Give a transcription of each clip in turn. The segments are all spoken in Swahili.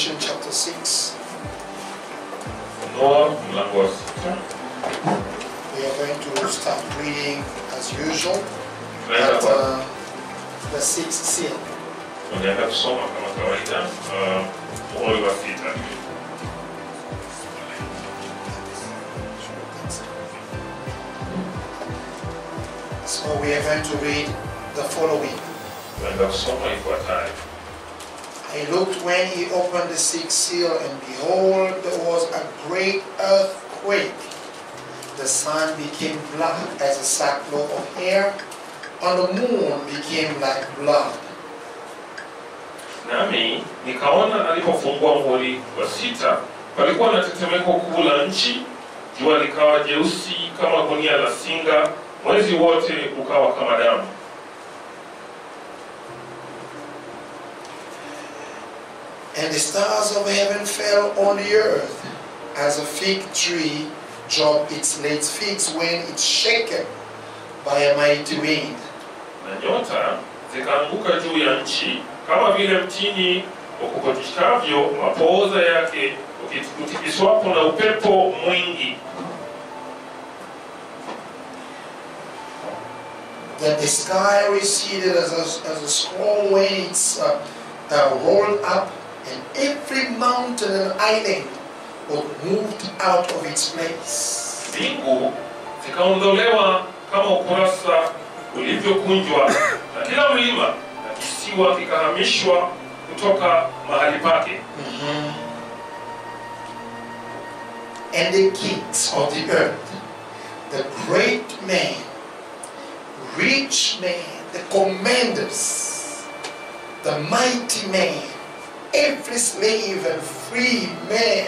Revelation chapter 6. Ufunuo mlango wa 6. We are going to start reading as usual Tunaenda at kwa the 6th seal. tunaenda kusoma kama kawaida muhuri wa 6. So we are going to read the following. Tunaenda kusoma ifuatayo. I looked when he opened the 6th seal, and behold, there was a great earthquake. The sun became black as a sackcloth of hair, and the moon became like blood. Nami nikaona alipofungua muhuri wa 6, palikuwa na tetemeko kubwa la nchi, jua likawa jeusi kama gunia la singa, mwezi wote ukawa kama damu. And the stars of heaven fell on the earth, as a fig tree dropped its late figs when it's shaken by a mighty wind. Na nyota zikaanguka juu ya nchi kama vile mtini ukukotishavyo mapooza yake ukitikiswapo na upepo mwingi. That the sky receded as a scroll when it's rolled up, and every mountain and island was moved out of its place. Mbingu zikaondolewa kama ukurasa ulivyokunjwa, na kila mlima na kisiwa kikahamishwa kutoka mahali pake. And the kings of the earth, the great men, rich men, the commanders, the mighty men, every slave and free man,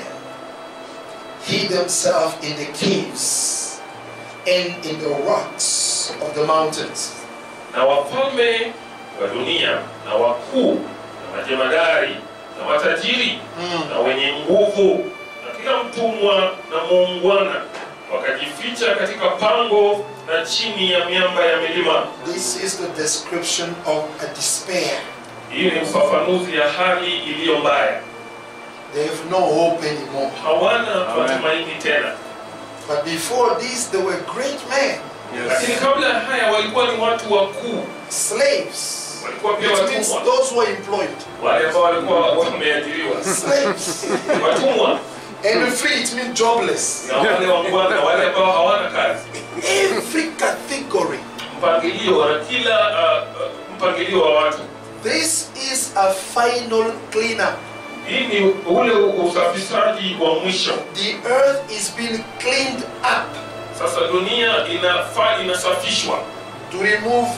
hid themselves in the caves and in the rocks of the mountains. Na wafalme wa dunia na wakuu na majemadari na matajiri na wenye nguvu na kila mtumwa na muungwana wakajificha katika pango na chini ya miamba ya milima. This is the description of a despair. Hii ni ufafanuzi ya hali iliyo mbaya. They have no hope anymore. Hawana matumaini tena. But before this, they were great men. Lakini kabla haya walikuwa ni watu wakuu. Slaves. Walikuwa pia It means watumwa. those who are employed. Wale ambao walikuwa wameajiriwa. Slaves. Watumwa. And free, it means jobless. Na wale wangwana, wale ambao hawana kazi. Every category. Mpangilio na kila mpangilio wa watu. This is a final cleanup. Hii ni ule usafishaji wa mwisho. The earth is being cleaned up. Sasa dunia inasafishwa. To remove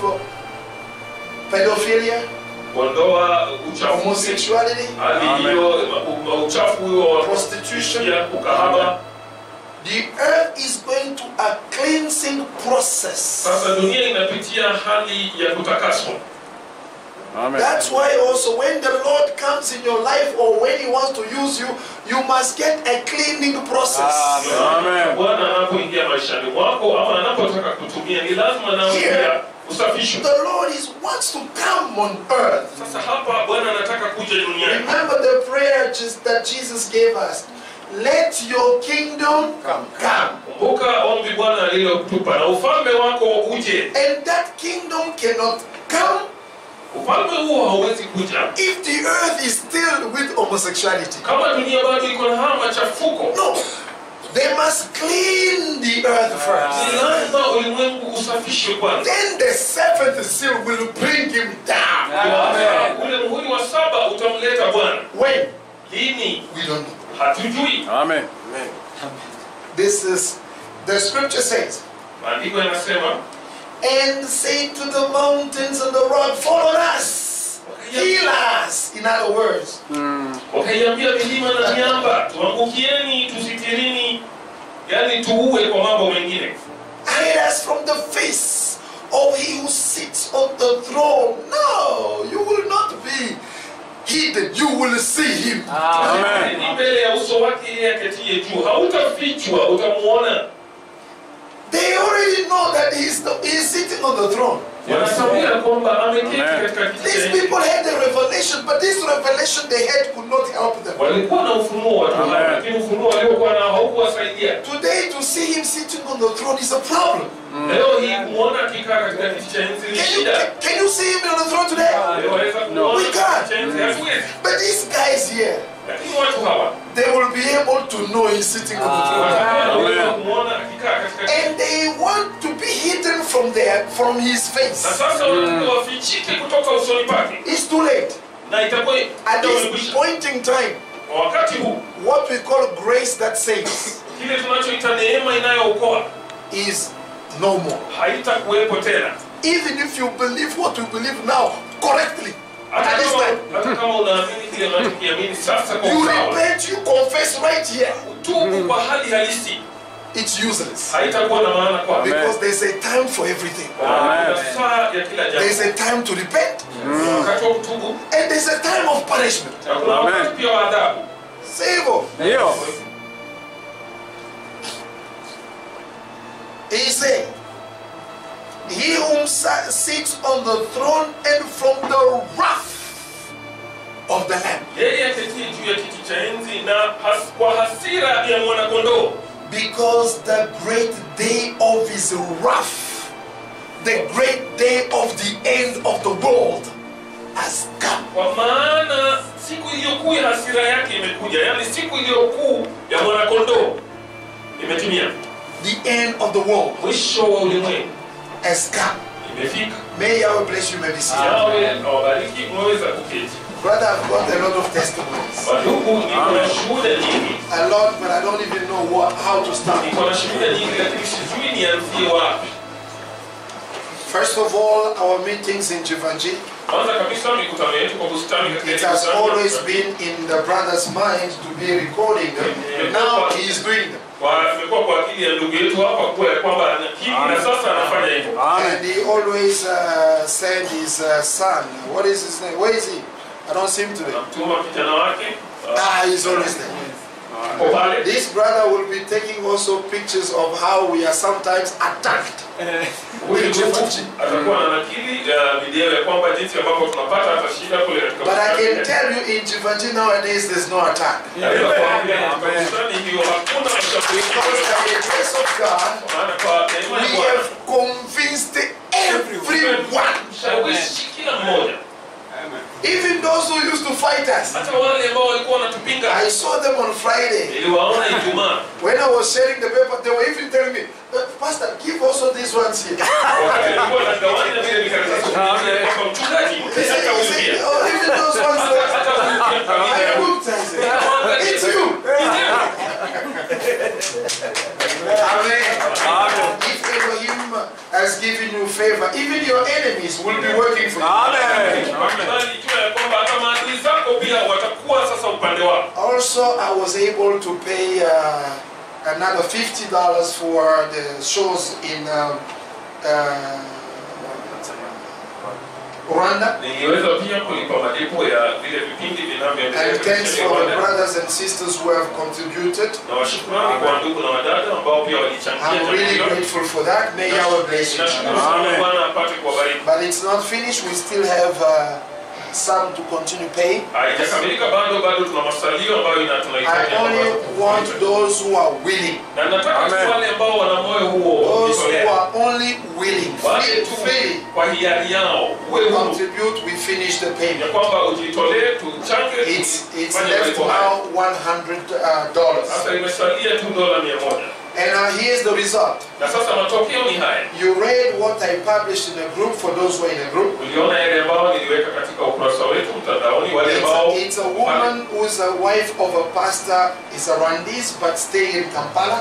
pedophilia, kuondoa uchafu, homosexuality, hali hiyo uchafu wa prostitution, ya ukahaba. The earth is going to a cleansing process. Sasa dunia inapitia hali ya kutakaswa. Amen. That's why also when the Lord comes in your life or when He wants to use you, you must get a cleaning process. Amen. Bwana anapoingia maishani mwako ama anapotaka kutumia ni lazima nawe pia usafishwe. The Lord wants to come on earth. Sasa hapa Bwana anataka kuja duniani. Remember the prayer that Jesus gave us. Let your kingdom come. Kumbuka ombi Bwana alilotupa na ufalme wako uje. And that kingdom cannot come ufalme huo hauwezi kuja if the earth is still with homosexuality. Kama dunia bado iko na machafuko. No. They must clean the earth first. Lazima ulimwengu usafishwe kwanza. Then the seventh seal will bring him down. Amen. Ule muhuri wa 7 utamleta Bwana. When? Lini? We don't know. Hatujui. Amen. Amen. This is the scripture says. Maandiko yanasema, and say to the mountains and the rock, follow us, heal us. In other words, wakaiambia milima na miamba, tuangukieni, tusitirini, yani tuue kwa mambo mengine. hide us from the face of he who sits on the throne. No, you will not be hidden, you will see him. Amen. Ni mbele ya uso wake yeye aketie juu, hautafichwa, utamuona. They already already know that he's sitting on the throne. Wanatambua kwamba ameketi katika kiti cha These enzi. people had the revelation, but this revelation they had could not help them. Walikuwa na ufunuo watu hao, lakini ufunuo waliokuwa nao haukuwasaidia. Today, to see him sitting on the throne is a problem. Leo hii kuona akikaa katika kiti cha enzi ni shida. Can you see him on the throne today? Leo waweza kuona We kiti can't. cha enzi hatuwezi. But these guys here, Lakini watu hawa they will be able to know he's sitting on the throne. wanaweza kumuona akikaa katika kiti. And they want to be hidden from his Na face. sasa wanataka wafichike kutoka usoni pake. It's too late. Na itakuwa At this point in time, kwa wakati huu what we call grace that saves kile tunachoita neema inayookoa is no more. haitakuwepo tena. Even if you believe what we believe now correctly, at this time, Hata kama unaamini kile unachokiamini sasa kwa you usawa, repent, you confess right here, tubu kwa hali halisi, it's useless. haitakuwa na maana kwako. Because there's a time for everything. Kuna saa ya kila There's jambo. a time to repent, Wakati wa kutubu and there's a time of punishment. na kuna wakati pia wa adhabu. Save. Ndio. He said, he whom sits on the throne and from the wrath of the Lamb. Yeye aketie juu ya kiti cha enzi na kwa hasira ya mwanakondoo, Because the great day of his wrath, the great day of the end of the world has come. kwa maana siku iliyokuu ya hasira yake imekuja, yani siku iliyokuu ya mwanakondoo imetimia. The end of the world Mwisho wa ulimwengu has come. imefika. May Yahweh bless you, may be seated. Yawe awabariki, mweza kuketi. Brother, I've got a lot of testimonies. Wandugu, niko na shuhuda nyingi. A lot, but I don't even know how to start. Niko na shuhuda nyingi lakini sijui nianzie wapi. First of all, our meetings in Jivanji, Kwanza kabisa mikutano yetu kwa bustani katika it has bustani. always been in the brother's mind to be recording them. Now he is doing them. Imekuwa kwa akili ya ndugu yetu hapa kuwa ya kwamba anakiri na sasa anafanya hivyo. And he always sent his son. What is his name? Where is he? I don't see him today. Anamtuma kijana wake. He's always there. Kwa pale. This brother will be taking also pictures of how we are sometimes attacked. Huyu ndugu atakuwa anakili video ya kwamba jinsi ambavyo tunapata hata shida kule katika But I can bustani. tell you in Jivanji nowadays there's no attack. Naweza kuambia katika bustani hiyo hakuna mashambulizi. Because by the grace of God, Maana kwa neema we ya Bwana have convinced everyone. shawishi kila mmoja. Even those who used to fight us. Hata wale ambao walikuwa wanatupinga. I saw them on Friday. Niliwaona Ijumaa. When I was sharing the paper, they were even telling me, Pastor, give also these ones here. Wakati nilikuwa nagawanya vile vikaratasi kwa mchungaji, They said, akaulizia. oh, even those ones there. Hata I looked and said, it's you. Amen. If Elohim has given you favor, even your enemies will be working for you. Also, I was able to pay another $50 for the shows in Rwanda. And thanks for the brothers and sisters who have contributed. I'm really grateful for that. May Yahweh bless you. But it's not finished. We still have some to continue paying. I only want those who are willing. Those who are only willing. Freely contribute, we finish the payment. It's left now $100. And here's the result. You read what I published in the group for those who are in the group. It's a woman who's a wife of a pastor, is a Rwandese but staying in Kampala.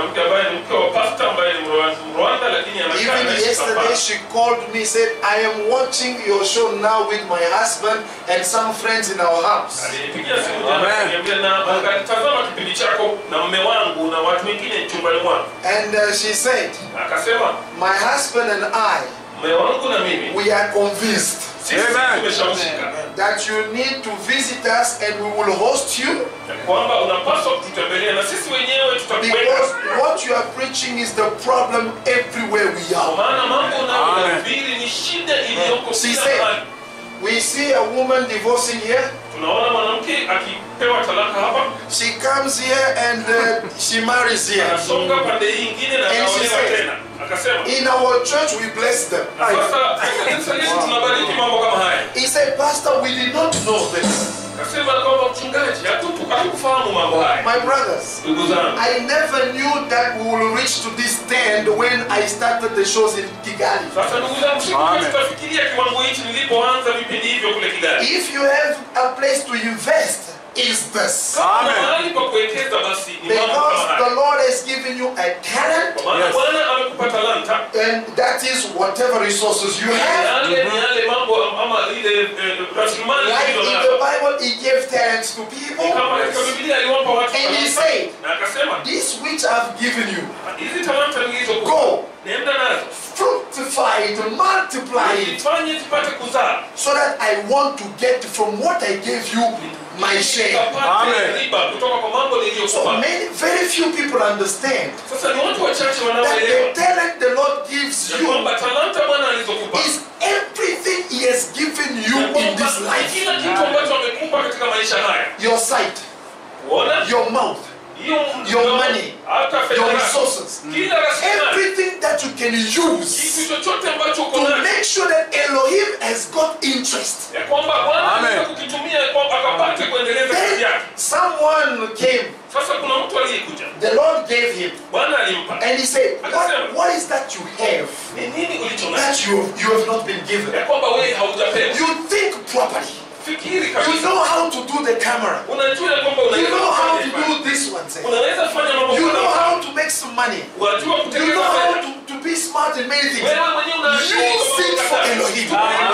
Even yesterday she called me, said, I am watching your show now with my husband and some friends in our house. And she said, my husband and I, we are convinced Sisi tumeshawishika that you need to visit us and we will host you, kwamba unapaswa kututembelea na sisi wenyewe tutakuweka. because what you are preaching is the problem everywhere we Kwa are. maana mambo unayohubiri ni shida iliyoko kila mahali. We see a woman divorcing here. Tunaona mwanamke akipewa talaka hapa. She comes here and she marries here. Anasonga pande hii nyingine na anaolewa tena. Akasema, in our church we bless them. Sasa kanisa letu tunabariki mambo kama haya. He said, Pastor, we did not know this. Akasema kwamba mchungaji hatukufahamu mambo haya. My brothers, Ndugu zangu, I never knew that we will reach to this stand when I started the shows in Kigali. sasa ndugu zangu, sikufikiria kiwango hichi nilipoanza vipindi hivyo kule Kigali. If you have a place to invest, is this. Mahali pa kuwekeza basi ni mambo kama Because the haya. Lord has given you a talent, Kwa maana Bwana amekupa talanta. and that is whatever resources you have. Yale mambo ama ile rasilimali Like in hizo the nazo. Bible, He gave talents to people. Kama katika Biblia aliwapa watu And He talanta. said, Na akasema, this which I've given you, hizi talanta nilizokupa, go, nenda nazo. fructify it, multiply it, Ifanye zipate kuzaa. so that I want to get from what I gave you my share. Ukapate riba kutoka kwa mambo So niliyokupa. very few people understand Sasa ni watu wachache that wanaoelewa the talent the Lord gives ya you kwamba talanta Bwana alizokupa is everything He has given you in this life. kila kitu ambacho amekupa katika maisha haya. Your sight, Uona? your mouth, your money, hata fedha your yako, resources, kila rasilimali, everything that you can use kitu chochote ambacho uko to nacho, make sure that Elohim has got interest. ya kwamba Bwana anaweza kukitumia kwamba akapate kuendeleza kazi Then yake. someone came, Sasa kuna mtu aliyekuja, the Lord gave him, Bwana alimpa. and he said, what is that you have Ni nini ulicho nacho? that you have not been given? Ya kwamba wewe haujapewa. You think properly. Fikiri You kabisa. know how to do the camera. Unajua kwamba You unaweza know how to kufanya. do this one. Say. Unaweza fanya mambo You know kadhaa. how to make some money. Unajua You kutengeneza know how fedha. to be smart in many things. Wewe mwenyewe unajua Use it for Elohim.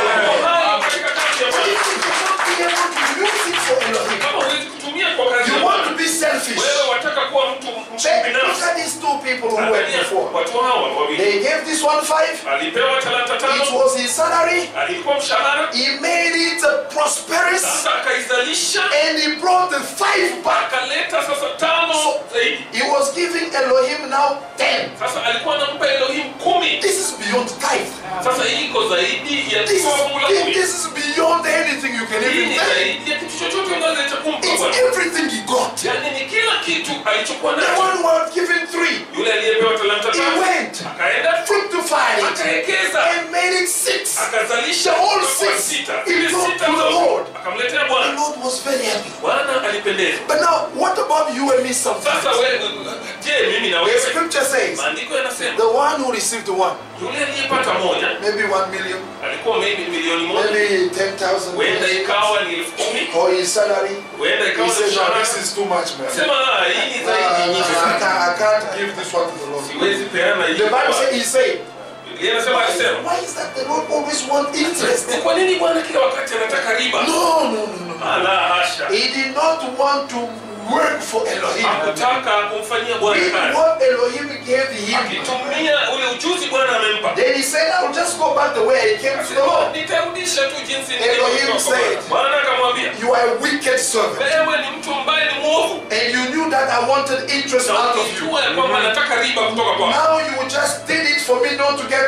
Hai katika kazi ya But Bwana. if you cannot be able to use it for Elohim, Kama huwezi kutumia kwa kazi ya you want Bwana, to be selfish. wewe wataka kuwa mtu Check, look binafsi. at these two people who went Angalia before. watu hawa wawili. They gave this one 5. Alipewa talanta It tano, was his salary. alikuwa mshahara, He made it prosperous, sasa akaizalisha, and he brought the 5 back. akaleta sasa tano zaidi. He was giving Elohim now 10. Sasa alikuwa anampa Elohim 10. This is beyond tithe. Sasa hii iko zaidi ya This kutoa fungu la 10. is beyond anything you can Hii even ni say. zaidi ya kitu chochote unaweza kumpa It's Bwana. everything he got. Yaani ni kila kitu alichokuwa The nacho. one who had given 3, Yule aliyepewa talanta he tano went, akaenda fructified it, akawekeza, and made it 6. akazalisha The whole kutoka 6 sita. he Ile brought sita to the zote Lord. akamletea The Bwana. Lord was very happy. Bwana alipendezwa. But now, what about you and me Sasa sometimes? wewe, je, mimi na The wewe? scripture says, Maandiko yanasema the one who received 1, yule aliyepata moja maybe 1 million, alikuwa maybe milioni moja, maybe 10,000, huenda ikawa ni 10,000, or his salary. huenda He ikawa ni says, no, mshahara. this is too much, man. Sema hii ni zaidi nyingi sana. I can't give this one to the Lord. Siwezi peana hii. The Bible says, he said, Biblia inasema alisema, why is that the Lord always want interest? kwa nini Bwana kila wakati anataka riba? No. La hasha. He did not want to work for Elohim. Hakutaka kumfanyia Bwana He kazi. what Elohim gave him. Akitumia ule ujuzi Bwana amempa. Then he said, I will just go back the way I came to the Lord. Nitarudisha tu jinsi Elohim nilivyotoka kwa said, Bwana. Bwana akamwambia, You are a wicked servant. wewe ni mtu ambaye ni mwovu. And you knew that I wanted interest Na out of you. ukijua ya kwamba nataka riba kutoka kwako. Now you just did it for me not to get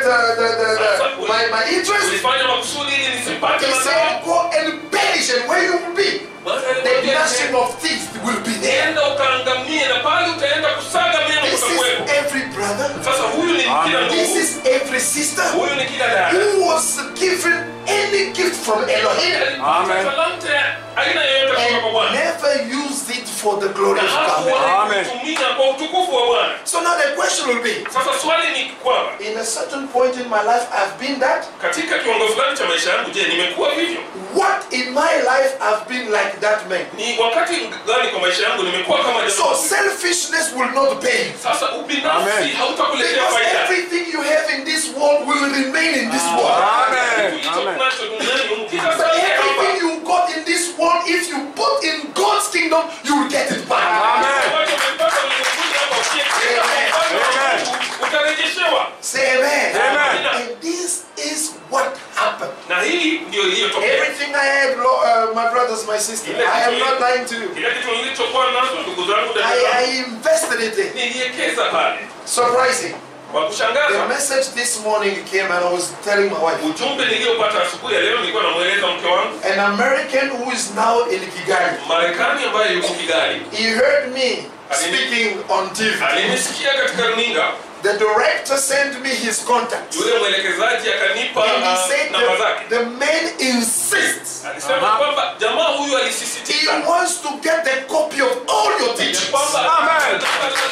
my interest. Ulifanya makusudi ili nisipate He mazao. said, go and perish, and where you will be, Bwana the alimwambia, gnashing of teeth will be there. enda ukaangamie na pale utaenda kusaga meno This is kutakuwepo. every brother. Sasa huyu ni kila This ndugu. is every sister Huyu ni kila dada. who was given any gift from Elohim Alipata talanta ya aina yoyote kutoka kwa and Bwana. never used it for the glory Na of God. hakuwahi kutumia kwa utukufu wa Bwana. So now the question will be, Sasa swali ni kwamba in a certain point in my life I've been that. katika kiwango fulani cha maisha yangu, je, nimekuwa hivyo? What in my life I've been like that man? Ni wakati gani kwa maisha yangu nimekuwa kama So jamaa? selfishness will not pay you. Sasa ubinafsi Amen. hautakuletea Because faida. everything you have in this world will remain in this world. Amen. Kitu tulichonacho duniani, But ukisalia hapa, everything you got in this world, if you put in God's kingdom, you will get it back. Amen. ambacho umepata ulimwenguni hapa, ukienda kwa ufalme wa Mungu, utarejeshewa. Say amen. Amen. And this is what happened. Na hii ndio iliyotokea. Everything I had, my brothers, my sister, I am not lying to you. Kila kitu nilichokuwa nacho, ndugu zangu, dada zangu, I invested it in. niliwekeza pale. Surprising. Kwa kushangaza, The message this morning came and I was telling my wife. ujumbe niliopata asubuhi ya leo nilikuwa namueleza mke wangu, An American who is now in Kigali. Marekani ambaye yuko Kigali, He heard me speaking on TV. alinisikia katika runinga. The director sent me his contact. Yule mwelekezaji akanipa And he said namba zake. the man insists. Alisema kwamba jamaa huyu He alisisitiza wants to get the copy of all your teachings. kwamba Amen.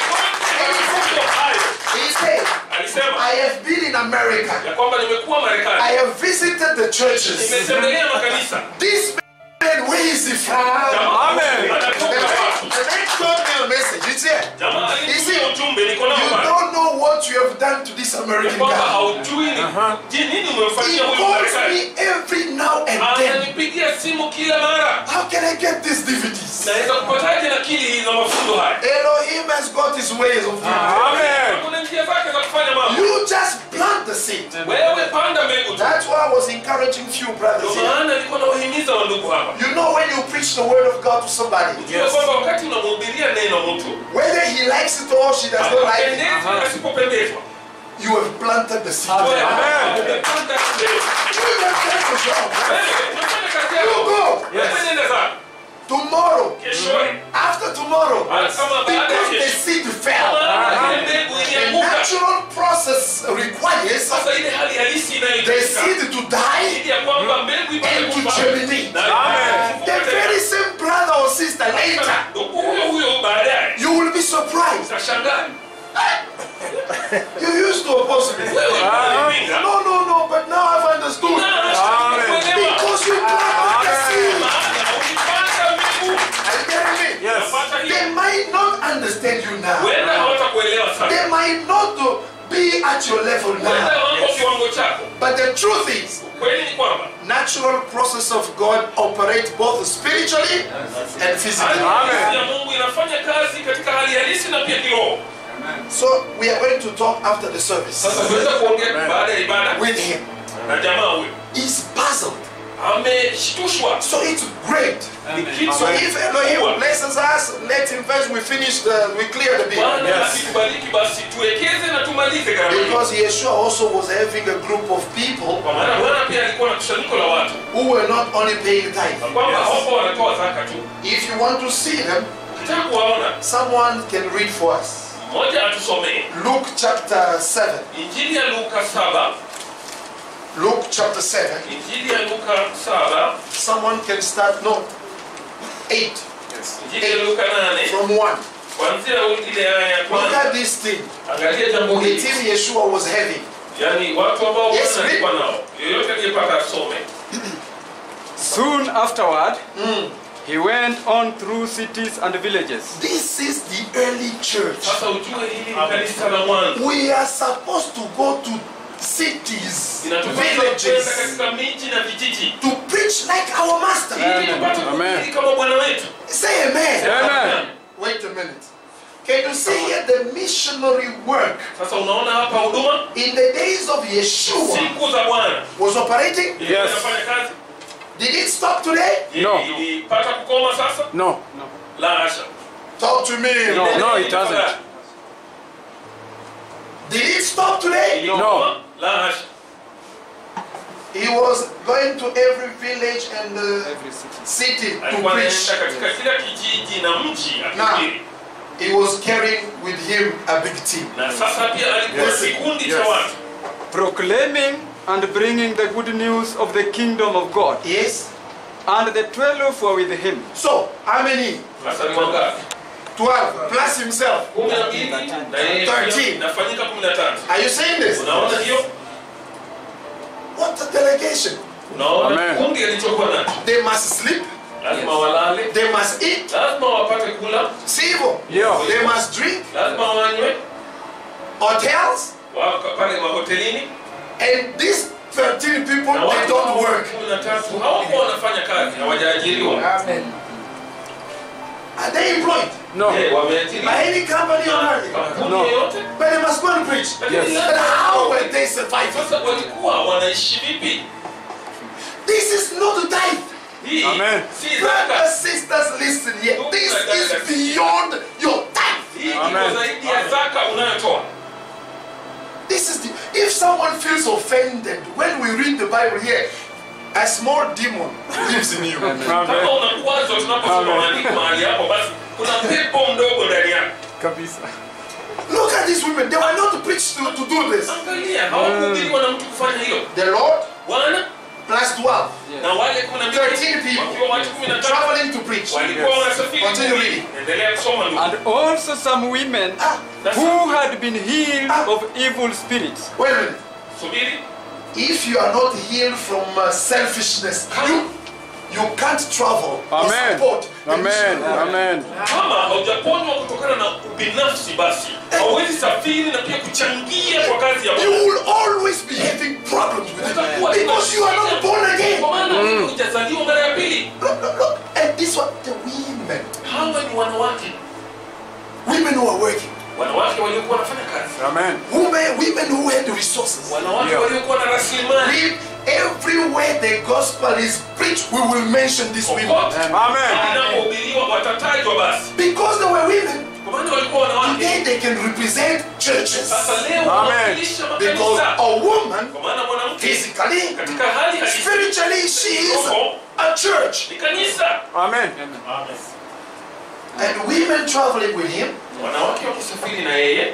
He said, alisema I have been in America. ya kwamba nimekuwa I Marekani, have visited the churches. nimetembelea makanisa. This man, where is he from? Jamaa Amen. anatoka wapi? The man told me a message. He said, Jamaa alinitumia ujumbe, niko nao you pale. don't know what you have done to this American Kwamba guy. haujui nini He umemfanyia huyu calls Marekani. me every now and then. Ananipigia simu kila mara. How can I get these DVDs? Naweza kupataje nakili za mafunzo haya? Elohim has got his ways of doing. Amen. Kuna njia zake za kufanya mambo. You just plant the seed. Wewe panda mbegu tu. That's why I was encouraging few brothers Ndio here. maana nilikuwa nawahimiza wandugu hapa. You know, when you preach the word of God to somebody, Unajua kwamba wakati unamhubiria neno mtu, whether he likes it or she does not like it, apendezwe asipopendezwa, you have planted the seed. wewe Amen. umepanda mbegu. You have done your job. Wewe unafanya kazi You yako. go. Wewe nenda zako. Tomorrow, Kesho, after tomorrow, kama baada ya because the kesho, seed fell. kama ile mbegu The ilianguka, natural process requires sasa ile hali halisi the inayohitajika seed to die ili ya kwamba mbegu ipate and to kufa. germinate. Na Amen. The very same brother or sister later, ndugu huyo baadaye you will be surprised. utashangaa. You used to oppose me. Wewe unanipinga. No, but now I've understood. Because you planted the seed. Are you getting me? Yes. They might not understand you now. Wenda hawatakuelewa sana. They might not be at your level Wenda now. wako kiwango chako. But the truth is, Kweli ni kwamba natural process of God operates both spiritually and physically. hali ya Mungu inafanya kazi katika hali halisi na pia kiroho. So we are going to talk after the service Sasa tunaweza kuongea baada ya ibada with him. na jamaa huyo. He's puzzled. Ameshtushwa. So it's great. Ni kitu So if Elohim blesses us, let him first we clear the bill. Bwana akitubariki basi tuwekeze na tumalize gharama hii. Because Yeshua also was having a group of people Kwa maana Bwana pia alikuwa na kusanyiko la watu who were not only paying tithe. kwamba hawapo wanatoa zaka tu. If you want to see them, Ukitaka kuwaona, someone can read for us. mmoja atusomee Luke chapter 7. Injili ya Luka 7. Luke chapter 7. Injili ya Luka 7. Someone can start, no, 8. Injili ya Luka 8. From 1. Kuanzia ile aya ya Look kwanza. at this thing. Angalia jambo The hili. team Yeshua was having. Yaani watu ambao Yes, Bwana alikuwa nao. Yeyote aliyepata asome. Soon afterward, he went on through cities and villages. This is the early church. Sasa ujue hili ni kanisa la mwanzo. We are supposed to go to cities, Inatupasa kwenda villages, katika miji na vijiji. to preach like our master. Ili tupate kuhubiri kama Bwana wetu. Say amen. Amen. Wait a minute. Can you see here the missionary work Sasa unaona hapa huduma in the days of Yeshua siku za Bwana was operating? ilikuwa Yes. inafanya kazi. Did it stop today? No. Ilipata kukoma sasa? No. La hasha. Talk to me. No, it doesn't. Did it stop today? Ilikoma? La hasha. He was going to every village and Every city. city to Alikuwa preach. anaenda katika kila kijiji na mji akihubiri. He was carrying with him a big team. Na sasa pia alikuwa Yes. kikundi cha Yes. watu. Proclaiming and bringing the good news of the kingdom of God. Yes. And the 12 were with him. So, how many? Sasa ni wangapi? 12 plus himself. 12 na yeye 13. inafanyika 15. Are you saying this? Unaona hiyo? What a delegation. Unaona Amen. kundi alichokuwa nacho. They must sleep. Lazima walale, They must eat. lazima wapate kula, Sivo. Yeah. They must drink. lazima wanywe Hotels. pale mahotelini. And these 13 people, Na they watu don't work. 13 hawakuwa wanafanya kazi, hawajaajiriwa. Amen. Are they employed No. Je, wameajiriwa? by any company on earth? Kampuni No. yoyote? But they must go and preach. Lakini Yes. But lazima- how will they survive? Sasa walikuwa wanaishi vipi? This is not a tithe. Hii Amen. si Brothers, zaka. sisters, listen here. This is beyond your tithe. Hii iko Amen. zaidi ya zaka unayotoa. This is the, if someone feels offended when we read the Bible here, a small demon lives in you. Kama Amen. unakuwaza tunaposoma Amen. maandiko mahali hapo, basi kuna pepo mdogo ndani yako. Kabisa. Look at these women. They were not preached to do this. Angalia, hawakuhubiriwa na mtu kufanya hilo. The Lord Bwana plus 12, na wale 12 13 people wakiwa watu 13 traveling to preach. walikuwa Yes. wanasafiri. Continue reading. Endelea kusoma ndugu. And also some women who had been healed of evil spirits. Wait a minute. Subiri. If you are not healed from selfishness, you can't travel or Amen. support the Amen. missionary. Amen. Kama haujaponywa kutokana na ubinafsi, basi hauwezi safiri na pia kuchangia kwa kazi ya You Bwana. will always be having problems with Utakuwa it because you are not born again. Kwa maana hujazaliwa mara ya pili. Look. And this one, the women. Hawa ni wanawake. Women who are working. Wanawake waliokuwa wanafanya kazi. Amen. Women who had the resources. Wanawake Yeah. waliokuwa na rasilimali. Everywhere the gospel is preached, we will mention these women. Kokote Amen. wanapohubiriwa watatajwa basi. Because they were women, Kwa maana walikuwa wanawake. today they can represent churches. Sasa leo Amen. wanawakilisha Because makanisa. a woman, Kwa maana mwanamke physically, katika hali halisi spiritually, she is a church. ni kanisa. Amen. And women traveling with him, Wanawake wakisafiri na yeye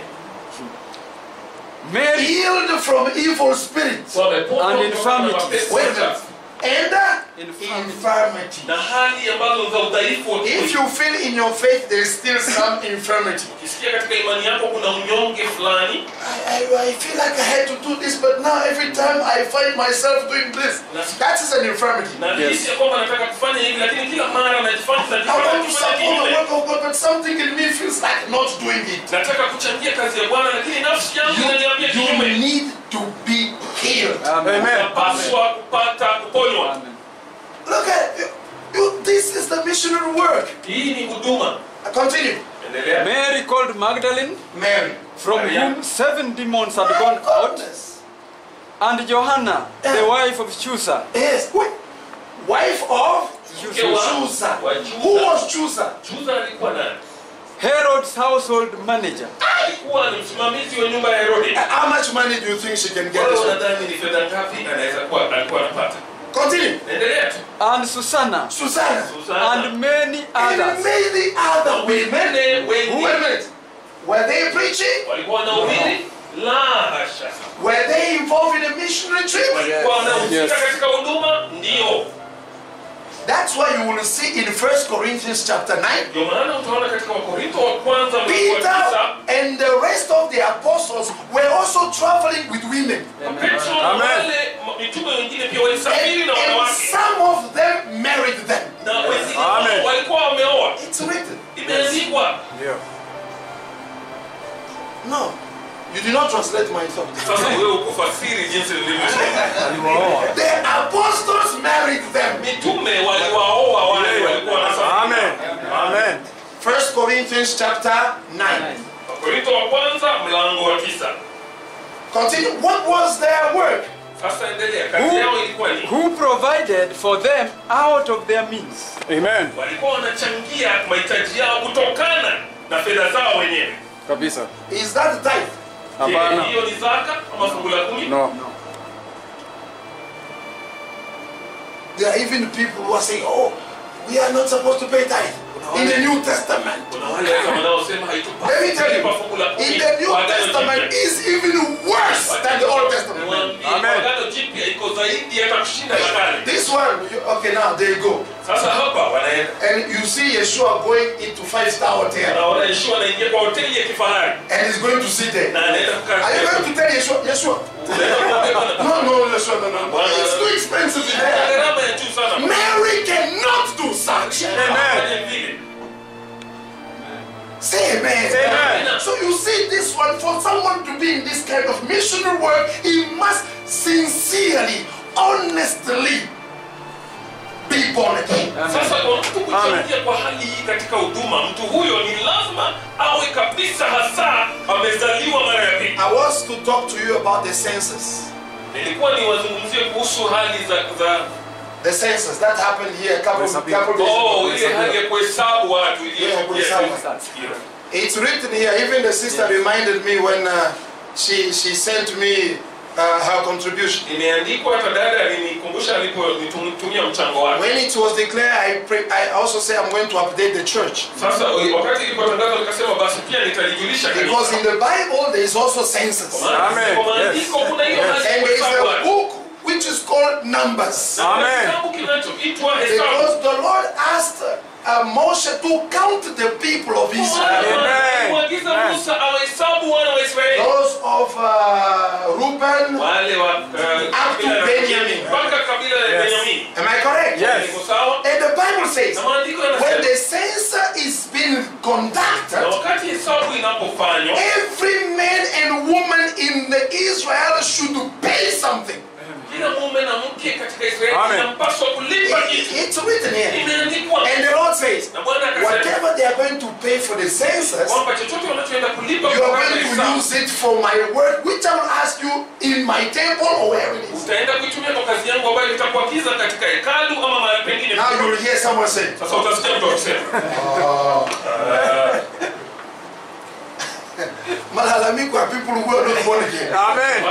Mary healed from evil spirits wameponywa And kutokana na infirmities. mapepo Wait a machafu and Infirmity. infirmity. na hali ambazo za udhaifu wa If kimwili. you feel in your faith there is still some infirmity, Ukisikia katika imani yako kuna unyonge fulani, I feel like I had to do this, but now every time I find myself doing this, that is an infirmity. na nihisi ya kwamba nataka kufanya hivi, lakini kila mara najifanya I want to support the kinyume. work of God, but something in me feels like not doing it. Nataka kuchangia kazi ya Bwana, lakini nafsi yangu inaniambia You kinyume. need to be healed. Amen. Napaswa kupata kuponywa. Amen. Look at you. This is the missionary work. Hii ni huduma. Continue. Endelea. Mary called Magdalene, Mary. from whom 7 demons had gone out, and Johanna, the wife of Chusa. Yes. Wait. Wife of Mke wa- Chusa. wa Who Chusa. was Chusa? Chusa alikuwa nani? Herod's household manager. Alikuwa ni msimamizi wa nyumba ya Herode. How much money do you think she can get? Wewe This one? unadhani ni fedha ngapi anaweza kuwa alikuwa anapata? Continue. Endelea tu. And Susanna, Susanna. Susana. and many And others. many other women. Wengine Who, wait a wengi minute. Were they preaching? walikuwa wanahubiri? La hasha. Were they involved in a missionary trip? Walikuwa wanahusika Yes. katika huduma? Ndio. That's why you will see in 1 Corinthians chapter 9, Ndio maana utaona katika Wakorintho wa kwanza mlango wa Peter 9, and the rest of the apostles were also traveling with women. Petro na Amen. wale mitume wengine pia walisafiri na And wanawake. some of them married them. Na wengine Amen. walikuwa wameoa. It's written. Imeandikwa. Yeah. No, you did not translate my thought. Sasa wewe ukufasiri jinsi nilivyosema. The apostles married them. Mitume waliwaoa wale walikuwa wanasafiri. Amen. Amen. 1 Corinthians chapter 9. Wakorintho wa kwanza mlango wa 9. Continue. What was their work? Sasa endelea. Kazi yao ilikuwa ni Who provided for them out of their means. Amen. walikuwa wanachangia mahitaji yao kutokana na fedha zao wenyewe. Kabisa. Is that the tithe? Je, Hapana. hiyo ni zaka ama fungu la 10? No. There are even people who are saying, oh, we are not supposed to pay tithe in the New Testament. Kuna wale hata wanaosema haitupasi Let me tell kulipa you, fungu la 10 in the New kwa Agano Testament Jipya. is even worse than the Old Testament. Niwaambie, Amen. kwa Agano Jipya iko zaidi hata kushinda la kale. This one, okay, now there you go. Sasa hapa wanaenda And you see Yeshua going into 5-star hotel. naona Yeshua anaingia kwa hoteli ya kifahari And he's going to sit there. na anaenda kukaa. Are you going to tell Yeshua, Yeshua? Unaenda kumwambia Bwana, No, Yeshua, no. It's too expensive in there. gharama ya juu sana. Mary cannot do such. Fanya vile. Say amen. Say amen. So you see this one, for someone to be in this kind of missionary work, he must sincerely, honestly be born again. Sasa kwa mtu kuchangia kwa hali hii katika huduma, mtu huyo ni lazima awe kabisa hasa amezaliwa mara ya pili. I want to talk to you about the census. Nilikuwa niwazungumzie kuhusu hali za The census that happened here a couple days ile hali ya ago. kuhesabu watu It's written here. Even the sister reminded me when she sent me her contribution. Imeandikwa hata dada alinikumbusha aliponitumia mchango wake. When it was declared, I also say I'm going to update the church. Sasa wakati ilipotangazwa nikasema basi pia nitalijulisha kanisa. Because in the Bible there is also census. Amen. Yes. And there is a book which is called Numbers. Amen. Because the Lord asked Moshe to count the people of Israel. Amen. Those of Reuben up to Benjamin. Am I correct? Yes. And the Bible says when the census is being conducted, every man and woman in the Israel should pay something. It's written here. And the Lord says, whatever they are going to pay for the census, you are going to use it for my work, which I will ask you in my temple or wherever it is. Now you will hear someone say, malalamiko ya people who are not born again. Amen.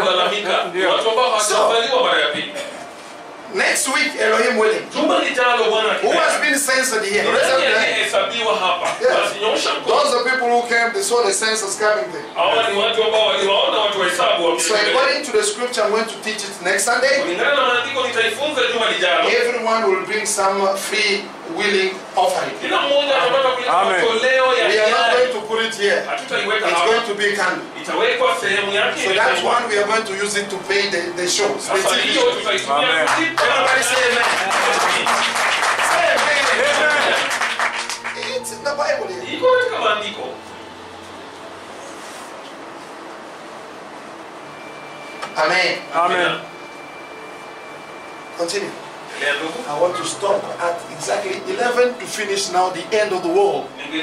Next week, Elohim willing. Who has been censored here? Yes. Those are people who came, they saw the census coming there. So according to the scripture, I'm going to teach it next Sunday. Everyone will bring some free willing offering. Amen. We are not going to put it here. It's going to be candle. So that's one we are going to use it to pay the shows. The TV shows. Amen. Everybody say amen. Say amen. Amen. It's in the Bible here. Amen. Amen. Continue. I want to stop at exactly 11 to finish now the end of the world.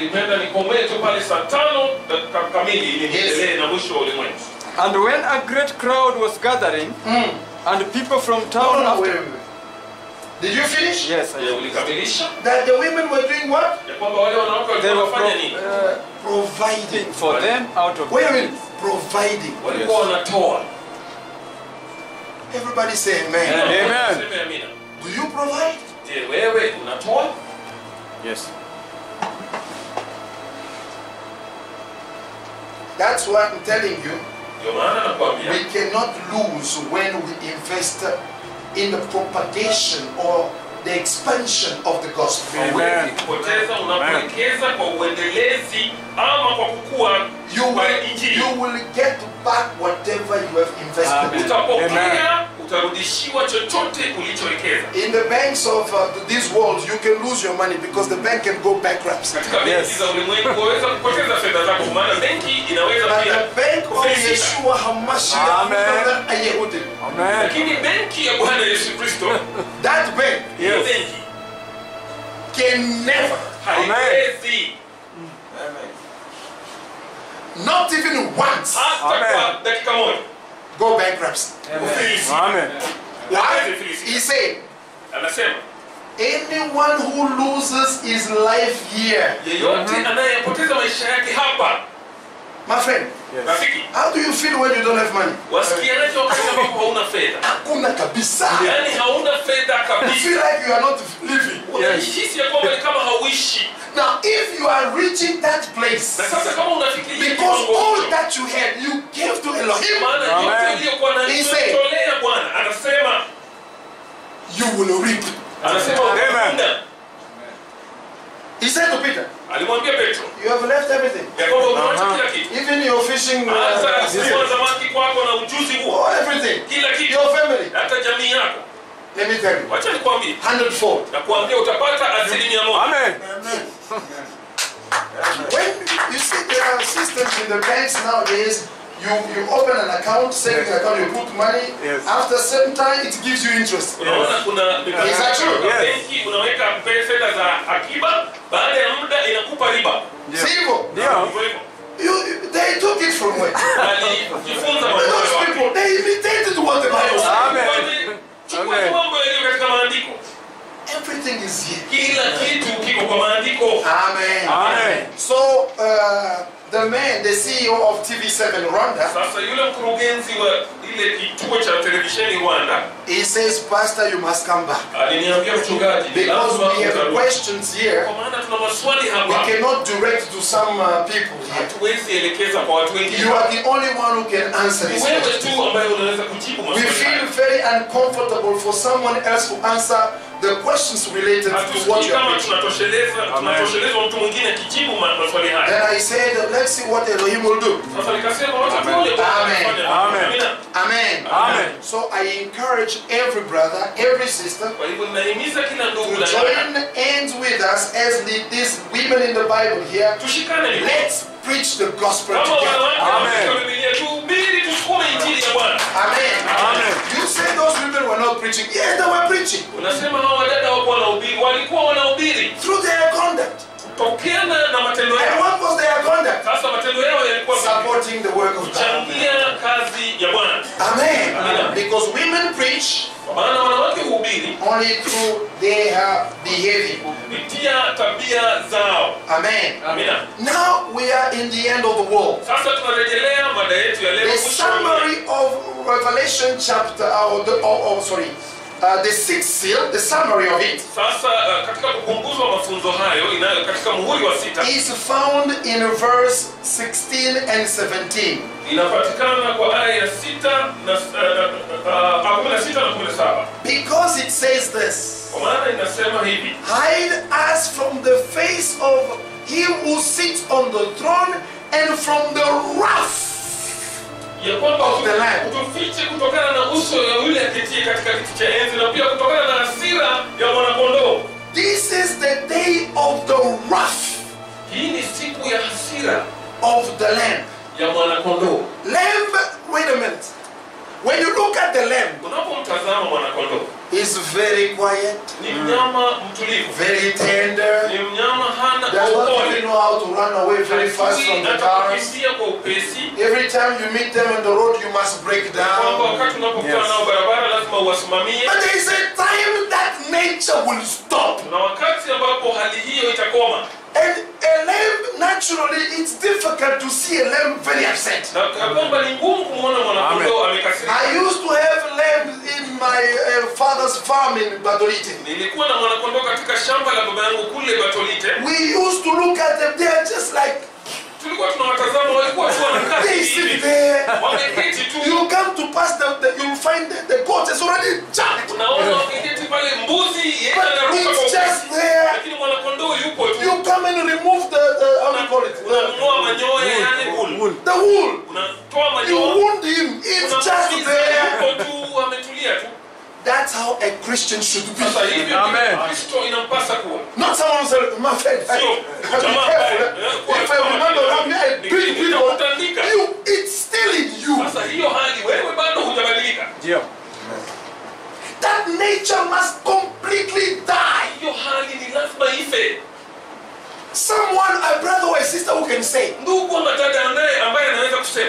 And when a great crowd was gathering, and people from town Wait. Did you finish? Yes, I did. That the women were doing what? They were Providing for them out of Wait a minute. Providing. Everybody say amen. Amen. Do you provide? Yes. That's why I'm telling you, we cannot lose when we invest in the propagation or the expansion of the gospel. Amen. You will get back whatever you have invested. Amen. In the banks of this world, you can lose your money because the bank can go bankrupt. Yes. But the bank of Yeshua HaMashiach, Amen. that bank Yes. can never, not even once, go bankrupt. Amen. Why? He said, anyone who loses his life here, my friend, how do you feel when you don't have money? Hakuna kabisa. You feel like you are not living. Now, if you are reaching that place, because all that you had, you gave to Elohim, he said, you will reap. Amen. He said to Peter, you have left everything. Even your fishing, everything. Your family. Let me tell you, 100-fold. Amen. When you see there are systems in the banks nowadays, you open an account, saving account, you put money. Yes. After a certain time, it gives you interest. Yes. Is that true? Yes. Simple. Yeah. They took it from where? Those people, they imitated what the Bible said. Amen. Amen. maandiko. Everything is here. Kila kitu kiko kwa maandiko. Amen. Amen. So the man, the CEO of TV7 Rwanda, Sasa yule mkurugenzi wa ile kituo cha televisheni Rwanda, he says, Pastor, you must come back. aliniambia mchungaji, Because lazima we have utarudi. questions here. Kwa maana tuna maswali We hapa. cannot direct to some people here. Hatuwezi elekeza kwa watu wengine. You are the only one who can answer Ni this wewe question. tu ambaye unaweza kujibu We maswali feel haya. very uncomfortable for someone else to answer the questions related to what Hatusikii you are kama preaching. tunatoshelezwa mtu mwingine akijibu maswali haya. Then I said, let's see what Elohim will do. Sasa nikasema wacha tuone Bwana Amen. anafanya. Amen. Amina. Amen. Amen. So I encourage every brother, every sister, Kwa hivyo ninahimiza kila ndugu to na dada join hands with us as these women in the Bible here. tushikane mikono. Let's preach the gospel Kama together. wanawake Amen. katika Biblia tuhubiri tusukume injili ya Bwana. Amen. Amen. You say those women were not preaching. Yes, they were preaching. Unasema hawa wadada wako wanahubiri, walikuwa wanahubiri Through their conduct. tokana na matendo And yao. what was their conduct? Sasa matendo yao yalikuwa Supporting the work of God. kuchangia kazi ya Bwana. Amen. Amen. Because women preach Kwa maana wanawake huhubiri only through their behavior. kupitia tabia zao. Amen. Amina. Now we are in the end of the world. Sasa tunarejelea mada yetu ya leo. The summary of Revelation chapter, the sixth seal, the summary of it, Sasa katika kupunguzwa mafunzo hayo inayo katika muhuri wa 6 is found in verse 16 and 17. inapatikana kwa aya ya 6 na 16 na 17. Because it says this, Kwa maana inasema hivi: hide us from the face of him who sits on the throne and from the wrath. ya kwamba Of the Lamb. utufiche kutokana na uso ya yule aketie katika kiti cha enzi na pia kutokana na hasira ya mwanakondoo. This is the day of the wrath Hii ni siku ya hasira of the Lamb. ya mwanakondoo. Lamb, wait a minute. When you look at the lamb, Unapomtazama mwanakondoo, he's very quiet, ni mnyama mtulivu, very tender. ni mnyama hana Does not really upole, know how to run away very fast from the cars. atakukimbia kwa upesi. Every time you meet them on the road, you must break Kwamba down. wakati unapokutana Yes. nao barabara lazima uwasimamie. But there is a time that nature will stop. Na wakati ambapo hali hiyo itakoma, And a lamb, naturally, it's difficult to see a lamb very upset. na kwamba ni ngumu kumwona mwanakondoo amekasirika. I used to have lambs in my father's farm in Badolite. Nilikuwa na mwanakondoo katika shamba la baba yangu kule Batolite. We used to look at them, they are just like, Tulikuwa tunawatazama, walikuwa tu wanakaa they hivi sit hivi. there. Wameketi tu. You come to pass you'll find the goat is already jumped. Unaona wameketi pale, mbuzi yeye But anaruka kwa it's just upesi. there. Lakini mwanakondoo yupo tu. You come and remove how do you call it? Unang'oa manyoya, yani wool. The wool. Unatoa You manyoya. wound him. It's just Unamsikiza, there. yupo tu, ametulia tu. That's how a Christian should be. Sasa hivyo Amen. ndivyo Kristo inampasa kuwa. Not someone said, my friend, be Sio jamaa careful. ambaye, If I remember wrong, I beat people. nitakutandika. It's still in you. Sasa hiyo hali wewe bado hujabadilika. Ndio. That nature must completely die. Hiyo hali ni lazima ife. Someone, a brother or a sister who can say, Ndugu ama dada ambaye anaweza kusema,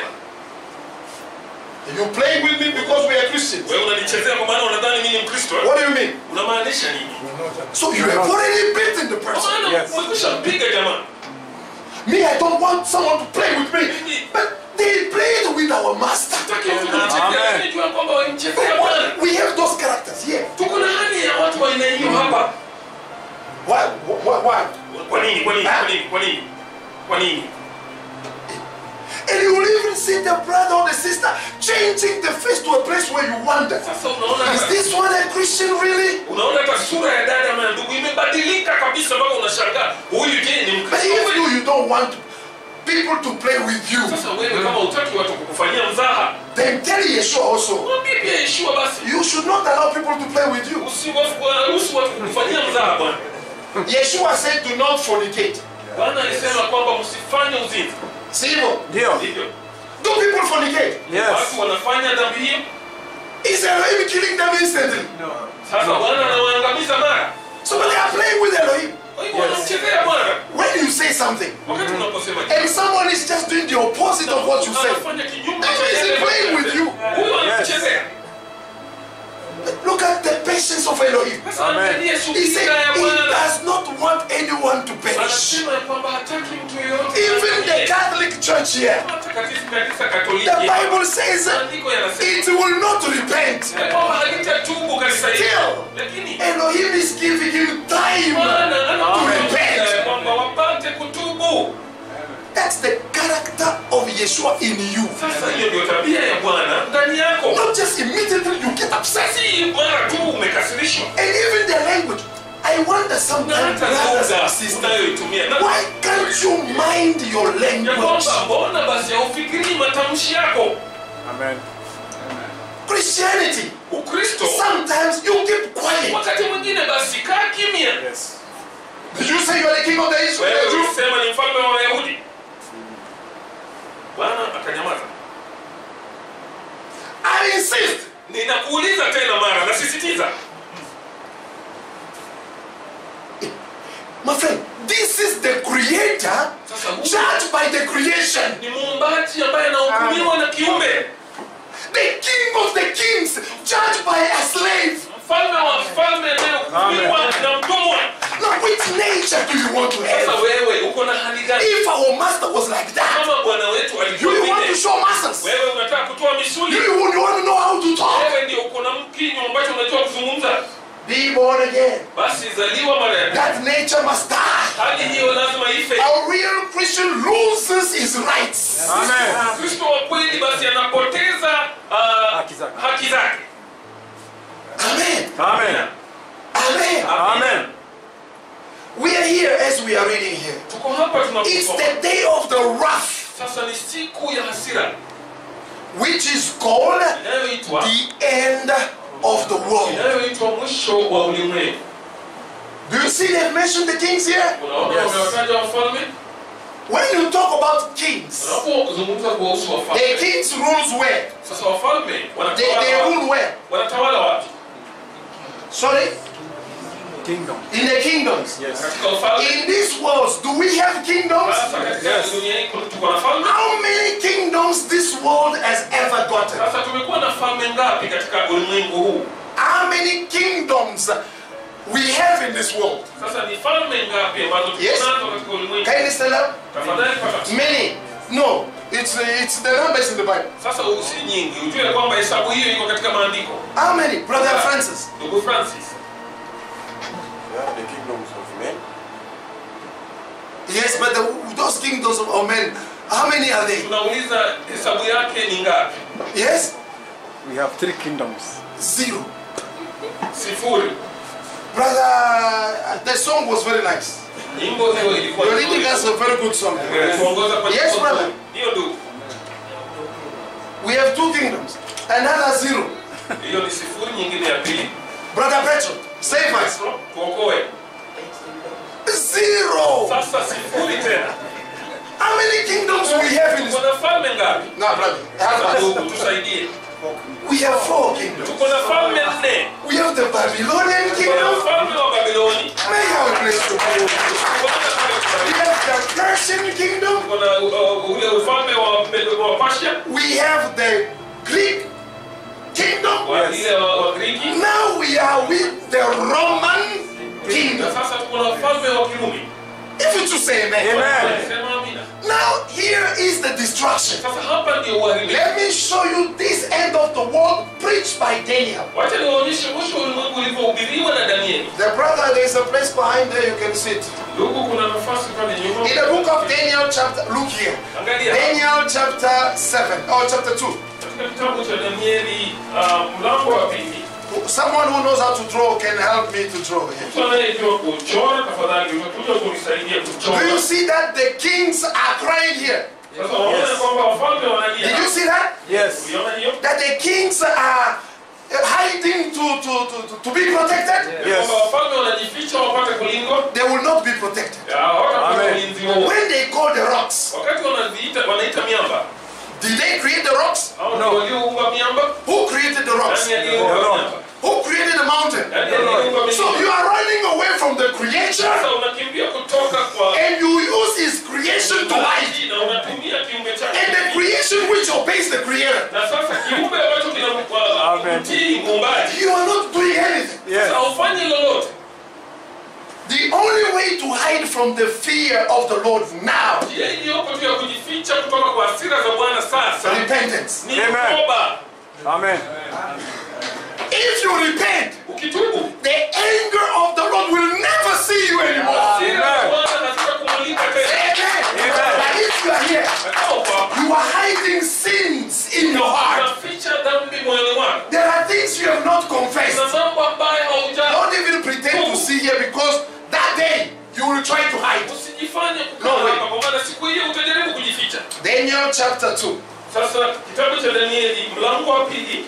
you playing with me because we are Christians. wewe unanichezea kwa maana unadhani mimi ni Mkristo. What do you mean? Unamaanisha nini? So you have already beaten the Kwa person. maana Yes. umekwishampiga jamaa. Me, I don't want someone to play with me. But they played with our master. Sitaki mtu kunichezea, Amen. lakini jua kwamba walimchezea Bwana. We have those characters here. Tuko na hali ya watu wa aina hiyo hapa. Why? Why? Kwa nini? Kwa nini? Kwa nini? Kwa nini? Kwa nini? And you will even see the brother or the sister changing the face to a place where you wonder, Sasa unaona is this one a Christian really? unaona hata sura ya dada ama ya ndugu imebadilika kabisa mpaka unashangaa huyu je ni But Mkristo if kweli? you don't want people to play with you, Sasa wewe kama hutaki watu kukufanyia mzaha, then tell Yeshua also, mwambie pia Yeshua basi. you should not allow people to play with you. Usiwaruhusu watu kukufanyia mzaha Bwana. Yeshua said, do not fornicate. Bwana alisema kwamba msifanye uzinzi. Simple. Ndio. Ndivyo. Do people fornicate? Watu Yes. wanafanya dhambi hiyo. Is Elohim killing them instantly? Sasa Bwana anawaangamiza mara. So they are playing with Elohim. Kwa hivyo wanamchezea Bwana. When you say something, Wakati unaposema and someone is just doing the opposite of what you say, anafanya kinyume then cha is he yale playing with you? huyo anakuchezea. Look at the patience of Elohim. Sasa Amen. angalia He subira said ya he Bwana. does not want anyone to perish. Anasema ya kwamba hataki mtu yeyote Even the aangamie. Catholic Church here, Hata katika kanisa Katoliki, the Bible says maandiko yanasema it will not repent. ya kwamba halitatubu kanisa hili. Still, Lakini Elohim is giving him time Bwana to anakuambia repent. ya kwamba wapate kutubu. That's the character of Yeshua in you. Sasa hiyo ndio tabia ya Bwana ndani yako. Not just immediately you get upset. Si mara tu umekasirishwa. And even the language. I wonder Na sometimes, hata brothers lugha and sisters, unayoitumia. why can't you mind your Ya language? kwamba mbona basi haufikirii matamshi yako? Amen. Christianity, Ukristo sometimes you keep quiet. wakati mwingine basi kaa kimya. Yes. Did you say you are the king of the Israel? Wewe usema ni mfalme wa Wayahudi. Bwana akanyamaza. I insist. Ninakuuliza tena mara, nasisitiza. My friend, this is the creator Sasa huyu judged by the creation. ni muumbaji ambaye anahukumiwa na kiumbe. The king of the kings judged by a slave. Mfalme wa mfalme anayehukumiwa na mtumwa. Now, which nature do you want to Sasa have? wewe uko na hali gani? If our master was like that, Kama bwana wetu alikuwa you want to vile, show muscles. wewe unataka kutoa misuli. You want to know how to talk. Wewe ndio uko na mkinyo ambacho unajua kuzungumza. Be born again. Basi zaliwa mara ya pili. That nature must die. Hali hiyo lazima ife. A real Christian loses his rights. Amen. Kristo wa kweli basi anapoteza Haki zake. haki zake. Amen. Amen. Amen. Amen. We are here as we are reading here. Tuko hapa It's tunaposoma. the day of the wrath, Sasa ni siku ya hasira which is called inayoitwa the end of the world. inayoitwa mwisho wa ulimwengu. Do you see they've mentioned the kings here? Unaona wamewataja wafalme? When you talk about kings, Unapozungumza kuhusu the wafalme, kings rules where? sasa wafalme They wanatawala wapi? rule where? Wanatawala wapi? Sorry? Kingdom. In the kingdoms. Yes. Katika ufalme. In these worlds, do we have kingdoms? Sasa katika Yes. dunia hii tuko na falme. How many kingdoms this world has ever gotten? Sasa tumekuwa na falme ngapi katika ulimwengu huu? How many kingdoms we have in this world? Sasa ni falme ngapi ambazo tuko Yes. nazo katika ulimwengu? Can you stand up? Tafadhali pata. Many. No, it's the numbers in the Bible. Sasa si nyingi. Ujue kwamba hesabu hiyo iko katika maandiko. How many? Brother Francis. Ndugu Francis. Yeah, the kingdoms of men. Yes, but those kingdoms of men, how many are they? Tunauliza hesabu yake ni ngapi? Yes? We have 3 kingdoms. Zero. Sifuri. Brother, the song was very nice. Nyimbo hiyo ilikuwa You're leading us a very good song. tuongoza kwa Yes, brother. Hiyo ndugu. We have 2 kingdoms. Another zero. Hiyo ni sifuri, nyingine ya pili. Brother Petro, save us. Tuokoe. Zero. Sasa sifuri tena. How many kingdoms we have in this? Tuko na falme ngapi? No, brother. Sasa ndugu tusaidie. We have 4 kingdoms. Tuko na falme nne. We have the Babylonian Tuko na kingdom. ufalme wa Babiloni. May I bless you. We have the Persian kingdom. Tuko na ule ufalme wa Persia. We have the Greek kingdom. Wa ile wa Griki. Now we are with the Roman Na kingdom. sasa tuko na ufalme wa Kirumi. If you to say amen. Amen. Sema amina. Now here is the destruction. Sasa hapa ndio uharibifu. Let me show you this end of the world preached by Daniel. Wacha niwaonyeshe mwisho wa ulimwengu ulivyohubiriwa na Danieli. The brother, there is a place behind there you can sit. Ndugu, kuna nafasi pale nyuma. In the book of Daniel chapter, look here. Angalia. Daniel chapter 7, or chapter 2. Katika kitabu cha Danieli mlango wa pili. Someone who knows how to draw can help me to draw here. Mtu anayejua kuchora tafadhali utakuja kunisaidia kuchora. Do you see that the kings are crying here? Sasa waona kwamba wafalme wanalia. Did you see that? Yes. Uliona hiyo? That the kings are hiding to be protected? Yes. Kwamba wafalme wanajificha wapate kulindwa. They will not be protected. Hawatapata Amen. ulinzi wao. When they call the rocks, Wakati wanaita miamba. did they create the rocks? Hao ndio walioumba miamba. Who created the rocks? Nani aliyeumba The Lord. miamba? Who created the mountain? Nani aliyeumba So milima? you are running away from the creator Sasa unakimbia kutoka kwa and you use his creation to hide. maji na unatumia kiumbe chake. And the creation which obeys the creator. Na sasa kiumbe ambacho Amen. kinamtii muumbaji. You are not doing anything. Yes. Sasa ufanye lolote. The only way to hide from the fear of the Lord now, Njia iliyopo tu ya kujificha kutoka kwa hasira za Bwana sasa repentance. ni toba. Amen. If you repent, Ukitubu, the anger of the Lord will never see you anymore. hasira za Bwana hazitakumulika tena. Amen. But if you are here, you are hiding sins in your heart. Unaficha dhambi moyoni mwako. There are things you have not confessed. Kuna mambo ambayo hauja. Don't even pretend to see here, because that day you will try to hide. Usijifanye kukaa hapa kwa maana siku hiyo utajaribu kujificha. Daniel chapter 2. Sasa kitabu cha Danieli mlango wa 2,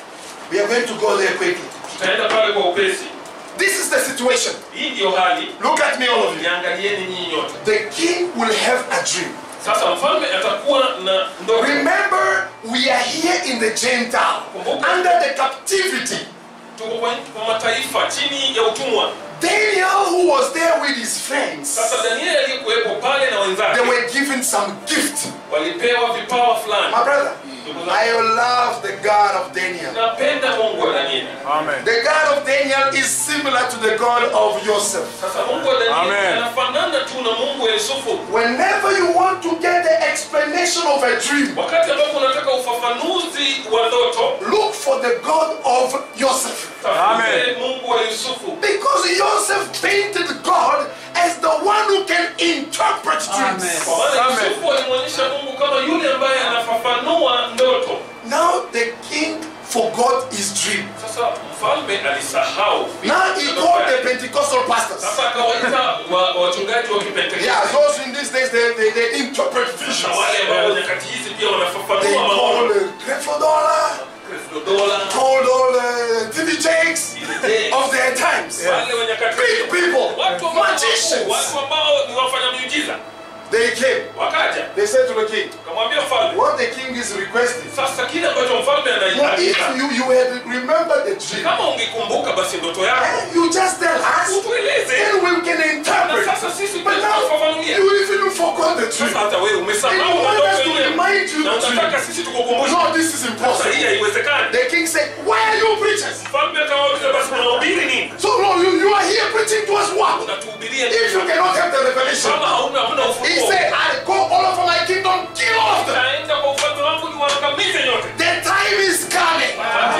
We are going to go there quickly. tutaenda pale kwa upesi. This is the situation. Hii ndio hali. Look at me, all of you. Niangalieni nyinyi nyote. The king will have a dream. Sasa mfalme atakuwa na ndoto. Remember, we are here in the Gentile, under the captivity. Tuko kwa mataifa chini ya utumwa. Daniel, who was there with his friends, Sasa Danieli aliyekuwepo pale na wenzake they were given some gift. walipewa vipawa fulani. My brother, I love the God of Daniel. Napenda Mungu wa Danieli. Amen. The God of Daniel is similar to the God of Joseph. Sasa Mungu wa Danieli Amen. anafanana tu na Mungu wa Yusufu. Whenever you want to get the explanation of a dream, Wakati ambapo unataka ufafanuzi wa ndoto, look for the God of Joseph. tafute Mungu wa Yusufu. Because Joseph painted God as the one who can interpret dreams. Kwa maana Amen. Yusufu alimwonyesha Mungu kama yule ambaye anafafanua ndoto. Now the king forgot his dream. Sasa mfalme alisahau. Now he called the Pentecostal pastors. Sasa akawaita wachungaji wa Kipentekoste. Yeah, those in these days they interpret Na visions. wale ambao nyakati hizi pia They wanafafanua call maono. Creflodola, Dola, called all TV jakes of their times. wale wa nyakati Big hizo. people, Watu ambao magicians. watu ambao ni wafanya miujiza. They came. Wakaja, They said to the king, kamwambia mfalme, what the king is requesting. sasa kile ambacho mfalme Now, if anahitaji, you had remembered the dream, kama ungekumbuka basi ndoto yako, you just tell us, utueleze. then we can Na interpret. sasa sisi But now tunafafanulia. you even forgot the dream. Sasa hata wewe And umesahau you want ndoto us to yenyewe. remind you Na the dream. unataka sisi tukukumbushe. No, this is Sasa hii impossible. haiwezekani. The king said, why are you preachers? Mfalme akawauliza basi mnahubiri nini? So no, you are here preaching to us what? Unatuhubiria If you nini? cannot have the revelation. Kama hauna He ufunuo. said, I go all over my kingdom, kill all of them. Naenda kwa ufalme wangu niwaangamize nyote. The time is coming.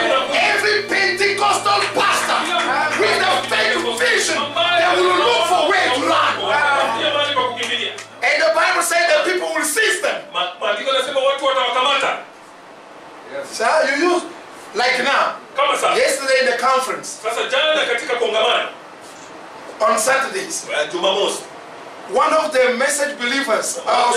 Every Pentecostal pastor with a fake vision, they will look for where to run. Watafutia mahali pa kukimbilia. And the Bible said that people will seize them. Maandiko yanasema watu watawakamata. So you use, like now, Kama sasa. yesterday in the conference, Sasa jana katika kongamano on Saturdays, Jumamosi, one of the message believers,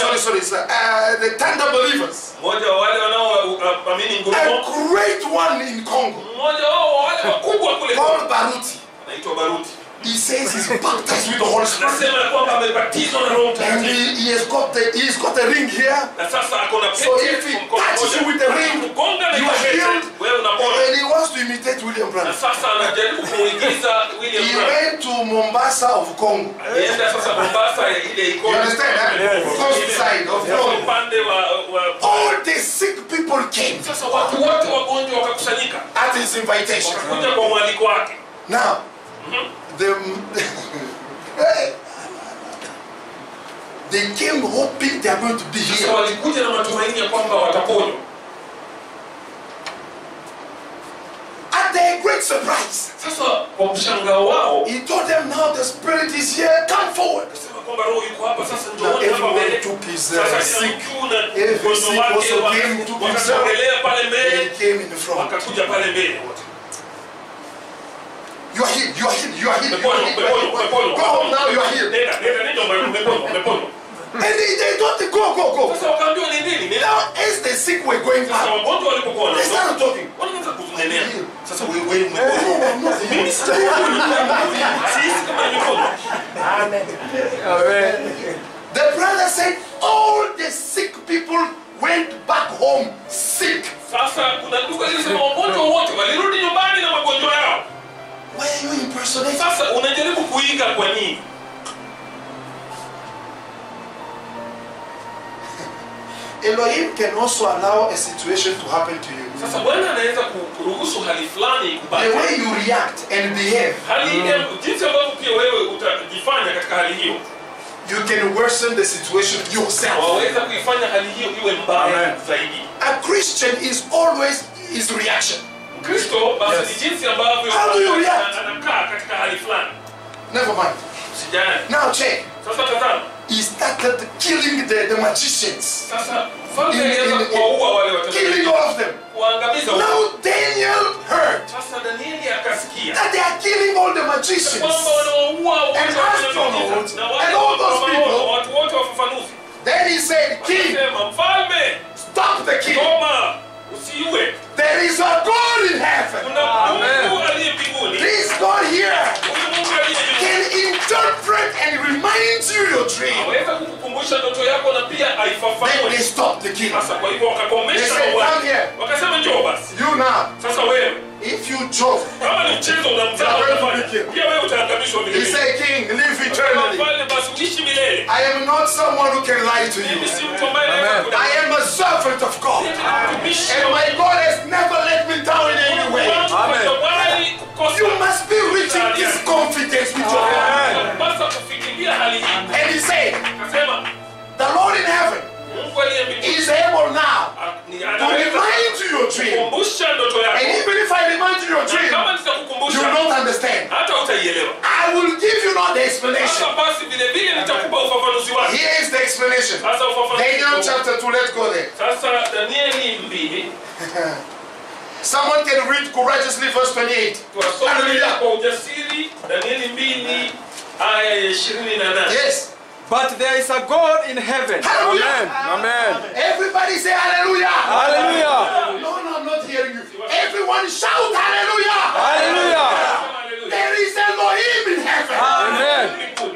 the tender believers, mmoja wa wale wanaoamini a ngurumo, great one in Congo, mmoja wao wa wale wakubwa kule called Baruti. anaitwa Baruti. He says he's baptized with the Holy Spirit. Anasema ya kwamba amebatizwa na Roho And Mtakatifu. he's got a ring here. Na sasa ako na So pete if he mkono touches mmoja. you with the ring, Mkonga na you are pete, healed. wewe unapona. And he wants to imitate William Na Branham. sasa anajaribu kumuigiza William He Branham. went to Mombasa of Congo. Alienda sasa Mombasa ile iko. You understand that? Coast side of Congo. Upande wa All the sick people came sasa watu wote wagonjwa wakakusanyika. at his invitation. Wakakuja kwa mwaliko wake. Now, they came hoping they are going to be Sasa healed. walikuja na matumaini ya kwamba wataponywa. At their great surprise, Sasa kwa mshangao wao, he told them, now the Spirit is here, come forward. akasema kwamba Roho yuko hapa sasa, Now njooni hapa everyone mbele. took his Sasa kila sick. mtu na Every mgonjwa sick wake also came to wakasogelea pale They mbele, came in the front. wakakuja pale mbele wote. You are healed, you are healed, you are healed. You are Umeponywa, healed. umeponywa, umeponywa. Go home now, you are healed. Nenda, nenda, umeponywa, umeponywa. And they thought, go. Sasa wakaambiwa ni nini? Ni Now, as the sick were going sasa out, wagonjwa walipokuwa they wanaondoka, started talking. wanaanza kunenea. Sasa wewe umeponywa. Oh, I'm not Mimi healed. sisi kama nimeponywa. The brother said, all the sick people went back home sick. Sasa kuna ndugu alisema wagonjwa wote walirudi nyumbani na magonjwa yao. Why are you impersonating? Sasa unajaribu kuiga kwa nini? Elohim can also allow a situation to happen to you. Sasa Bwana anaweza kuruhusu hali fulani The ikupate. way you react and behave, Hali ile jinsi ambavyo pia wewe utajifanya katika hali hiyo. you can worsen the situation yourself. Waweza kuifanya hali hiyo iwe mbaya zaidi. A Christian is always his reaction. Kristo basi ni jinsi ambavyo How do you react? anakaa katika hali fulani. Never mind. Sijani. Now check. Sasa tazama. He started killing the magicians. Sasa mfalme alianza kuwaua wale Killing watakatifu. all of them. Kuangamiza wote. Now Daniel heard Sasa Danieli akasikia that they are killing all the magicians. kwamba wanawaua And astronauts, na and all those people. watu wote wafafanuzi. Then he said, King, Akasema, mfalme, stop the killing. koma, usiue. There is a God in heaven. Kuna Mungu aliye mbinguni. This God here Huyu Mungu aliye mbinguni can interpret and remind you your dream. aweza kukukumbusha ndoto yako na pia Then aifafanue. they stopped the killing. Sasa kwa hivyo They wakakomesha said, mauaji. come here. Wakasema njoo basi. You now, Sasa wewe if you joke, kama ni mchezo unamzaa unafanya, pia wewe utaangamishwa vile he vile. said, King, live eternally. Pale basi uishi milele. I am not someone who can lie to Mimi you. si mtu ambaye anaweza I kudanganya. am a servant of God. Mimi ni mtumishi And wa my God has never let me down in any Mungu way. wangu, hajawahi kukosa. You must be reaching this confidence with your God. Unapaswa kufikiria hali hii. And he said, Akasema, the Lord in heaven Mungu aliye mbinguni is able now to anaweza remind you your dream. kukumbusha ndoto And yako. even if I remind you your Na dream, kama you nitakukumbusha will not understand. hata utaielewa. I will give you not the explanation. Sasa basi vile vile nitakupa ufafanuzi wake. Here is the explanation. Sasa Daniel ufafanuzi. chapter 2, let's go there. Sasa Danieli 2 Someone can read courageously verse 28. tuwasome Hallelujah. kwa ujasiri. Danieli 2 aya ya 28. Yes. But there is a God in heaven. Hallelujah. Amen. Everybody say hallelujah. Hallelujah. No, no, I'm not hearing you. Everyone shout hallelujah. Hallelujah. There is Elohim in heaven. Amen.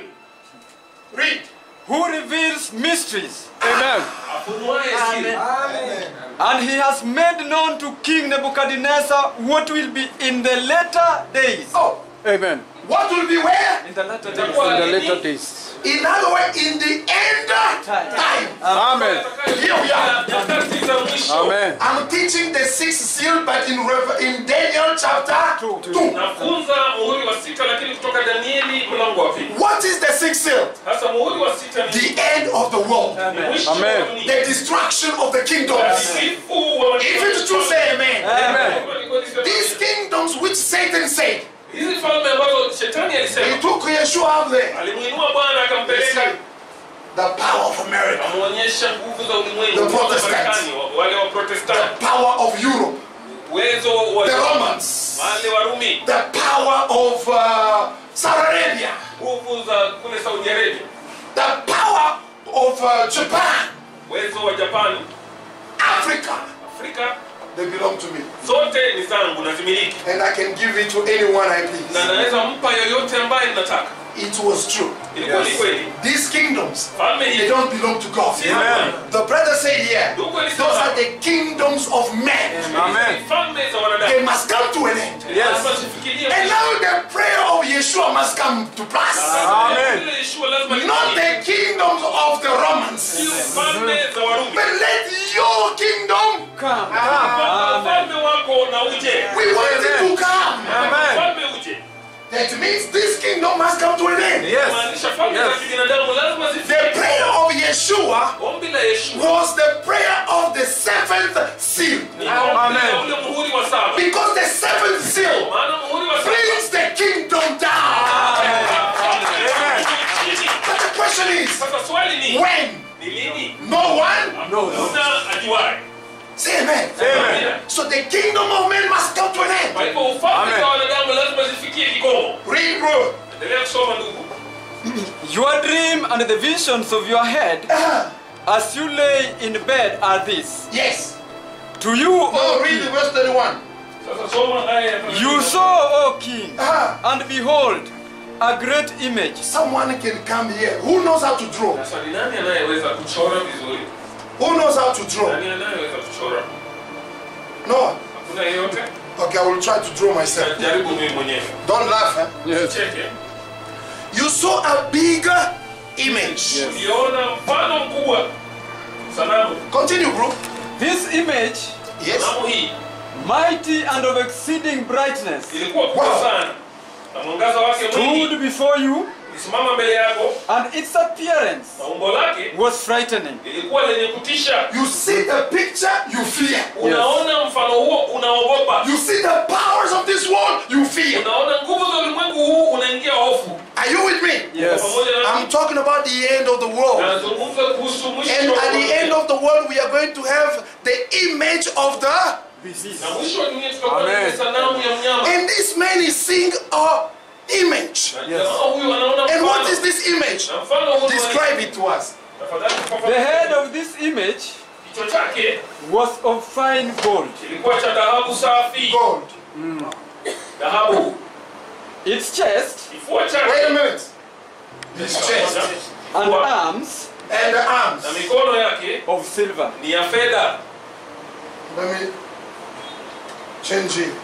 Read. Who reveals mysteries. Amen. Afunuaye siri. And he has made known to King Nebuchadnezzar what will be in the later days. Oh, Amen. what will be where? In the latter days. Itakuwa In the nini? later days. In other words, in the end time. Amen. Here we are. Nyakati za mwisho. Amen. I'm teaching the sixth seal, but in Daniel chapter 2. Nafunza muhuri wa 6 lakini kutoka Danieli mlango wa 2. What is the sixth seal? Sasa muhuri wa 6 ni The end of the world. mwisho wa Amen. dunia. The destruction of the kingdoms. Uharibifu wa If it's true, say amen. Amen. These kingdoms which Satan said, Hizi falme ambazo shetani he alisema took Yeshua up there. alimuinua Bwana akampeleka The power of America, amuonyesha nguvu za ulimwengu The nguvu za Protestants. Marekani, wale wa Protestanti, the power of Europe, uwezo wa the Romans, wale Warumi, the power of Saudi Arabia, nguvu za kule Saudi Arabia, the power of Japan, uwezo wa Japani, Africa. Afrika, They belong to me. zote ni zangu na zimiliki And I can give it to anyone I na please. naweza mpa yoyote ambaye ninataka. It was true. Ilikuwa ni kweli. These kingdoms, Falme they hizi don't belong to God. si zangu. The brother said here, Ndugu those alisema are the kingdoms of men. Amen. ni falme za They wanadamu. must come to an end. Yes. Lazima zifikirie And now the prayer of Yeshua must come to pass. Amen. Vile Yeshua lazima Not lifikirie. the kingdoms of the Romans. Sio falme za Warumi. But let your kingdom, Come. Ufalme wako na uje. we want it to come. Amen. Ufalme uje. That means this kingdom must come to an end. Yes. Maanisha falme za kibinadamu lazima The zifikirie. prayer of Yeshua Ombi la Yeshua was the prayer of the seventh seal. ni ombi la Amen. ule muhuri wa 7. Because the seventh seal Maana muhuri wa 7 brings the kingdom down. But the question is, sasa swali ni when? ni lini? No one? Hakuna ajuaye. Say amen. Amen. So the kingdom of men must come to an end. Kwa hivyo ufalme Amen. za wanadamu lazima zifikie kikomo. Read, bro. Endelea kusoma ndugu. Your dream and the visions of your head as you lay in bed are these. Yes. To you, No, O read king, verse 31. Sasa soma aya ya you saw, O king, Ah, and behold, a great image. someone can come here. Who knows how to draw? Sasa ni nani anayeweza kuchora vizuri? Who knows how to draw? Nani anayeweza kuchora? No. Hakuna yeyote? Okay, I will try to draw myself. Jaribu mimi mwenyewe. Don't laugh, eh? Yes. Cheke. You saw a bigger image. Uliona mfano mkubwa. Sanamu. Continue, bro. This image, Yes. Sanamu hii mighty and of exceeding brightness, ilikuwa kubwa Wow. sana na mwangaza wake mwingi stood before you, isimama mbele yako, and its appearance na umbo lake was frightening. lilikuwa lenye kutisha. You see the picture, you fear. Unaona mfano huo, unaogopa. You see the powers of this world, you fear. Unaona nguvu za ulimwengu huu, unaingia hofu. Are you with me? Yes. Pamoja na I'm talking about the end of the world. nazungumza kuhusu mwisho And wa at the end dunia. of the world, we are going to have the image of the. Na mwisho wa dunia tutakuwa na Amen. sanamu ya mnyama. And this man is seeing a image. Na jamaa huyu anaona And what mfano. is this image? Na mfano huu Describe it to us. tafadhali The tufafanue. head of this image Kichwa chake was of fine gold. kilikuwa cha dhahabu safi. Gold. Dhahabu. Its chest Kifua Wait a chake minute. His chest and Kifua arms and the arms. na mikono yake of silver. ni ya fedha. Let me change it.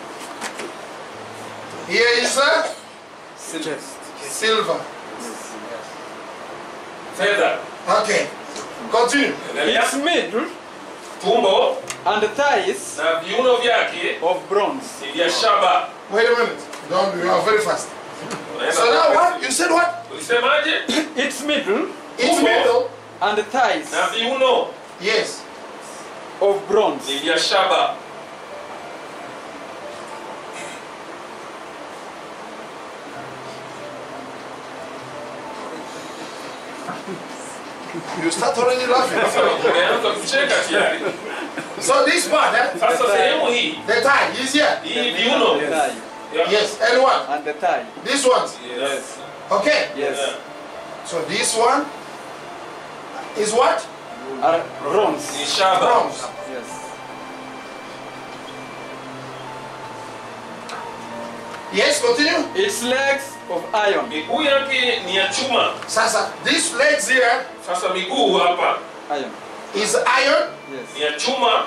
Here is a silver. Fedha. Okay. Continue. Endelea. Its middle Tumbo and thighs na viuno vyake of bronze. ni vya shaba. Wait a minute. Don't, you are very fast. Unaenda So now kwa what? kasi. You said what? Ulisemaje? Its middle It's middle. and thighs Na viuno Yes. of bronze. ni vya shaba. You start already laughing. Sasa umeanza kucheka tayari. So this part, Sasa sehemu hii the tie is here. hii viuno. The thigh Ya- Yes. And what? and the thigh. This one. Yes. Okay. Yes. Yeah. So this one is what? Are bronze. Ni shaba. Bronze. Yes. Yes, continue. Its legs of iron. Miguu yake ni ya chuma. Sasa, these legs here Sasa miguu hapa Iron. is iron. ni Yes. ya chuma.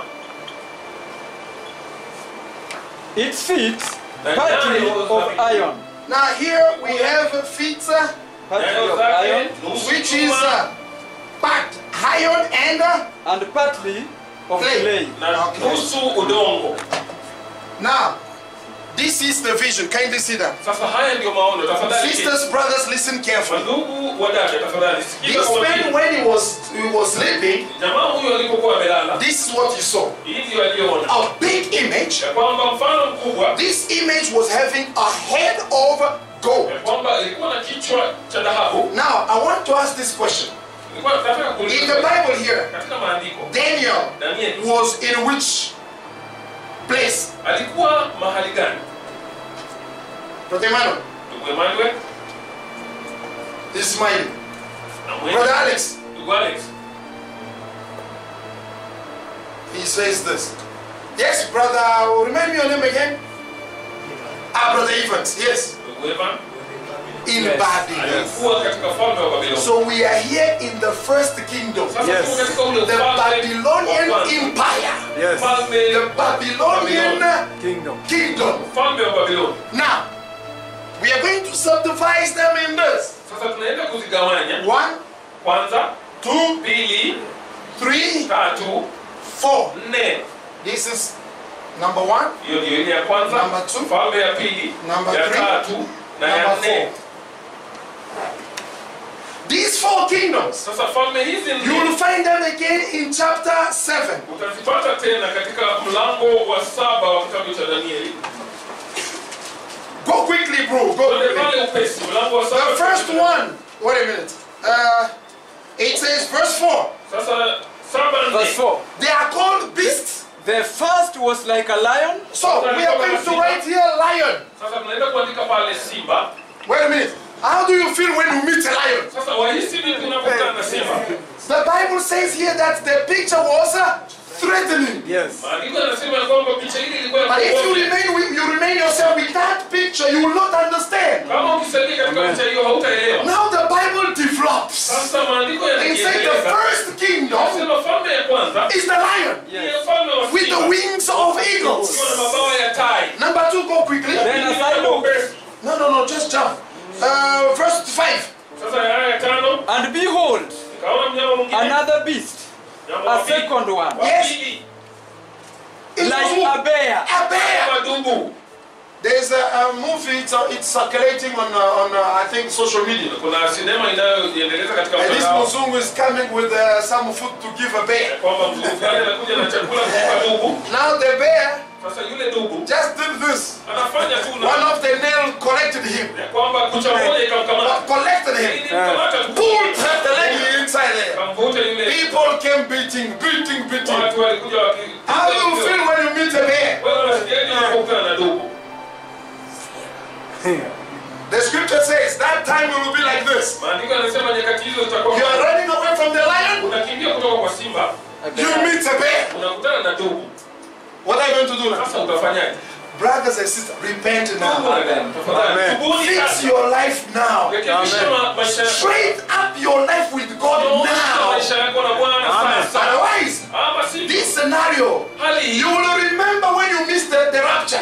Its feet The partly nails of are- iron. Now here we have feet, Partly Nyayo of zake iron nusu which is chuma part iron and and partly of Clay. clay. na Okay. nusu udongo. now this is the vision. Kindly see that. Sasa haya ndio maono. Tafadhali Sisters, brothers, listen carefully. mandugu wadada, tafadhali sikiza This kwa man, makini. when he was sleeping, Jamaa huyu alipokuwa amelala, this is what he saw. hii ndio aliona A big image. ya kwamba mfano mkubwa This image was having a head of gold. ya kwamba ilikuwa na kichwa cha dhahabu. Now, I want to ask this question. Nilikuwa nataka In kuuliza the Bible here, katika maandiko, Daniel Danieli was in which place? alikuwa mahali gani? Brother Emmanuel, Ndugu Emmanuel this is mine. na Brother mwenye Alex, ndugu Alex. he says this. Yes, brother, remind me your name again. Brother Evans, yes. Ndugu Evan In Yes. Babylon. alikuwa katika falme wa Babiloni. So we are here in the first kingdom. Sasa Yes. tuko katika ule The ufalme Babylonian wa kwanza. Empire. Yes. Ufalme The Babylonian Kingdom. kingdom. ufalme wa Babiloni. Now, we are going to subdivide them in this. Sasa tunaenda kuzigawanya. 1, Kwanza, 2, pili, 3, tatu, 4. nne. This is number 1, Hiyo ndio ile ya kwanza. Number two. Falme ya pili, Number ya three. tatu na ya number 4. nne. These 4 kingdoms, Sasa falme hizi you nne will find them again in chapter 7. utazipata tena katika mlango wa 7 wa kitabu cha Danieli. Go quickly, bro. Go Twende quickly. pale upesi, mlango wa 7. The first one, wait a minute. It says, verse 4, Sasa 7 Verse 4. they are called beasts. The first was like a lion. So we are going to write here lion. Sasa tunaenda kuandika pale simba. Wait a minute. How do you feel when you meet a lion? Sasa wahisi vipi unapokutana na simba? The Bible says here that the picture was threatening. Yes. Maandiko yanasema kwamba picha hili ilikuwa ya But if you kuogofya. remain yourself with that picture, you will not understand. Kama ukisalia katika Amen. picha hiyo hautaelewa. Now the Bible develops. Sasa maandiko It says the yanakieleza. first kingdom Nasema falme ya kwanza is the lion ni falme wa with the simba. wings of eagles. Ukiwa na mabawa ya tai. Number 2, go quickly. Then as I looked, No, just jump. Verse 5. Sasa aya ya 5 and behold, nikaona mnyama mwingine. another beast, Mnyama wa a pili. second one, Wa Yes. pili. It's like a bear. A bear. kama dubu. There's a movie, it's circulating on I think social media. Kuna sinema inayoendeleza katika And this mtandao. Muzungu is coming with some food to give a bear. Kwamba mtu fulani anakuja na chakula kwa dubu. Now the bear Sasa yule dubu just did this. anafanya tu One of the nail collected him. kwamba kucha moja ikamkamata. Collected him. Ikamkamata tu. Pulled the leg inside there. Kamvuta yule. People came beating. Watu walikuja waki. How do you feel when you meet a bear? Wewe unasikiaje unapokutana na dubu? The scripture says that time will be like this. Maandiko yanasema nyakati hizo zitakuwa. You are running away from the lion. Unakimbia kutoka kwa simba. You meet a bear. Unakutana na dubu. What are you going to do now? Sasa utafanyaje? Brothers and sisters, repent now. Amen. Fix your life now. Straight up your life with God now. Otherwise, this scenario, you will remember when you missed the rapture.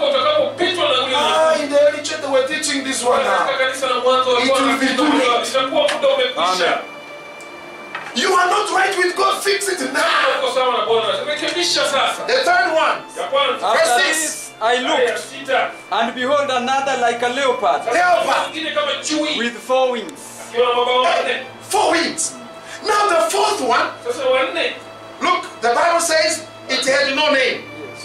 In the early church they were teaching this one now. It will be too late. Amen. You are not right with God, fix it now. The third one, After verse 6. this, I looked, and behold another like a leopard, with 4 wings. 4 wings. Now the fourth one, look, the Bible says it had no name.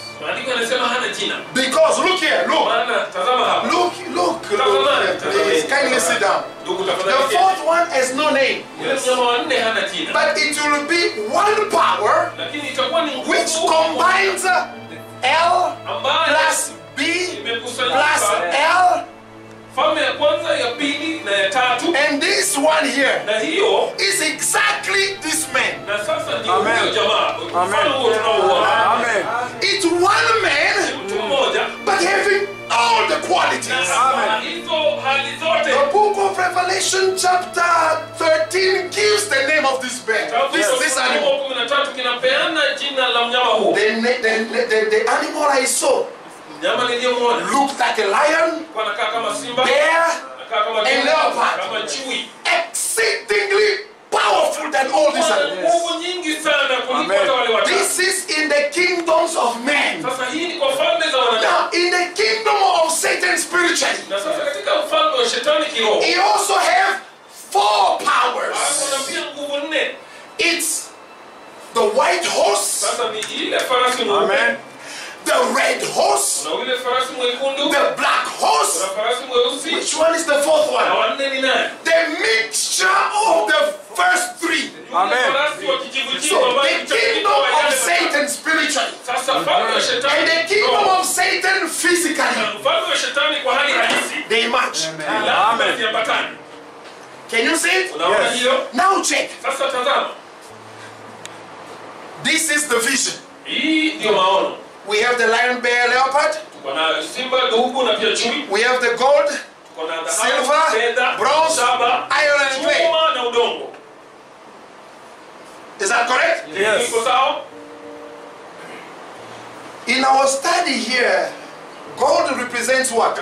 Because look here, look, please, kindly sit down. The fourth one has no name. But it will be one power which combines L plus B plus L. And this one here is exactly this man. Amen. It's one man, but having all the qualities. The book of Revelation chapter 13 gives the name of this bear, this animal. The animal I saw looked like a lion, bear, and leopard. Exceedingly powerful than all these animals. This is in the kingdoms of men. Now, in the kingdom of Satan spiritually, he also has 4 powers. It's the white horse, Amen. the red horse, the black horse. Which one is the fourth one? The mixture of the first 3. Amen. So the kingdom of Satan spiritually and the kingdom of Satan physically, they match. Amen. Can you see it? Yes. Now check. This is the vision. We have the lion, bear, leopard. We have the gold, silver, bronze, iron, and clay. Is that correct? Yes. In our study here, gold represents what?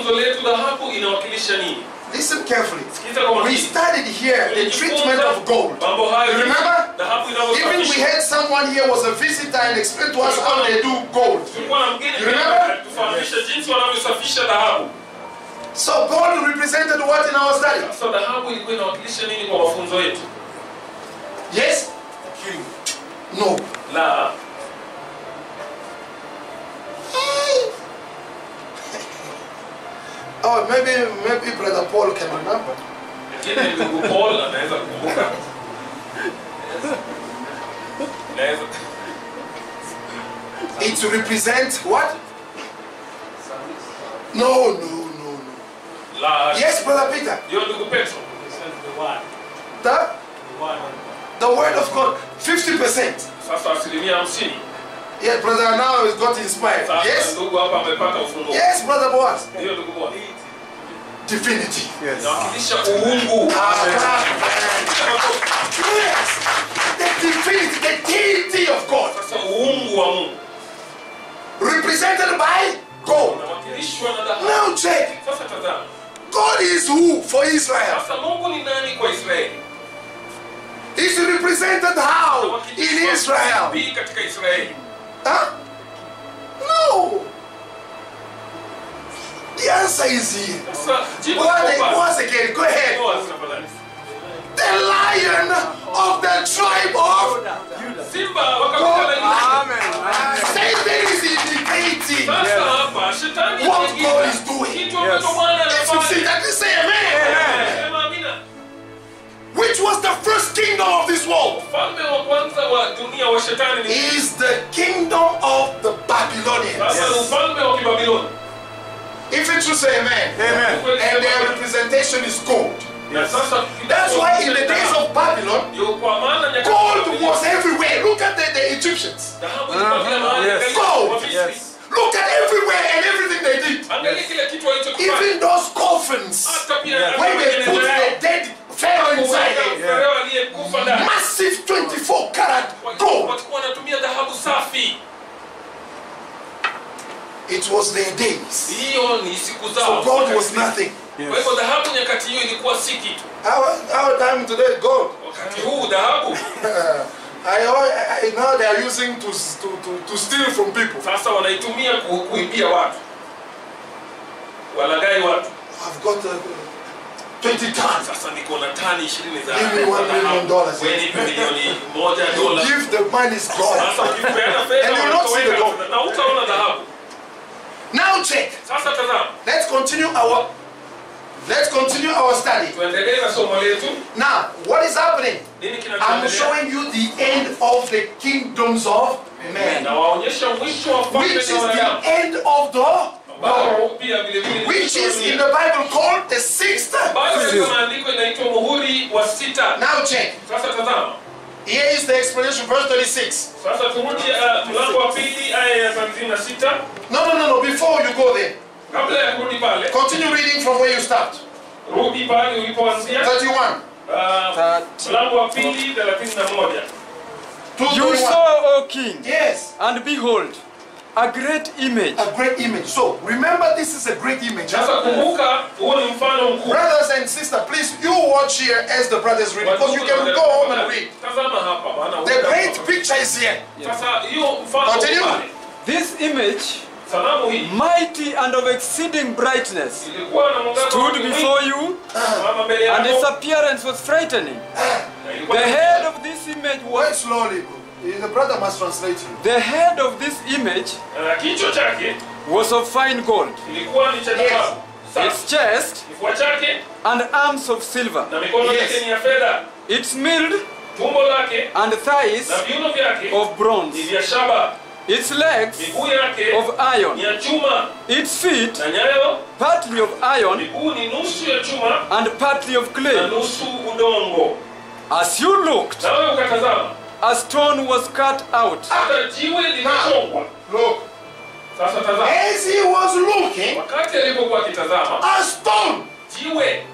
Listen carefully. We studied here the treatment of gold. You remember? Even we had someone here was a visitor and explained to us how they do gold. You remember? So gold represented what in our study? Yes? No. Oh, maybe Brother Paul can remember. It represents what? No. Yes, Brother Peter. The word of God, 50%. Yes, Brother now has got inspired. Yes? Yes, Brother Boaz. Divinity. Yes. Yes. The divinity, the deity of God. Represented by gold. Now check. God is who for Israel? He's represented how in Israel? Huh? answer is here. Sasa jibu Once again, go ahead. The lion of the tribe of Simba wakapita Satan is indicating sasa hapa shetani what God is doing. kitu ambacho Bwana If you see anafanya. that, you say amen. Sema amina. Which was the first kingdom of this world? Ufalme wa kwanza wa dunia wa shetani ni Is the kingdom of the Babylonians. sasa ni ufalme wa Kibabiloni. If it should say amen. Amen. And their representation is gold. Na sasa That's why in the days of Babylon, ndio kwa maana nyakati gold was everywhere. Look at the Egyptians. dhahabu ilikuwa kila mahali. Yes. Katika Gold. Wamisri. Yes. Look at everywhere and everything they did. Angalia kile kitu walichokifanya. Even those coffins, Hata pia when they put the dead pharaoh inside it, Farao aliyekufa ndani. massive 24 karat gold. Walikuwa wanatumia dhahabu safi. It was their days. Hiyo ni siku So zao. gold was nothing. Kwa hivyo dhahabu nyakati hiyo ilikuwa si kitu. Our time today, gold. Wakati huu dhahabu Now they are using to steal from people. sasa wanaitumia kuibia watu, walagai watu. I've got 20 tons. Sasa niko na tani 20 za Give me $1 million. wewe nipe milioni $1. Give the money is gone. Sasa ukipeana fedha And you will not see the gold. na utaona dhahabu. Now check. Sasa tazama, Let's continue our study. tuendelee na somo letu. Now, what is happening? Nini I'm kinachoendelea? showing you the end of the kingdoms of men, Na waonyesha mwisho wa which falme is za wanadamu. the end of the Ambao pia vile vile which is in the Bible called the sixth Bado seal. katika maandiko inaitwa muhuri wa sita. Now check. Sasa tazama. Here is the explanation, verse 36. Sasa turudi mlango wa pili aya ya 36. No. Before you go there, Kabla ya kurudi pale, continue reading from where you start. rudi pale ulipoanzia. 31. Mlango wa pili 31. You 2:31. saw, O king, Yes, and behold, a great image. a great image. So remember, this is a great image. Sasa kumbuka, huo ni mfano mkuu. Brothers and sisters, please you watch here as the brothers read, because you can go home and read. Tazama hapa bana. The great picture is here. Sasa hiyo mfano Continue. pale. This image, Sanamu hii mighty and of exceeding brightness, ilikuwa na mwangaza stood before you, mama mbele and its yako. appearance was frightening. Na ilikuwa The head of this image Wait was slowly. The brother must translate you. the head of this image na kichwa chake was of fine gold, ilikuwa ni cha dhahabu. its chest Kifua chake and arms of silver, na mikono Yes. yake ni ya fedha. its middle Tumbo lake and thighs na viuno vyake of ni bronze, vya shaba. its legs Miguu yake of ni iron, ya chuma its feet na nyayo. partly of iron Miguu ni nusu ya chuma and partly of na clay. nusu udongo. As you looked, Na wewe ukatazama, a stone was cut out, hata jiwe limechongwa. Look. Sasa tazama, As he was looking, wakati alipokuwa akitazama a stone. jiwe.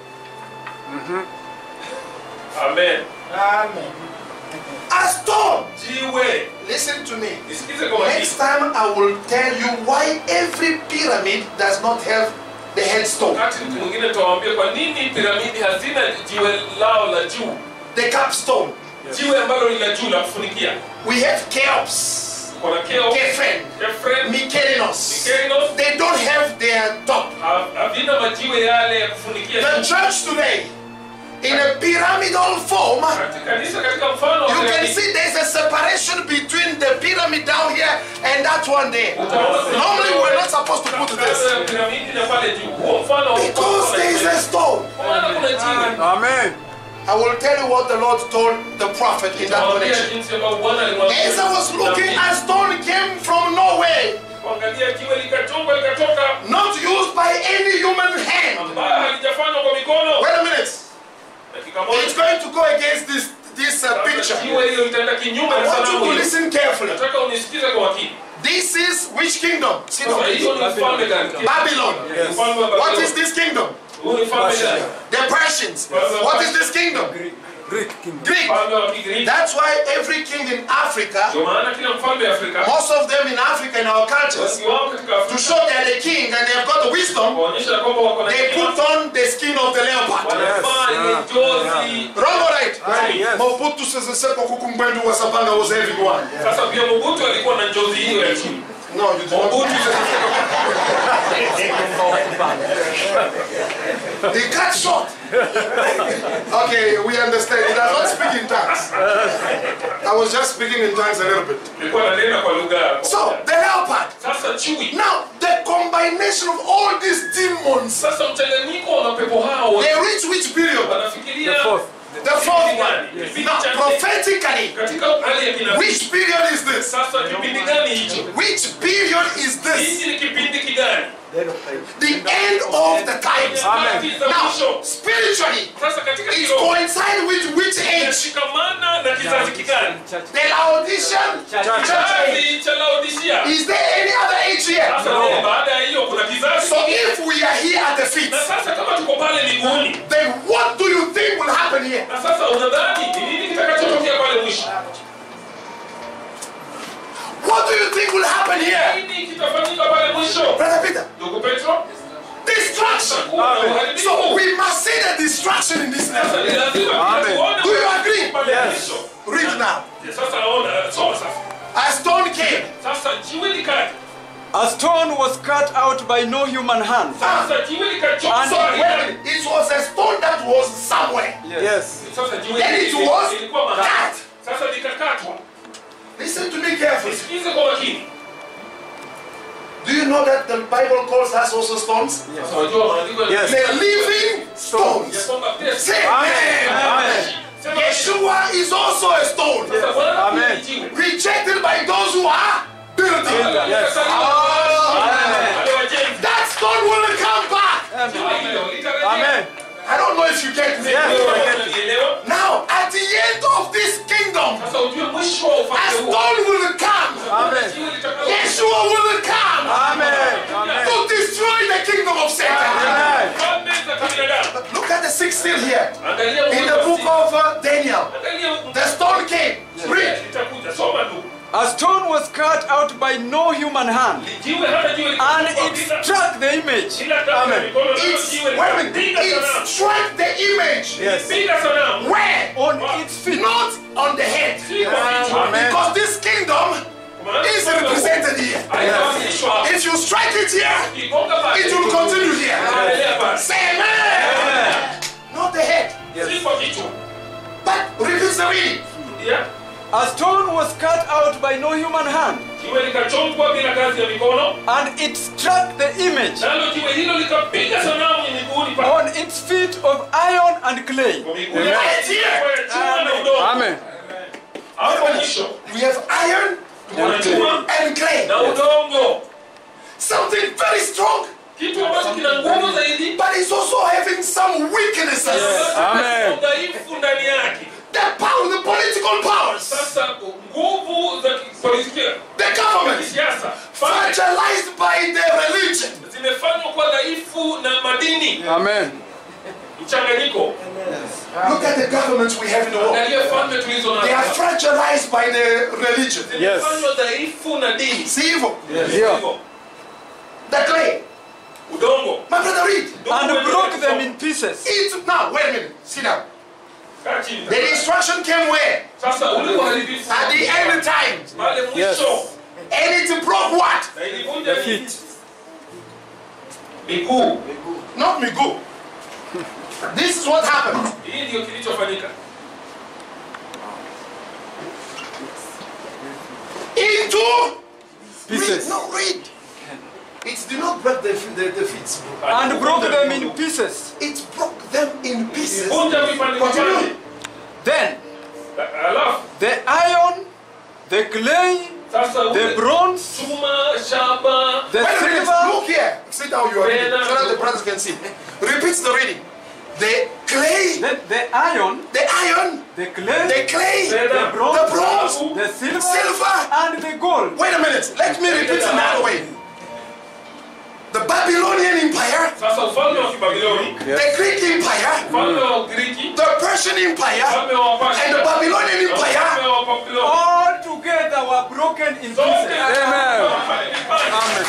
Amen. Amen. A stone. Jiwe. Listen to me. Nisikize kwa makini. Next time I will tell you why every pyramid does not have the headstone, Wakati mtu mwingine tutawaambia kwa nini piramidi hazina jiwe lao la juu. the capstone. Jiwe ambalo ni la juu la kufunikia. We have Cheops, Kuna Keo, Kephren, Kefren, Mykerinos. Mykerinos. They don't have their top. Havina majiwe yale ya kufunikia. The church today, in a pyramidal form, Katika kanisa katika mfano wa you can piramidi. see there's a separation between the pyramid down here and that one there. Normally we're not supposed to put this, Kando ya piramidi na pale juu. Huo mfano because there is a stone. Maana kuna jiwe. Amen. I will tell you what the Lord told the prophet in that Tawaambia connection. jinsi ambavyo Bwana alimwambia. As I was looking, a stone came from nowhere, Kuangalia jiwe likachongwa likatoka not used by any human hand. ambayo halijafanywa kwa mikono. Wait a minute. Dakika moja. It's going to go against this picture. Jiwe hilo litaenda kinyume I na want you sanamu to hiyo. listen carefully. Nataka unisikize kwa makini. This is which kingdom? Sasa hiyo ni ufalme gani? Babylon. Ufalme wa What Babeli. is this kingdom? Huu ni ufalme gani? The Persians. What is this kingdom? Greek kingdom. Greek. Ufalme wa Kigiriki. That's why every king in Africa, Ndio maana kila mfalme wa Afrika, most of them in Africa in our cultures, wengi wao katika to Afrika show they are the king and they have got the wisdom, kuonyesha kwamba wako na they hekima, put on the skin of the leopard. wanavaa ile jozi. Wrong or right? Yes. Mobutu Sese Seko Kukumbwendu Wasabanga was everyone. Sasa pia Mobutu alikuwa na njozi hiyo ya chini. No, you do not. Mobutu sasa He cut short. Okay, we understand. He does not speak in tongues. I was just speaking in tongues a little bit. Nilikuwa nanena kwa lugha. So, the leopard. Sasa chui. Now, the combination of all these demons, Sasa mchanganyiko wa mapepo hao they reach which period? wanafikiria The fourth one. Now, prophetically, katika hali ya kinabii. which period is this? Sasa kipindi gani hicho? Which period is this? Hiki ni kipindi kigani? The end of the times. Amen. Now, spiritually, Sasa katika it hilo coincides with which age? inashikamana na kizazi kigani? The Laodicean church age. Kizazi cha Laodicea. Is there any other age here? Sasa baada ya hiyo kuna kizazi. So if we are here at the feet, Na sasa kama tuko pale miguuni, then what do you think will happen here? na sasa unadhani ni nini kitakachotokea pale mwisho? What do you think will happen here? Nini kitafanyika pale mwisho? Brother Peter, Ndugu Petro, destruction. kuna uharibifu. So we must see the destruction in this Sasa level. ni lazima Amen. tuone Do you agree? pale mwisho. Read now. Sasa ona, soma sasa. A stone came. Sasa jiwe likaja. A stone was cut out by no human hand. Sasa jiwe So likachomwa. wait, it was a stone that was somewhere. Yes. Sasa jiwe Then it was lilikuwa mahali. cut. Sasa likakatwa. Listen to me carefully. Sikize kwa makini. Do you know that the Bible calls us also stones? Sasa unajua maandiko Yes. They're living stones. yasonga pia. Say Amen. amen. Sema Yeshua is also a stone. sasa Bwana Amen. pia ni jiwe. Rejected by those who are building. Yes. Wale wajenzi. That stone will come back. Jiwe hilo litarejea. Amen. I don't know if you get me. Yes. Unanielewa? Now, at the end of this kingdom, Sasa ujue mwisho wa a ufalme huu. stone will come. Amen. Jiwe litakalo- Yeshua will come Amen. Amen. to destroy the kingdom of Satan. Amen. Falme za kibinadamu. Look at the sixth seal here. Angalia In the mwanzo book sita. of Daniel, Angalia the stone came. Read. litakuja. Soma tu. A stone was cut out by no human hand, Jiwe hata jiwe and likachomwa it bila- struck the image. bila kama Amen. mikono nalo It's, jiwe wait a minute, likapiga it sanamu. struck the image. Yes. Piga sanamu. Where? On its feet. Not on the head. Si kwa kichwa. Amen. Because this kingdom Maana is ufalme huu represented here. haiwasilishwa hapa. If you strike it here, Ikigonga pale, it will continue here. itaendelea pale. Say amen. Not the head. Si kwa kichwa. But repeat the reading. Yeah. A stone was cut out by no human hand, Jiwe likachongwa bila kazi ya mikono, and it struck the image nalo jiwe hilo likapiga sanamu miguuni pa on its feet of iron and clay. kwa miguu Amen. yake ya chuma na udongo. Amen. Hapo mwisho We have iron kuna chuma and clay. na udongo, Something very strong, kitu ambacho kina nguvu zaidi, but it's also having some weaknesses. Amen. udhaifu ndani yake. The power, the political powers, Sasa nguvu za kipolitiki, the government, kisiasa, fragilized by the religion. zimefanywa kwa dhaifu na madini Amen. mchanganyiko. Look at the governments we have in the world. Angalia falme tulizo They are nazo, fragilized by the religion. Yes. zimefanywa dhaifu na dini. See evil. Yeah. Hivyo, The clay. udongo My brother, read. And broke them in pieces. It, now, wait a minute. Sit down. Kaa chini. The instruction came where? Sasa ule uharibifu At the end time. pale mwisho, And it broke what? na ilivunja The feet. miguu. Not me go. This is what happened. Hii ndio kilichofanyika. Into Pieces. Read, no, read. It did not break the feet. And broke them in pieces. It broke them in pieces. Vunja vipande Continue. vipande. Then Alafu the iron, the clay, sasa the ule bronze, chuma, shaba, the Wait a minute. silver, Look here. Sit down, you are reading, so that the brothers can see. Repeat the reading. The clay, the iron, the iron, the clay, the clay, the bronze, the bronze, the silver, silver. and the gold. Wait a minute. Let me repeat another way. The Babylonian Empire, sasa ufalme wa Kibabiloni, the Greek Empire, ufalme wa Ugiriki, the Persian Empire, ufalme wa Persia, and the Babylonian na ufalme Empire. wa Babiloni. All together were broken in Zote pieces. Amen. vipande. Amen.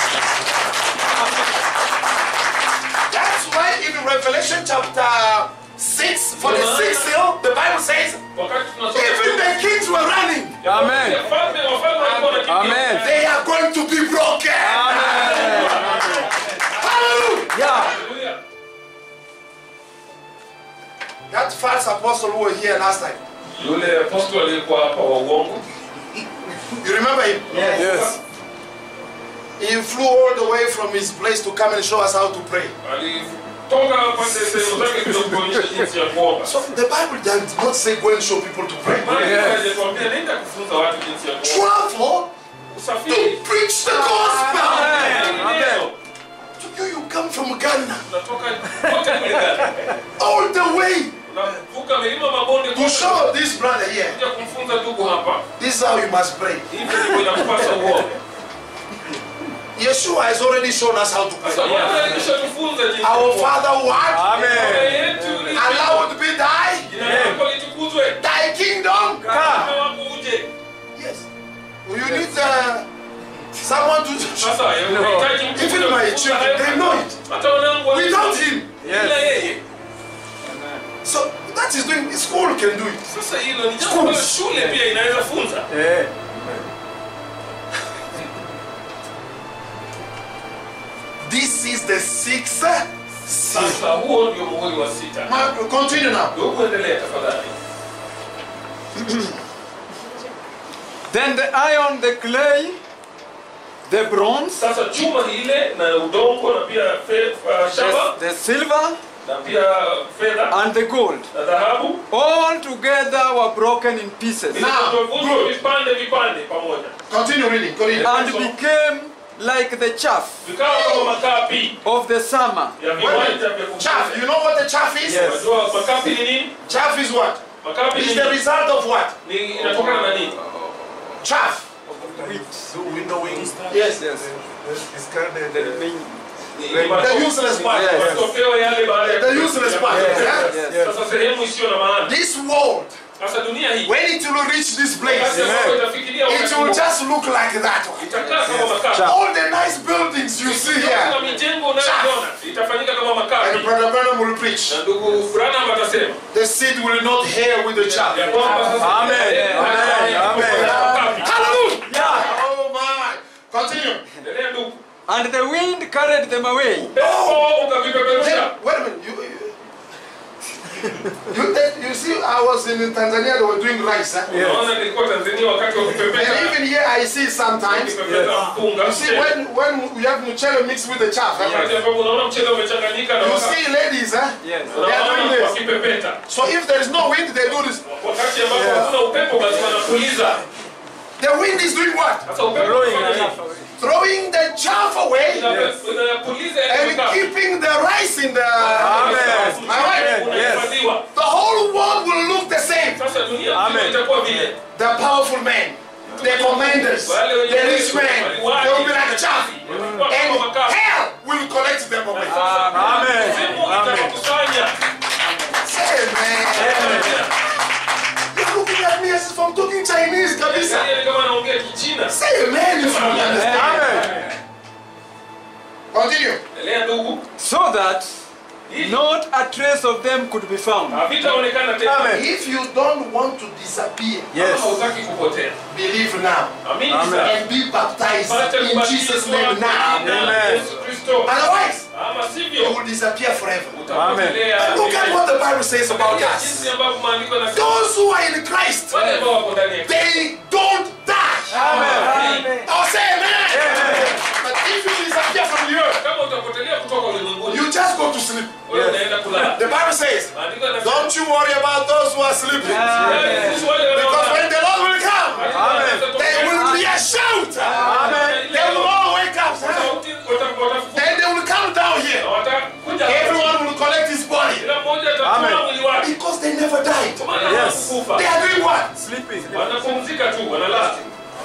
That's why in Revelation chapter 6, for the sixth seal, the Bible says, Wakati tunasoma even the kings were running. Amen. wafalme walikuwa wanakimbia. Amen. They are going to be broken. Amen. Hallelujah. Yeah. Haleluya. false apostle who were here last time? Yule apostle aliyekuwa hapa wa uongo. You remember him? Yes. He flew all the way from his place to come and show us how to pray. Alitoka hapa sehemu zake kuja kuonyesha jinsi ya kuomba. So the Bible does not say go and show people to pray. Maana hajakwambia nenda kufunza watu jinsi ya kuomba. Travel Usafiri. to preach the gospel. Amen. You come from Ghana Unatoka kote kule Ghana. all the way Unavuka milima mabonde to show this brother here. kuja kumfunza ndugu hapa. This is how you must pray. Hivi ndivyo inakupasa uombe. Yeshua has already shown us how to Sasa pray. Bwana alishatufunza jinsi ya Our kuomba. Father what? Amen. Allowed be thy, Jina lako litukuzwe. thy kingdom. Ufalme wako uje. Yes. You need someone to Sasa unahitaji mtu even my children, they know it. hata wanangu Without him. bila yeye. So that is doing school can do it. Sasa hilo ni jambo ambalo shule pia inaweza funza. This is the sixth seal. Sasa huo ndio muhuri wa 6. Continue now. Ndugu endelea tafadhali. Then the iron, the clay, the bronze, Sasa chuma ile na udongo na pia shaba the silver, na pia fedha and the gold, na dhahabu all together were broken in pieces vilivyovunjwa vipande vipande pamoja. Continue reading. Continue. and became like the chaff Vikawa kama makapi of the summer. ya viwanja vya Chaff. You know what the chaff is? Yes. Unajua makapi ni nini? Chaff is what? Makapi It's ni the nini? result of what? Ni inatokana na nini? Chaff. So winnowing. Yes. Discarded. The useless part. Yes. Matokeo yale baada ya The useless part. Yes. Yeah? Yes. Sasa sehemu isiyo na maana. This world, Sasa dunia hii when it will reach this place, wakati ambapo itafikiria it wakati will huo, just look like that one. itakaa kama makapi. All the nice buildings you see Kuna here, mijengo unayoiona itafanyika kama makapi. and Brother Branham will preach. Na ndugu Branham atasema The seed will not hair with the chaff. ya kwamba sasa Amen. Amen. Hallelujah! Oh my! Continue. Endelea ndugu. And the wind carried them away. Pepo ukavipeperusha. Hey, wait a minute. You see, I was in Tanzania, they were doing rice. Unaona nilikuwa Tanzania wakati wa And kupepeta. even here, I see sometimes. Kupepeta mpunga. You see, when we have mchele mixed with the chaff, Wakati ambapo unaona mchele umechanganyika na you wakati. see ladies, Yes. they are doing Unaona this. wakipepeta. So if there is no wind, they do this. Wakati ambapo hakuna upepo basi wanapuliza. The wind is doing what? Sasa upepo unafanya nini? Throwing the chaff away Unapuliza yale and makapi. keeping the rice in the. Amen. Alright. Unahifadhiwa. The whole world will look the same. Sasa dunia Amen. nzima itakuwa vile. The powerful men, the commanders, the rich men, they will be like chaff. And hell will collect them away. Amen. Sehemu itakusanya. Say amen. You're looking at me as if I'm talking Chinese, kabisa. Yaani kama anaongea Kichina. Say amen if you understand. Amen. Continue. Endelea ndugu. So that not a trace of them could be found. Havitaonekana tena. Amen. If you don't want to disappear, Kama hautaki kupotea. believe now Amini Amen. sasa. and be baptized Pata in Jesus' name kubatizwa now. kwa jina la Yesu Kristo. Otherwise, Ama you sivyo will disappear forever. utapotelea. Look at what the Bible says about Angalia us. jinsi ambavyo maandiko yanasema. Those who are in Christ, Wale ambao wako ndani ya Kristo. they don't die. Amen. I'll say amen. But if you disappear from the earth, Kama utapotelea kutoka ulimwenguni, you just go to sleep. wewe unaenda kulala. The Bible says, Maandiko yanasema. don't you worry about those who are sleeping. Kuhusu wale Because wanaolala. when the Lord will come, Amen. there will be a shout. They will all wake up. Then they will come down here. Everyone will collect his body. Because they never died. Yes. They are doing what? Sleeping. Wanapumzika tu, wanalala.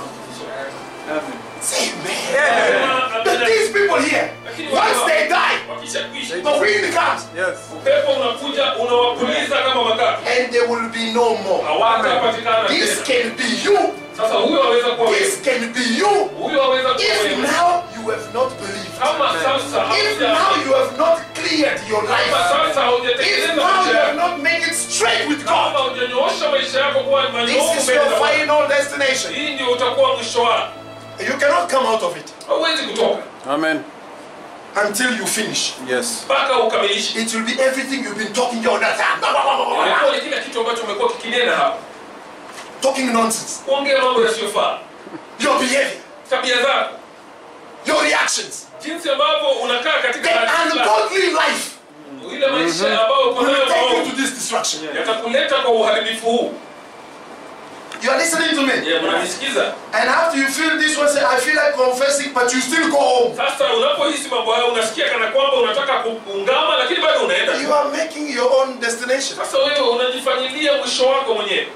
Amen. Say amen. But these people here, once they die, Wakishakwisha, the wind comes Yes. upepo unakuja unawapuliza kama makapi. and there will be no more. Hawatapatikana This tena. can be you. Sasa huyo aweza kuwa wewe. This can be you. Huyo aweza kuwa If wewe. now you have not believed. Kama sasa If now you have not cleared your kama life. sasa If haujatengeneza now maisha you have yako. not made it straight with Kama God. hujanyoosha maisha yako kuwa This manyofu is mbele your za Bwana. final destination. Hii ndio utakuwa mwisho wako. You cannot come out of it. Hauwezi kutoka. Amen. until you finish. Yes. mpaka ukamilishe. It will be everything you've been talking all that time. Ilikuwa ni kila kitu ambacho umekuwa kikinena hapa. Talking nonsense. Kuongea mambo yasiyofaa. Your behavior, Tabia zako, your reactions, jinsi ambavyo unakaa katika the hali fulani. ungodly life Ile maisha ambayo uko nayo will take you maovu to this destruction. yatakuleta kwa uharibifu huu. You are listening to me? Je, mnanisikiza? And after you feel this one, say, I feel like confessing, but you still go home. Sasa unapohisi mambo hayo unasikia kana kwamba unataka kuungama lakini bado unaenda. You are making your own destination. Sasa wewe unajifanyilia mwisho wako mwenyewe.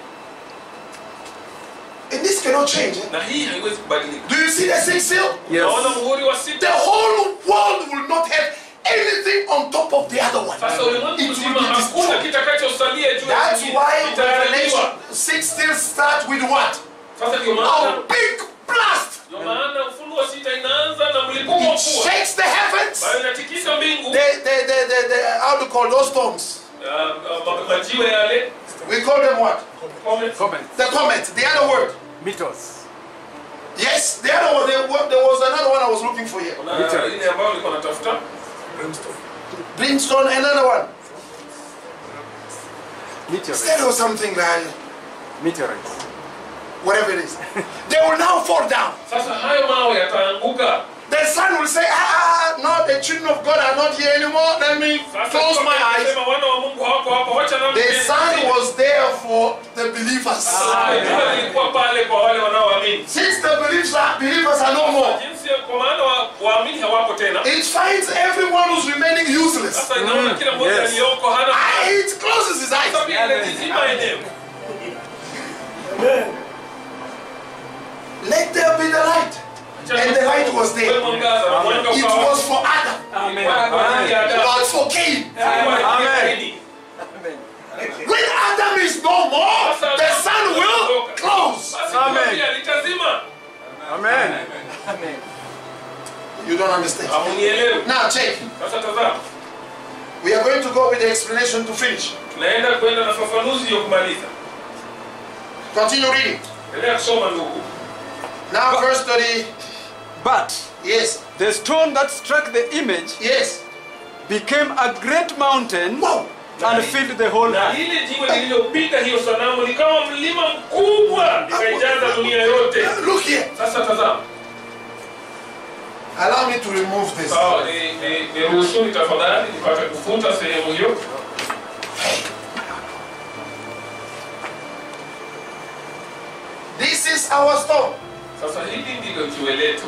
And this cannot change. Na hii haiwezi kubadilika. Do you see the sixth seal? Unaona muhuri wa The sita? whole world will not have anything on top of the other one. Sasa ulimwengu It will mzima be hakuna destroyed. kitakachosalia juu ya That's kingine. why Itaharibiwa. Revelation 6 still start with what? Sasa ndio maana A big blast. ndio maana Ufunuo sita inaanza na mlipuko It mkubwa. shakes the heavens. Bayo inatikisa mbingu. How do you call those storms? Majiwe yale. We call them what? Comment. The comet. The other word. Mythos. Yes, the other one. There was another one I was looking for here. Kuna ile ambayo nilikuwa natafuta. Brimstone, another one. Meteorites. There was something like, Meteorites. whatever it is. They will now fall down. Sasa hayo mawe yataanguka. The sun will say, no, the children of God are not here anymore. Let me Sasa close my eyes. sema wana wa Mungu hawako hapa. Wacha na The sun was there for the believers. Jua lilikuwa pale kwa wale wanaoamini. Since the believers are no more, Jinsi kwa maana waamini hawapo tena. it finds everyone who's remaining useless. Sasa inaona kila mmoja Yes. aliyoko hana It closes his eyes. sababu inajizima yenyewe. Let there be the light. And the light was there. Wewe mwangaza, mwanga It ukawa. was for Adam, Amen. Kwa ajili ya Adamu. not for Cain. Amen. When Adam is no more, the sun will close. Basi Amen. dunia litazima. Amen. You don't understand. Hamunielewi. Now check. Sasa tazama. We are going to go with the explanation to finish. Tunaenda kwenda na fafanuzi ya kumaliza. Continue reading. Endelea kusoma ndugu. Now verse 30. But Yes. the stone that struck the image Yes. became a great mountain Wow. and filled the whole Na earth. ile jiwe lililopiga hiyo sanamu likawa mlima mkubwa likaijaza dunia yote. Look here. Sasa tazama. Allow me to remove this. Sawa, niruhusuni tafadhali nipate kufuta sehemu hiyo. This is our stone. Sasa hili ndilo jiwe letu.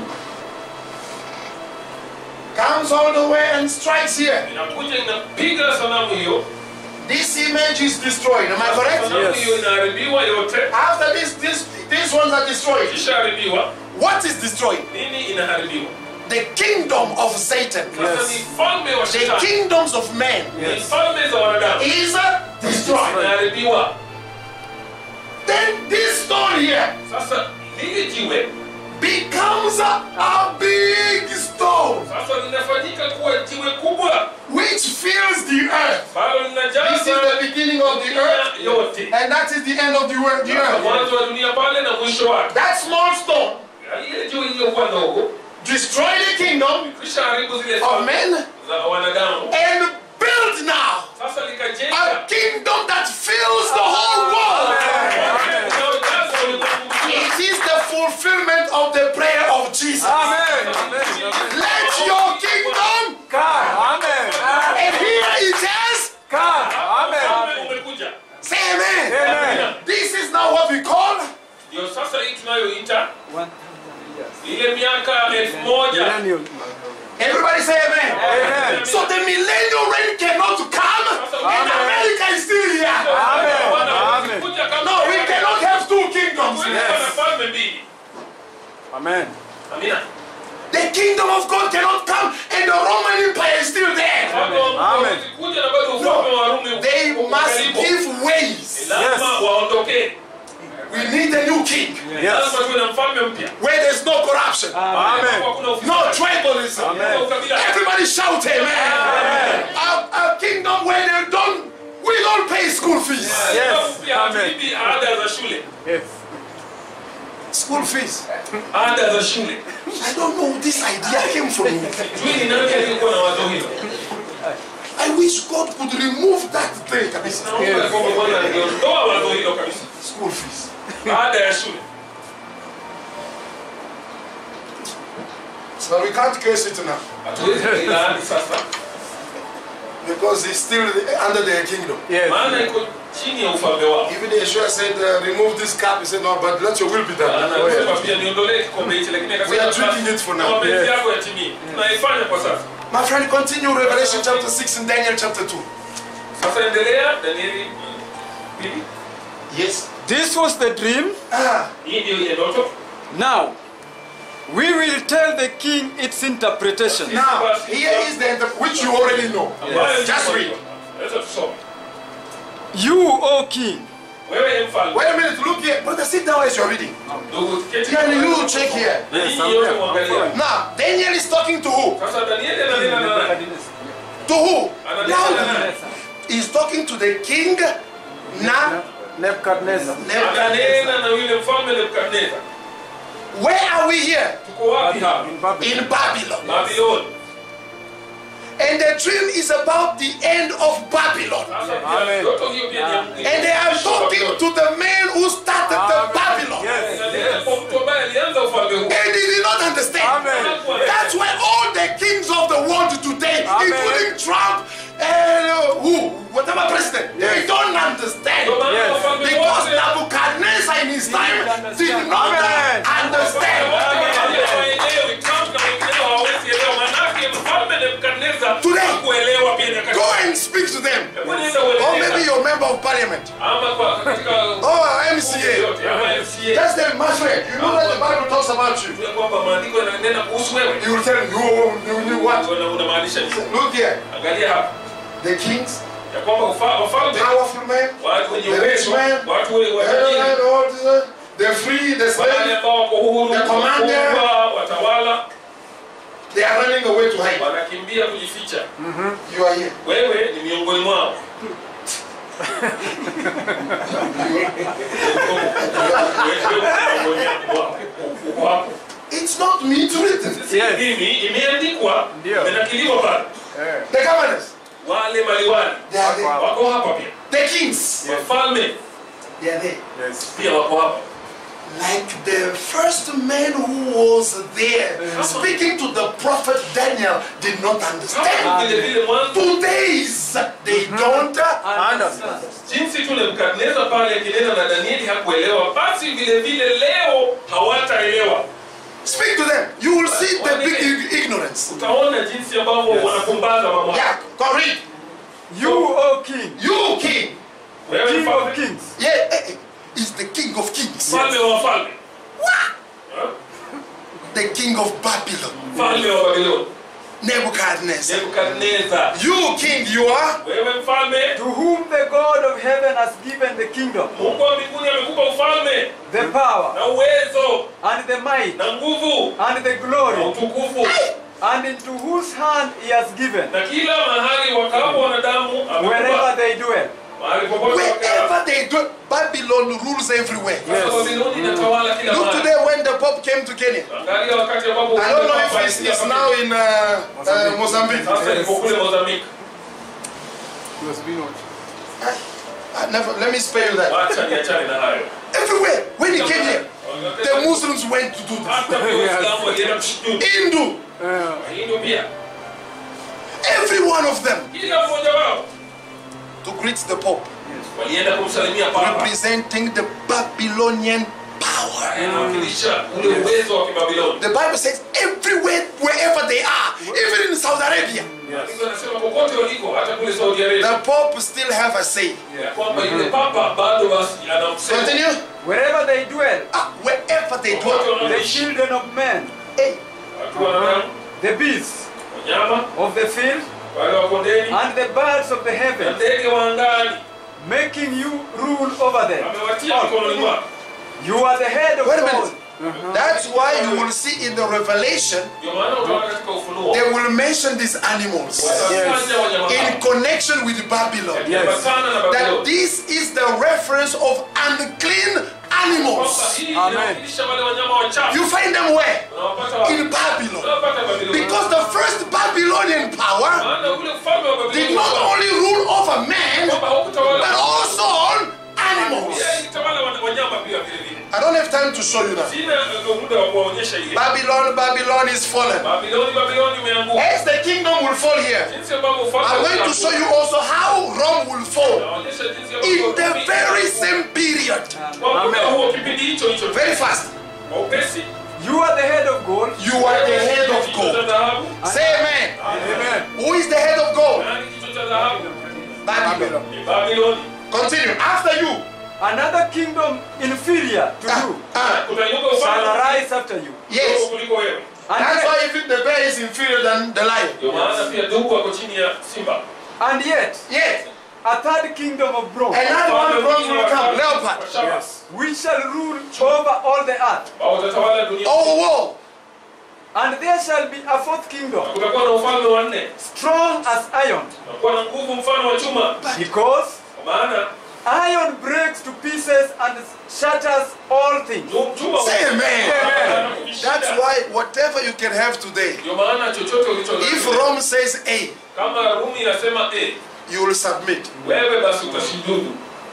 Comes all the way and strikes here. Inakuja inapiga sanamu hiyo. This image is destroyed. Am I correct? Sanamu hiyo inaharibiwa yote. After these ones are destroyed. Ikishaharibiwa, What is destroyed? nini inaharibiwa? The kingdom of Satan. Sasa ni falme wa The shetani. kingdoms of men Ni falme za wanadamu. is destroyed. Inaharibiwa. Then this stone here Sasa hili jiwe becomes a big stone sasa linafanyika kuwa jiwe kubwa which fills the earth. ambalo This is linajaza the beginning of the dunia earth, yote. and that is the end of the earth. Mwanzo wa dunia pale na mwisho wake. That small stone Ile jiwe lililokuwa ndogo destroyed the kingdom kisha haribu zile of falme men za wanadamu. and built now Sasa a likajenga kingdom that fills the whole world. unaojaza ulimwengu mzima. It is the fulfillment of the prayer of Jesus. Amen. Let your kingdom Come. Amen. and here it is. Come. Ufalme Amen. umekuja. Say amen. Amen. This is now what we call Ndio sasa hii tunayoita 1,000 years. ile miaka 1000. Millennium. everybody say amen. Amen. So the millennial reign cannot come and America is still here. Amen. No, we cannot have two kingdoms. Amen. Amina. The kingdom of God cannot come and the Roman Empire is still there. Amen. They must give ways. Lazima waondoke. We need a new king Yes. Lazima tuwe na mfalme mpya. where there's no corruption, Amen. Hakuna ufisadi. no tribalism. Amen. Everybody shout amen. A kingdom where we don't pay school fees. Yes. Pia hatulipi ada za shule. Yes. School fees. Ada za shule. I don't know who this idea came from. Sijui ni nani aliyekuwa na wazo hilo. I wish God could remove that thing kabisa. Naomba kwamba Bwana angeondoa wazo hilo kabisa. School fees. Ada ya shule. So we can't curse it now. Hatuwezi kuilaani sasa. Because it's still under their kingdom. Maana iko chini ya ufalme wao. Even Yeshua said, remove this cup. He said, no, but let your will be done. Anasema pia niondolee kikombe hichi, lakini We are akasema drinking it for now. mapenzi yako yatimie. Tunaifanya kwa sasa. My friend, continue Revelation chapter 6 and Daniel chapter 2. Sasa endelea Danieli 2. Yes. This was the dream. Hii ndio ile ndoto. Now, we will tell the king its interpretation. Now, here is the which you already know. Ambayo Just iko read. hivyo. Leta tusome. You, O king, Wewe ni mfalme. Wait a minute, look here. Brother, sit down as you're reading. Ndugu keti. Can you check here? Na nyinyi yote muangalia. Now, Daniel is talking to who? Sasa Danieli ananena na nani? To who? Ananena na Now, nani? he's talking to the king now. Nebuchadnezzar. Ananena na yule mfalme Nebukadneza. Where are we here? Tuko wapi hapa? In Babylon. Babylon. And the dream is about the end of Babylon. Sasa pia ndoto hiyo pia ni ya Mungu. And they are talking to the man who started the Babylon. Kwa mtu ambaye alianza ufalme huu. And he did not understand. That's why all the kings of the world today, including Trump and whatever president, they don't understand. Because Nebuchadnezzar in his time did not understand. Today, go and speak to them. Or maybe your member of parliament. Or MCA. That's the my friend. You know that the Bible talks about you. You will tell him, you knew what? Look here. The kings, powerful men, the rich men, the free, the slave, the commander, they are running away to hide. Wanakimbia kujificha. You are here. Wewe ni miongoni mwao. It's not me, it's written. Mimi imeandikwa, imenakiliwa pale. The governors, Wale maliwali they are there. wako hapa pia. The kings, Wafalme they are there. pia wako hapa. Like the first man who was there speaking to the prophet Daniel did not understand. Kama vile vile mwanzo Today's they don't understand. jinsi tu Nebukadneza pale akinena na Danieli hakuelewa, basi vile vile leo hawataelewa. Speak to them. You will see the big ignorance. Utaona jinsi ambavyo wanapumbaza mambo. Yeah, go read. You, O king, You king. Wewe king mfalme. of kings, Yeah, is the king of kings. Mfalme wa wafalme. The king of Babylon. Mfalme wa Babiloni. Nebuchadnezzar. Nebukadneza. You king, you are. Wewe mfalme, to whom the God of heaven has given the kingdom, Mungu wa mbinguni amekupa ufalme the power, na uwezo and the might, na nguvu and the na glory, utukufu, and into whose hand he has given, na kila mahali wakapo wanadamu wherever amekupa they dwell. mahali popote wakapo. Wherever they do, Babylon rules everywhere. Sasa Babiloni inatawala kila Look mahali. today when the Pope came to Kenya. Angalia wakati ambapo I don't know if it's now in Mozambique. sasa niko kule Mozambique. Let me spare you that. Acha niachane na hayo. Everywhere. When he came here, the Muslims went to do this. Hata pia Waislamu walienda kushtuka. Hindu, Hindu pia. every one of them, Kila mmoja wao to greet the Pope, walienda kumsalimia Papa. representing the Babylonian power. Anawakilisha ule uwezo wa Kibabiloni. The Bible says everywhere, wherever they are, even in Saudi Arabia, Maandiko yanasema kokote waliko, hata kule Saudi Arabia, the Pope still have a say. ya kwamba yule Papa bado basi anamsema. Continue. Wherever they dwell, Wherever they Kokote dwell, the wanaoishi, children of men, hey, watu wanadamu, the beasts wanyama, of the field, wale wa kondeni, and the birds of the na heaven, ndege wa angani, making you rule over them. amewatia mikononi mwako. You are the head of wait a all. minute. That's why you will see in the Revelation, Ndio maana utaona katika Ufunuo they will mention these animals watafanya wanyama in hao connection with Babylon. yakiambatana na That Babiloni. this is the reference of unclean animals. hii Amen. inawakilisha wale wanyama wachafu. You find them where? Unawapata wapi? In Babylon. Unawapata Babiloni. Because the first Babylonian power Maana ule ufalme wa Babiloni did not only rule over men, kwamba haukutawala but also on animals. pia ilitawala wanyama pia vile vile. I don't have time to show you that. Sina muda wa kuwaonyesha ile. Babylon is fallen. Babiloni umeanguka. As the kingdom will fall here, Jinsi ambavyo ufalme I'm going to show you also how Rome will fall naonyesha jinsi ambavyo in the very same period. kwa muda huo kipindi hicho Very fast. kwa upesi You are the head of gold. You are the head of kichwa cha gold. dhahabu. Say amen. Amen. Who is the head of gold? Nani kichwa cha dhahabu? Babylon. Ni Babiloni. Continue. After you. Another kingdom inferior to you Utainuka shall ufalme arise after you. Yes. kuliko wewe. And That's yet, why even the bear is inferior than the lion. Ndio maana pia dubu wako chini ya simba. and yet, Yes. a third kingdom of bronze, Another one of bronze will come. Leopard. Yes. which shall rule over all the earth. Wao watatawala dunia. Oh, whoa. And there shall be a fourth kingdom, Kutakuwa na ufalme wa nne. strong as iron, Kutakuwa na nguvu mfano wa chuma. because Kwa maana iron breaks to pieces and shatters all things. chuma Say amen. Amen. That's why whatever you can have today, Ndio maana chochote ulicho if Rome says A, kama Rumi inasema you will submit. wewe basi utashindudu.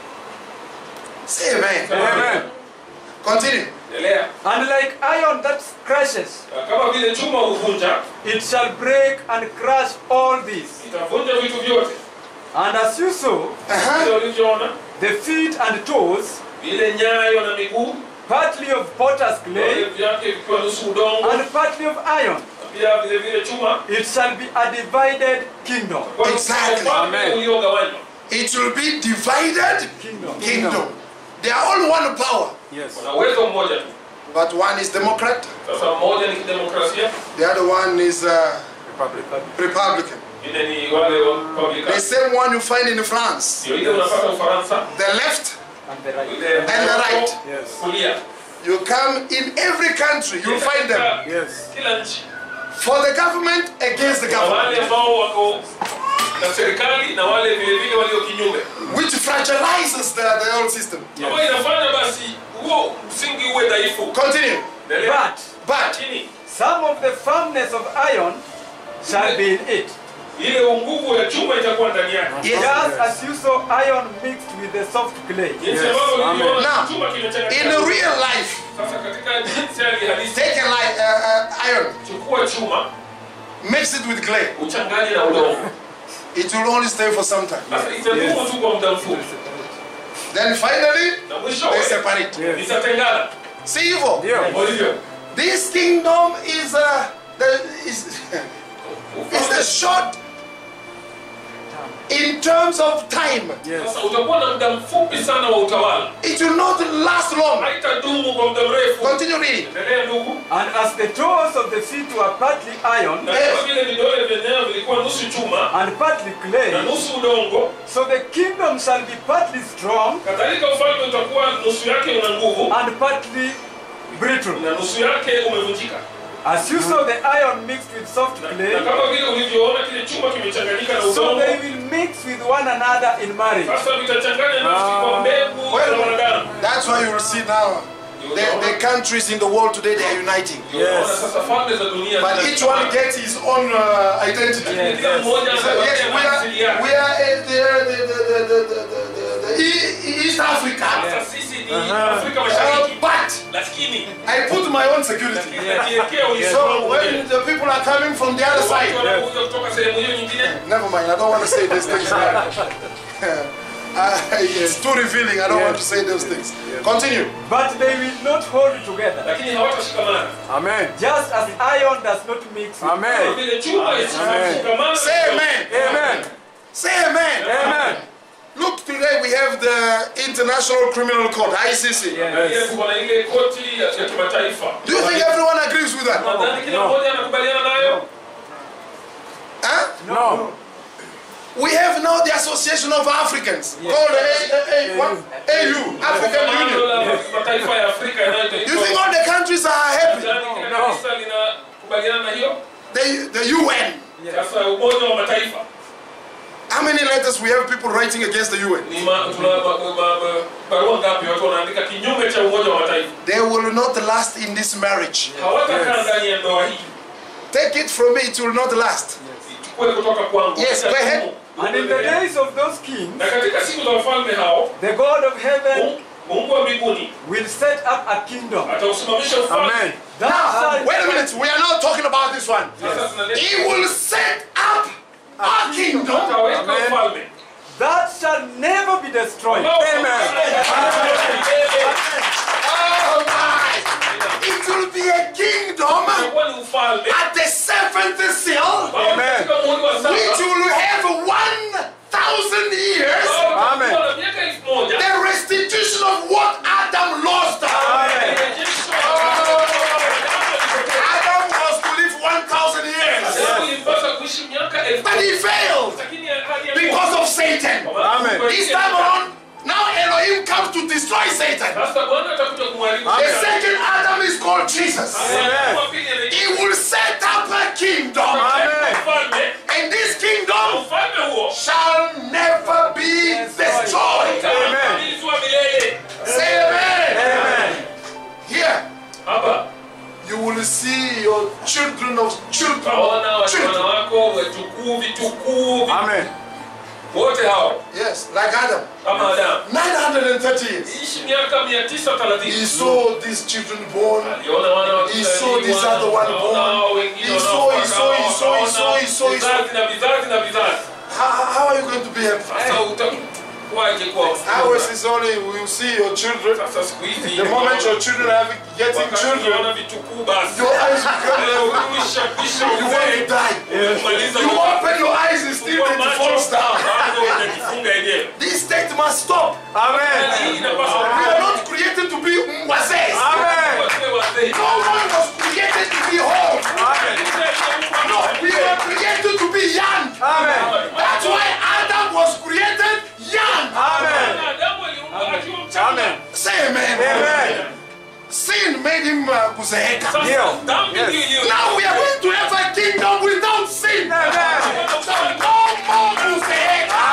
Say amen. Amen. Continue. Endelea. And like iron that crushes, Kama vile chuma huvunja, it shall break and crush all these. itavunja vitu vyote. And as you saw, Vile ulivyoona, the feet and toes, vile nyayo na miguu, partly of potter's vile clay vyake vikiwa nusu udongo, and partly of iron, na pia vile vile chuma, it shall be a divided kingdom. kwa Exactly. ufalme Amen. uliogawanywa. It will be divided kingdom. They are all one power, Yes. Kuna uwezo mmoja tu. but one is Democrat, Sasa mmoja ni kidemokrasia, the other one is Republican. ile ni wale wa The Republican. same one you find in France. Ndio ile unapata Ufaransa, The left, And the right. ile And the right. Yes. kulia. you come in every country, you'll find them. Yes. Kila nchi. For the government against the Na wale government, ambao wako na serikali na wale vile vile walio kinyume. which fragilizes the whole system. Ambayo inafanya basi huo msingi uwe dhaifu. Continue. Endelea. But Lakini Some of the firmness of iron shall be in it, ile nguvu ya chuma itakuwa ndani yake. yes. just as you saw iron mixed with the soft clay. Jinsi ambavyo ulivyoona Now, chuma in kimechanganyika. real life, Sasa katika jinsi hali halisi, take iron, chukua chuma, mix it with clay. uchanganye na udongo. It will only stay for some time. Sasa itadumu tu kwa muda mfupi. Then finally, Na mwisho they separate. itatengana. See evil. Kwa hivyo, This kingdom is the short in terms of time. sasa utakuwa na muda mfupi sana wa utawala. It will not last long. Haitadumu kwa muda mrefu. Continue reading. Endelea ndugu. And as the toes of the feet were partly iron Na kama vile vidole vya nyayo vilikuwa nusu chuma and partly na clay, nusu udongo, so the kingdom shall be partly strong kadhalika ufalme utakuwa nusu yake una nguvu and partly brittle. na nusu yake umevunjika. As you saw the iron mixed with soft Na clay, kama vile ulivyoona kile chuma kimechanganyika na so udongo, they will mix with one another in marriage. sasa vitachanganya nafsi kwa mbegu za wanadamu. That's why you will see now the countries in the world today, they are uniting. Unaona sasa falme za dunia But each one gets his own identity. Lakini kila mmoja So yes, anapatia asili yake. we are the East Africa. Sasa sisi ni Afrika Mashariki, But lakini I put my own security. najiwekea ulinzi So wangu when mwenyewe. the people are coming from the other Watu side, wanakuja kutoka sehemu hiyo nyingine, never mind, I don't want to say these things. It's too revealing, I don't want to say those things. Continue. But they will not hold together, lakini hawatashikamana. Amen. Just as iron does not mix with Kama clay. vile chuma isivyofungamana. Say amen. Amen. Say amen. Amen. Look, today we have the International Criminal Court, ICC. Ile kuna ile koti ya kimataifa. Do you think everyone agrees with that? Nadhani kila mmoja anakubaliana nayo. Huh? No. We have now the Association of Africans called AU, African Union. Mataifa ya Afrika You think all the countries are happy? Nadhani kila kanisa linakubaliana na hiyo. The UN. Sasa Umoja wa Mataifa. How many letters we have people writing against the UN? Ni barua ngapi watu wanaandika kinyume cha Umoja wa Mataifa? They will not last in this marriage. Hawatakaa ndani ya ndoa hii. Take it from me, it will not last. Chukue kutoka kwangu. Yes, go ahead. And in the days of those kings, Na katika siku za wafalme hao, the God of heaven Mungu wa mbinguni will set up a kingdom. atausimamisha ufalme. Amen. Now, wait a minute. We are not talking about this one. Sasa tunaleta He will set up a kingdom. ataweka Amen. ufalme. That shall never be destroyed. Amen. Oh my! It will be a kingdom Itakuwa ni ufalme. at the seventh seal, Amen. Katika muhuri wa saba, which will have 1,000 years. Amen. utakuwa na miaka 1000. The restitution of what Adam lost. Amen. Adam was to live 1,000 years, but he failed because of Satan. Amen. This time around, now Elohim comes to destroy Satan. The second Adam is called Jesus. He will set up a kingdom, and this kingdom shall never be destroyed. Say amen. Amen. Here, you will see your children of children. Amen. Wote hao Yes, like Adam. kama Adamu 930 years. ishi miaka 930. He saw these children born. Aliona wana wa He saw this other one born. He saw. vizazi na vizazi na vizazi. How are you going to be happy? Sasa utakuwaje kwa Ours is only we will see your children. sasa siku hizi The moment your children are getting children, unaona vitukuu basi. your eyes will come. You want to die. You open your eyes and still it falls down. This state must stop. Amen. We are not created to be mwazes. Amen. No one was created to be old. No, we were created to be young. Amen. That's why Adam was created young. Amen. Amen. Say amen. Amen. Sin made him kuzeeka. Now we are going to have a kingdom without sin. Amen. So no more kuzeeka.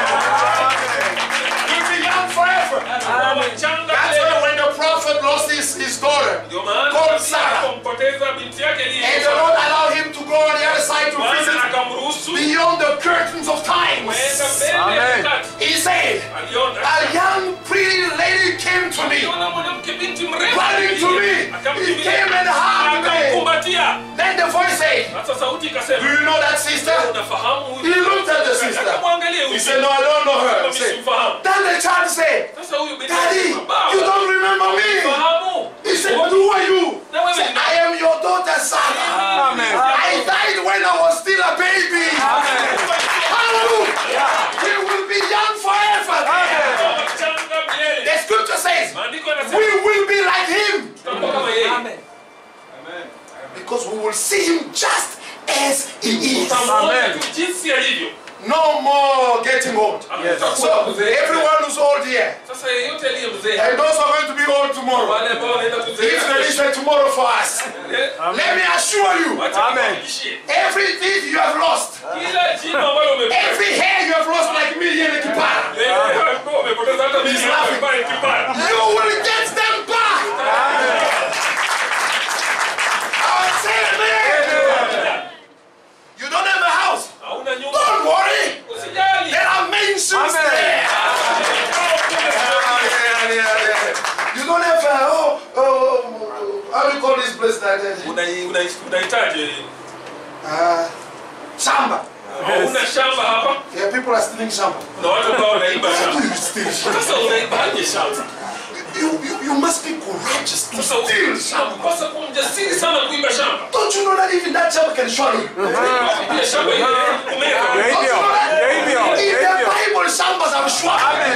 We'll be young forever. That's why when the prophet lost his daughter, called Sarah, and the Lord allowed him to go on the other side to visit beyond the curtains of time. Amen. He said, a young pretty lady came to me, running to me. He came and hugged me. Then the voice said, do you know that sister? He looked at the sister. He said, no, I don't know her. Then the child said, Daddy, you don't remember me. He said, but who are you? He said, I am your daughter Sarah. Amen. I died when I was still a baby. Amen. Hallelujah. We will be young forever. The scripture says, we will be like him. Amen. Because we will see him just as he is. Amen. No more getting old. Yes. So, everyone who's old here, and those who are going to be old tomorrow, if there is a tomorrow for us, let me assure you, Amen. every teeth you have lost, every hair you have lost like me here in Kipara, you will get them back. Say amen. You don't have a house. Don't worry. There are mansions there. You don't have how do you call this place that? Shamba. Yeah, people are stealing shamba. How do you steal shamba? You must be courageous to steal shamba. Don't you know that even that shamba can swallow you? Don't you know that? In the Bible, shambas have swallowed.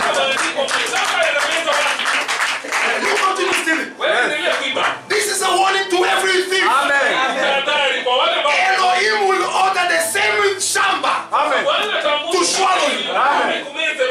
You continue stealing. This is a warning to every thief. Amen. Elohim will order the same shamba Amen. to swallow you. Amen.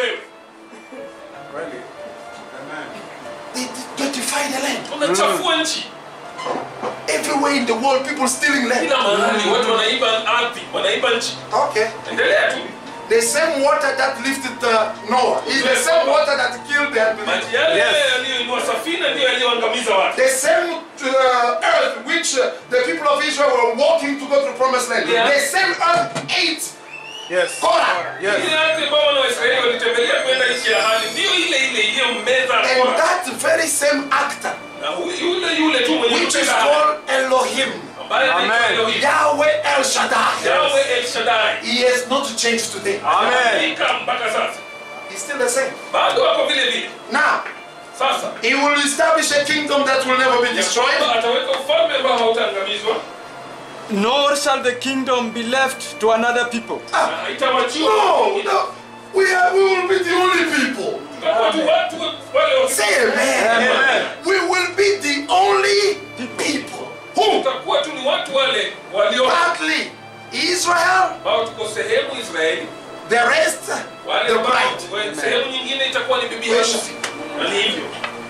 They defy the land. Everywhere in the world, people stealing land. Okay. The same water that lifted Noah is the same water that killed the unbelievers. Maji yale yaliyoinua safina ndio yaliyoangamiza watu. The same earth which the people of Israel were walking to go to the promised land. Yeah. The same earth ate Korah. Ile ardhi ambayo wana wa Israeli walitembelea kwenda nchi ya ahadi ndio ile ile iliyomeza And Korah. that very same actor, Na yule tu mwenye which is kutenda called Elohim, ambaye anaitwa Elohim. Yahweh El Shaddai, Yahweh El Shaddai. he has not changed today. Amefika mpaka sasa. He's still the same. Bado wako vile vile. Now, Sasa he will establish a kingdom that will never be destroyed. ataweka ufalme ambao hautaangamizwa. Nor shall the kingdom be left to another people. Na haitawachiwa No, wengine. no. We will be the only people. Tutakuwa tu watu wale wa Say amen. Amen. We will be the only people. Who? tutakuwa tu ni watu wale walio Partly Israel, ambao tuko sehemu Israeli. the rest, Wale the ambao bride. sehemu nyingine itakuwa ni bibi harusi. Na ni hivyo.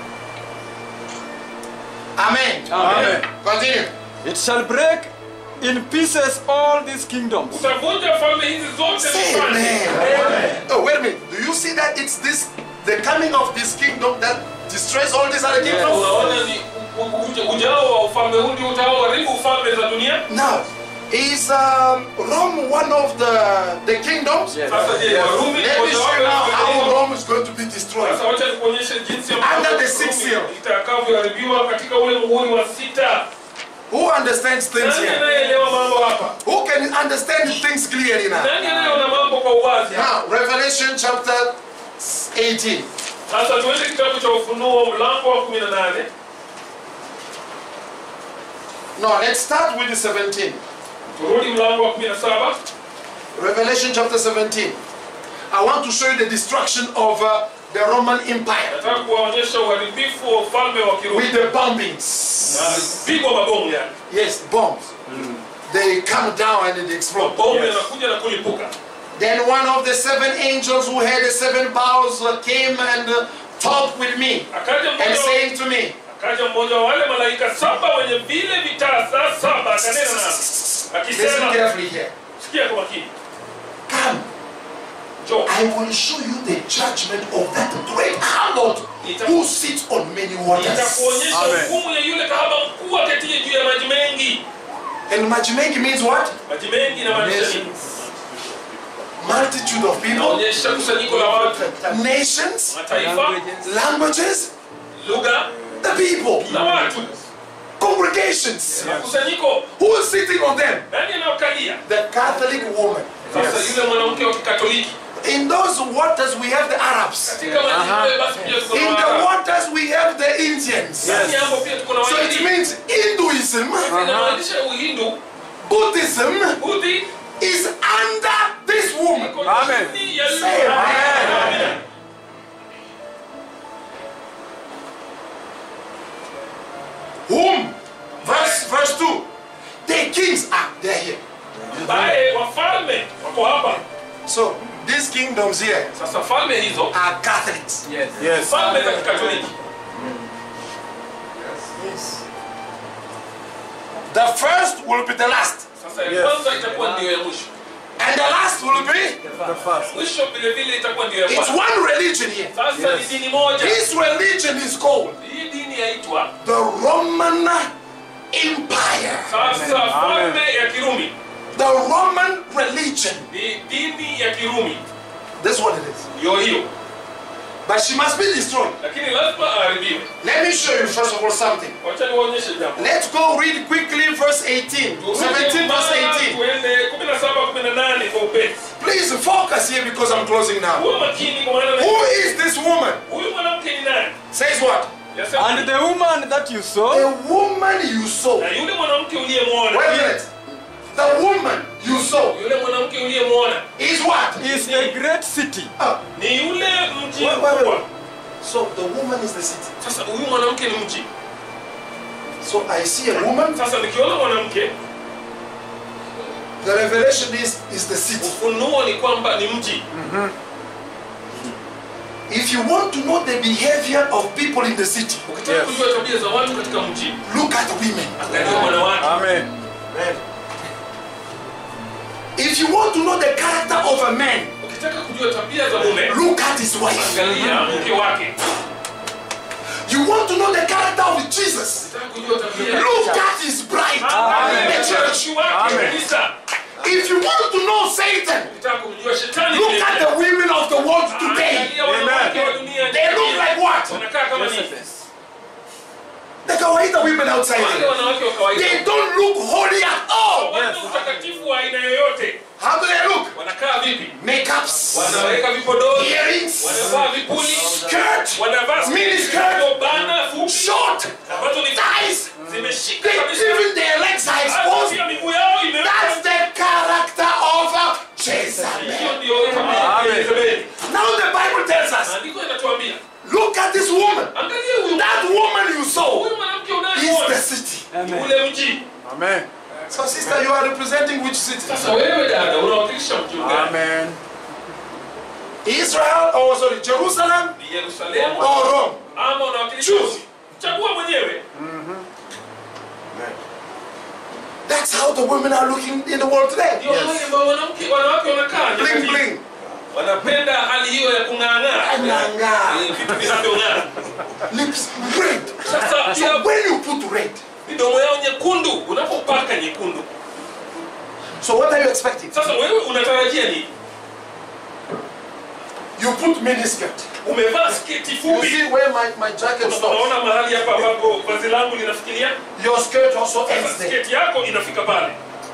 Amen. Amen. Continue. It shall break in pieces all these kingdoms. Utavunja falme hizi zote Say zifanye. amen. Oh, wait a minute. Do you see that it's this, the coming of this kingdom that destroys all these other kingdoms? Unaona ni ujao wa ufalme huu ndio utaoharibu ufalme za dunia. Now, is Rome one of the kingdoms? Sasa je, Warumi ni Let me show you now how mojawapo. Rome is going to be destroyed. Sasa wacha nikuonyeshe jinsi Under the sixth seal. itakavyoharibiwa katika ule muhuri wa 6. Who understands things Nani here? anayeelewa mambo hapa? Who can understand things clearly now? Nani anayeona mambo kwa uwazi? Now, Revelation chapter 18. Sasa tuende kitabu cha Ufunuo mlango wa 18. No, let's start with the 17. Turudi mlango wa 17. Revelation chapter 17. I want to show you the destruction of the Roman Empire Nataka kuwaonyesha uharibifu wa ufalme wa Kirumi. with the bombings. Pigwa mabomu yani. Yes, bombs. They come down and they explode. Bomu yanakuja na kulipuka. Then one of the 7 angels who had the 7 bowls came and talked with me and saying to me, Akaja mmoja wa wale malaika 7 wenye vile vitasa 7 akanena nami. listen Akisema, carefully here. sikia kwa makini. Come, Njoo. I will show you the judgment of that great harlot who sits on many waters. Nitakuonyesha hukumu ya yule kahaba mkuu aketiye juu ya maji mengi. And Majimegi means what? Maji mengi inamaanisha nini? Multitude of people, Inaonyesha kusanyiko la watu, nations, mataifa, languages, lugha the people, na watu. congregations. Kusanyiko, Who is sitting on them? nani anaokalia? The Catholic woman. Sasa yule mwanamke wa Kikatoliki. In those waters we have the Arabs. Katika maji yale basi pia tuko In na the Waarabu. waters we have the Indians. Ndani hapo pia tuko na So it Wahindi. means Hinduism, Inamaanisha Uhindu, Buddhism Buddhi, is under this woman. iko Amen. chini ya yule. Say amen. Amen. Whom? Verse 2. The kings are there here. Ambaye wafalme wako hapa. So these kingdoms here Sasa falme hizo, are Catholics. falme za Kikatoliki. The first will be the last. Sasa ya kwanza itakuwa ndio ya mwisho. And the last will be, Mwisho vile vile itakuwa ndio ya it's kwanza. one religion here. Sasa ni dini moja. This religion is called Hii dini yaitwa the Roman Empire. sasa falme ya Kirumi. The Roman religion. Ni dini ya Kirumi. That's what it is. Ndio hiyo. But she must be destroyed. Lakini lazima aharibiwe. Let me show you first of all something. Wacha niwaonyeshe jambo. Let's go read quickly verse 18. 17 verse 18. Tuende 17 18 kwa upesi. Please focus here because I'm closing now. Kuwa makini kwa maana Who is this woman? huyu mwanamke ni nani? Says what? Yasema, And the woman that you saw The woman you saw. na yule mwanamke uliyemwona. Wait a minute. The woman you saw Yule mwanamke uliyemwona is what? is a great city. ni yule mji Wait. mkubwa. So the woman is the city. Sasa huyu mwanamke ni mji. So I see a woman. Sasa nikiona mwanamke, The revelation is the city. ufunuo ni kwamba ni mji. If you want to know the behavior of people in the city, Ukitaka kujua tabia za watu katika mji, look at women. angalia wanawake. Amen. If you want to know the character of a man, his wife. Angalia mke wake. You want to know the character of Jesus? Unataka kujua tabia. Look at his bride, the church. If you want to know Satan, Unataka kumjua shetani. look at the women of the world today. Angalia wanawake wa dunia. They look like what? Wanakaa kama nini? The kawaida women outside Wale there. wanawake wa kawaida. They don't look holy at all. Wana utakatifu wa aina yoyote. How do they look? Wanakaa vipi? Makeups, Wanaweka vipodozi. earrings, Wanavaa vipuli. skirt, Wanavaa miniskirt, bana fupi. short, Ambazo ni thighs. zimeshika They, kabisa. even their legs are Hata exposed. pia miguu yao That's imewekwa. the character of Jezebel. Hiyo ndio tabia ya Yezebeli. Now the Bible tells us, Maandiko yanatuambia, look at this woman. angalia huyu. That woman you saw Huyu mwanamke is unayemwona. the city. Ule mji. Amen. So sister, you are representing which city? Sasa wewe dada unawakilisha mji gani? Amen. Israel, or sorry, Jerusalem Ni Yerusalemu or Rome? ama unawakilisha Choose. chagua mwenyewe. That's how the women are looking in the world today. Ndio wale ambao wanawake wanakaa Bling nyakati. bling. Wanapenda hali hiyo ya kung'ang'aa. Ng'ang'aa. Vitu vinavyong'aa. Lips red. Sasa So pia when you put red, midomo yao nyekundu, unapopaka nyekundu. so what are you expecting? Sasa wewe unatarajia nini? You put miniskirt. Umevaa sketi You fupi. see where my jacket stops? Unaona mahali hapa ambapo vazi langu linafikiria? Your skirt also ends Sasa there. sketi yako inafika pale.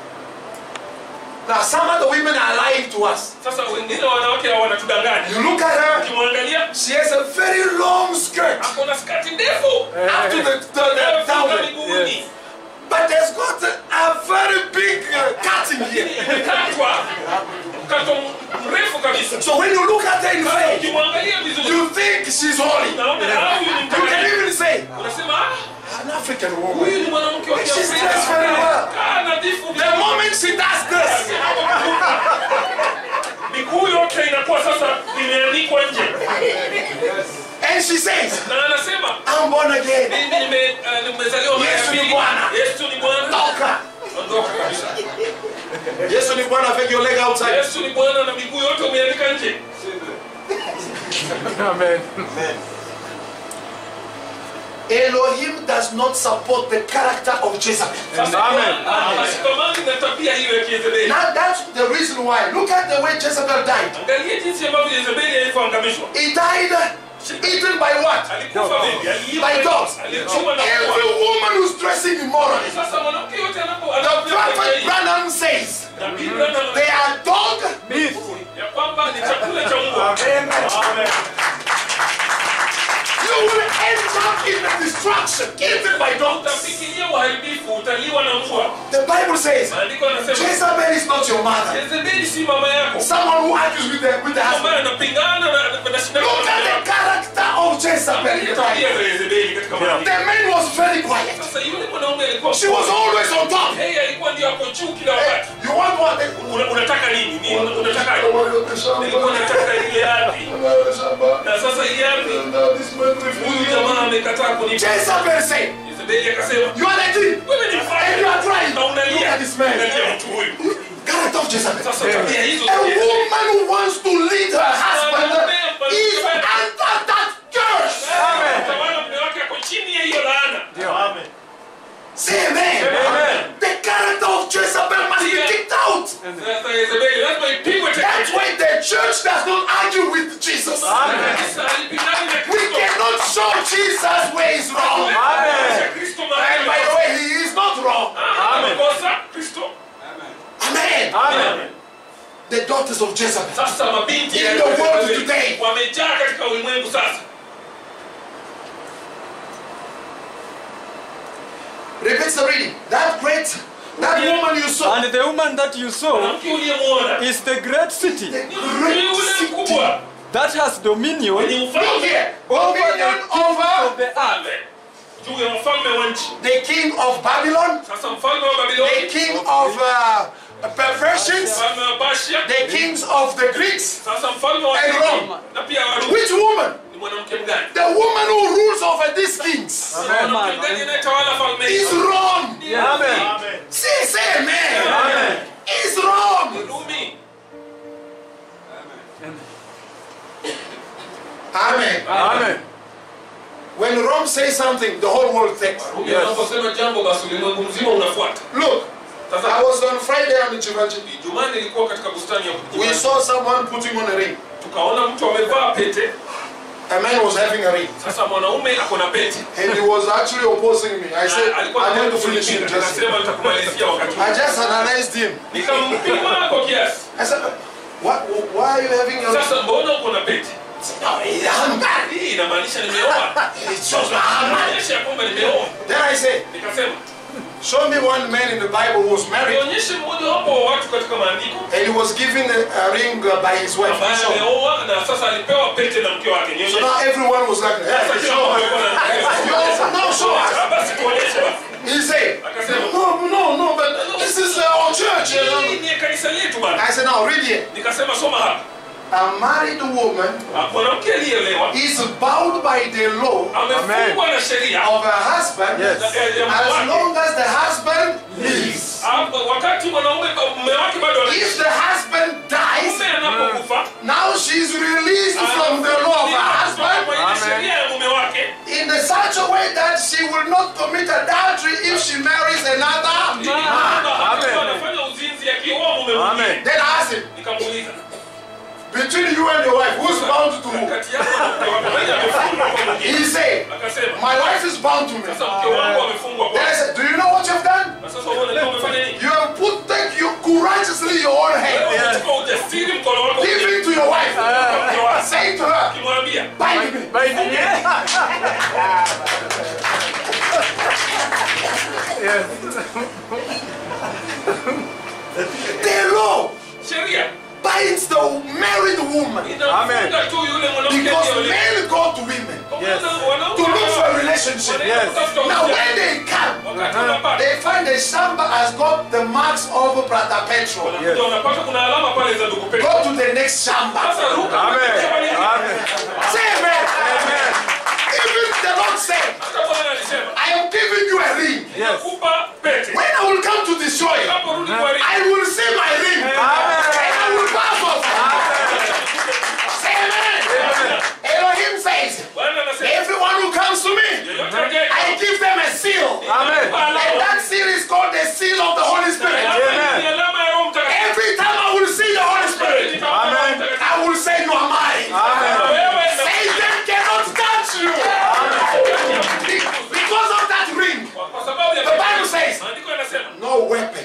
Now some of the women are lying to us. Sasa wengine wanawake hao wanatudanganya. You look at her, Ukimwangalia she has a very long skirt ako na skati ndefu. up to the Ndefu down. miguuni. But there's got a very big cutting here. Imekatwa. Mkato mrefu kabisa. So when you look at her in Sasa face, ukimwangalia vizuri, you think she's holy. unaona huyu ni You can mtakatifu. even say, Unasema an African huyu woman. ni mwanamke wa She's Kiafrika. dressed very well. Kaa nadhifu. The moment she does this, Miguu yote inakuwa sasa imeanikwa nje. and she says, Na anasema I'm born again. mimi nimezaliwa mara ya Yesu ni pili. Bwana. Yesu ni Bwana. Toka. Ondoka kabisa. Yesu ni Bwana, take your leg outside. Yesu ni Bwana na miguu yote umeanika nje. Amen. Elohim does not support the character of Jezebel. Sasa Amen. asikamani na tabia hiyo ya Yezebeli. Now that's the reason why. Look at the way Jezebel died. Angalia jinsi ambavyo Yezebeli alivyoangamishwa. He died eaten by what? Alikufa vipi? By dogs. Alichomwa na Every mbwa. woman who's dressing immorally. Sasa mwanamke yote The prophet Branham says they are dog. ya kwamba ni chakula cha mbwa. You will end up in the destruction eaten by dogs. Utafikiria uharibifu, utaliwa na mbwa. The Bible says Maandiko yanasema Jezebel is not your mother. Yezebeli si mama yako. Someone who argues with the husband. Ambaye anapingana na shida Look at the character of Jezebel in the tabia Bible. za Yezebeli katika maandiko. The man was very quiet. Sasa yule mwanaume alikuwa She was always on top. yeye alikuwa ndio hapo juu kila Hey, wakati. you want what? Unataka nini? Unataka nilikuwa nataka ile ardhi. Na sasa ile ardhi huyu jamaa amekataa kunipa. Jezebel said, Yezebeli akasema, you are the king. wewe ni And mfalme you are crying. na Look unalia. at this man. Unalia mtu huyu. Character of Jezebel. Sasa tabia hizo A woman who wants to lead her husband is under that curse. Tawala mume wake ako chini ya hiyo laana. Say amen. The character of Jezebel must be kicked out. Sasa Yezebeli lazima ipigwe tena. That's why the church does not argue with Jesus. Kanisa halipingani na We Kristo. cannot show Jesus where he's wrong. Kristo And by the way, he is not wrong. amekosa Kristo. Amen. The daughters of Jezebel. Sasa mabinti In the world today. wamejaa katika ulimwengu sasa. Repeat the reading. That woman you saw. And the woman that you saw Mwanamke uliyemuona is the great city The ni great yule city. mkubwa that has dominion mwenye Look ufalme here. over the Dominion kings over of the earth. juu ya mfalme wa nchi. the king of Babylon, Sasa mfalme wa the Babiloni, king of Persians, mfalme wa Persia, the kings of the Greeks. sasa mfalme wa And Rumi Rome. na pia Warumi. Which woman? Ni mwanamke mgani? The woman who rules over these kings Mwanamke mgani anayetawala falme is hizo? Rome. Amen. Say amen. Is Rome. Rumi. Amen. Amen. When Rome says something, the whole world thinks. Unaposema jambo basi ulimwengu mzima unafuata. Look, I was on Friday on the Jumanji. Jumanne nilikuwa katika bustani ya Jumanne. We saw someone putting on a ring. Tukaona mtu amevaa pete. A man was having a ring. Sasa mwanaume ako na pete. And he was actually opposing me. I said, I'm going to finish him. Akasema nitakumalizia wakati. I just analyzed him. Nikampima kwa kiasi. I said, why are you having a ring? Sasa mbona uko na pete? Hii inamaanisha nimeoa. Inaonyesha kwamba nimeoa. Then I said, Nikasema, show me one man in the Bible who was married nionyeshe mmoja wapo wa watu katika maandiko and he was given a ring by his wife. ambaye ameoa na sasa alipewa pete na mke wake. So Nionyeshe. now everyone was like, hey, show us. No, show us. Basi tuonyeshe basi. He said, Akasema, no, but this is our church. hii ni kanisa letu bana. I said, now read here. Nikasema soma hapa. A married woman Mwanamke aliyeolewa is bound by the law amefungwa na sheria of her husband as long as the husband lives. wakati mwanaume mume wake bado If the husband dies, mume anapokufa now she's released from the law of her husband sheria ya mume wake in such a way that she will not commit adultery if she marries another man. anafanya uzinzi akioa mume mwingine. Then I asked him, Nikamuuliza, between you and your wife, who's bound to who? kati yako na mke wako nani amefungwa kwa mwingine? He said, Akasema, my wife is bound to me. sasa mke wangu amefungwa Then I kwa. said, do you know what you've done? Na sasa uone leo umefanya nini? You have take you courageously your own hand. Unachukua ujasiri mkono wako. Give it to your wife. Say to her, Kimwambia, bind me. The law sheria binds the married woman inafunga tu yule mwanamke because aliyeolewa. men go to women Wanaume to look for a relationship. Now when they come, wakati wanapata they find the shamba has got the marks of Brother Petro. ndio unapata kuna alama pale za ndugu Petro. Go to the next shamba. Sasa ruka. Say amen. Even the Lord said, Hata Bwana alisema, I am giving you a ring. nakupa pete. When I will come to destroy you, Unaporudi kwa ring. I will see my ring. And I will pass off. Say amen. Elohim says, Bwana anasema, everyone who comes to me, yeyote ajaye I give them a seal. And that seal is called the seal of the Holy Spirit. ni alama ya Roho Mtakatifu. Every time I will see the Holy Spirit, I will say you are mine. Wewe na Satan cannot touch you. Because of that ring, kwa sababu ya the Bible says, maandiko yanasema, no weapon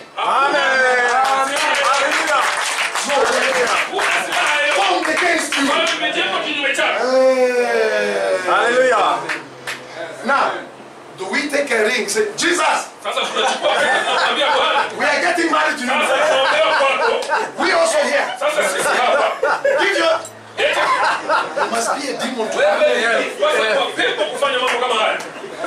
formed against you. Bwana nimejengwa kinyume chako. Hallelujah. Now, do we take a ring? Say, Jesus, Sasa tunachukua pete tunamwambia Bwana, we are getting married to sasa you. tunaombea kwako. We also here. Sasa sisi hapa. Give your. There must be a demon to Wewe kwanza kwa pepo kufanya mambo kama haya.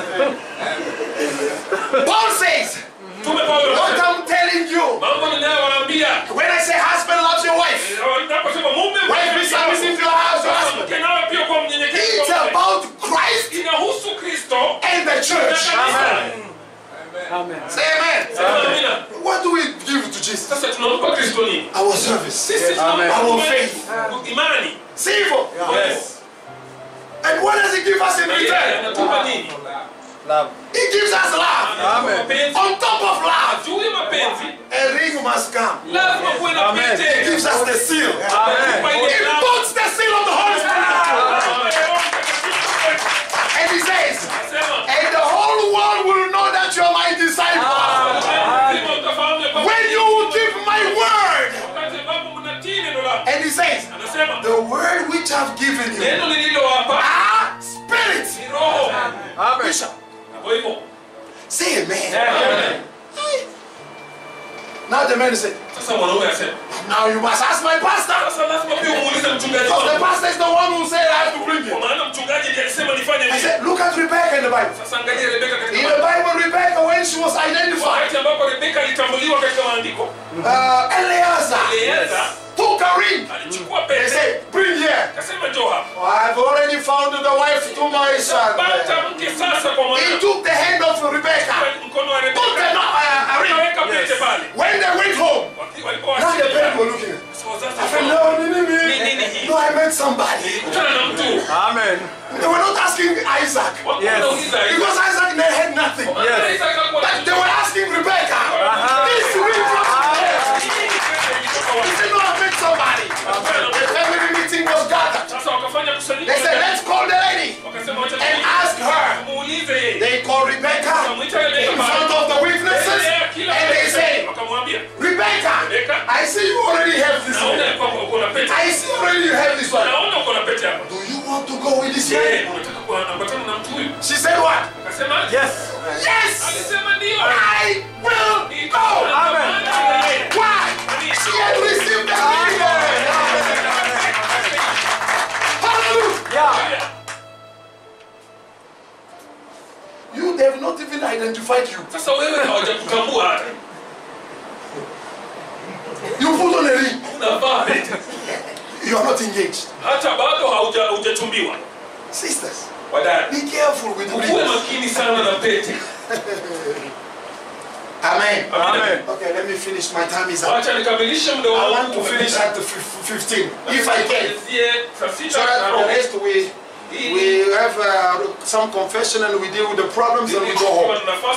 Paul says, Tume Paulo. what I'm telling you, Mambo ninayowaambia. when I say husband loves your wife, Naposema mume wife be submissive to your house, your husband. mke nawe pia kwa mnyenyekevu. It's about Christ Inahusu Kristo. and the church. Amen. Say amen. Amina. What do we give to Jesus? Sasa tunampa Kristo nini? Our service. Sisi tunampa Our faith. imani. Simple. Yes. And what does he give us in Na yeye return? anatupa nini? Love. He gives us love. Amen. Mapenzi. On top of love, Juu ya mapenzi, a ring must come. lazima kuwe na Amen. He pete. gives us the seal. Anatupa ile He alama. puts the seal of the Holy Spirit. And he says, Anasema, and the whole world will know that you are my disciple. lazima utafahamu ya kwamba When you keep my word. wakati ambapo mnatii neno lako. And he says, Anasema, the word which I've given you neno nililowapa are spirit. ni roho. Amen. Bishop, Kwa hivyo, say amen. Amen. Now the man said, Sasa mwanaume anasema, now you must ask my pastor. sasa lazima pia umuulize mchungaji Because the wangu. pastor is the one who said I have to bring Kwa you. maana mchungaji ndiye alisema nifanye I nini. said, look at Rebecca in the Bible. Sasa angalia Rebeka In katika the Bible, Rebecca, when she was identified, wakati ambapo Rebeka alitambuliwa katika maandiko, Eleazar Eleazar took a ring. alichukua They pete, said, bring here. akasema njoo hapa. I've already found the wife to my son. Pata mke sasa kwa He mwana. took the hand of Rebecca, Mkono wa put Rebeka, a ring. akaweka pete pale. When they went home, Walikuwa now the wasili. parents were looking at it. I said, Sasa no, nini hii? no, I met somebody. Kutana na mtu. Amen. They were not asking Isaac. Yes. Because Isaac had nothing. Yes. But they were asking Rebecca. This ring from He said, no, I met somebody. The family meeting was gathered. They said, let's call the lady and ask her. They called Rebecca in front of the witnesses and they say, Rebecca, I see you already have this one. I see already you have this one. Do you want to go with this man? She said what? Yes. Yes! I will go! Amen. Why? She had received the ring. Hallelujah! Yeah. You, they have not even identified you. You put on a ring. You are not engaged. Sisters, be careful with rings. Amen. Amen. Okay, let me finish. My time is up. I want to finish at the 15, if I can. So that for the rest we have some confession and we deal with the problems and we go home.